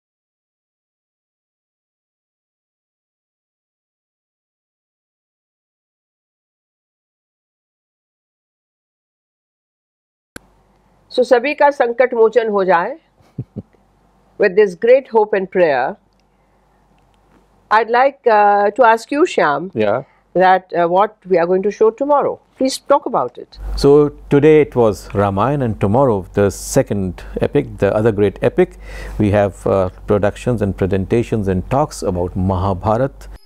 So सभी का संकट मोचन हो जाए. With this great hope and prayer, I'd like uh, to ask you, Shyam, Yeah. that uh, what we are going to show tomorrow. Please talk about it. So today it was Ramayana, and tomorrow the second epic, the other great epic. We have uh, productions and presentations and talks about Mahabharata.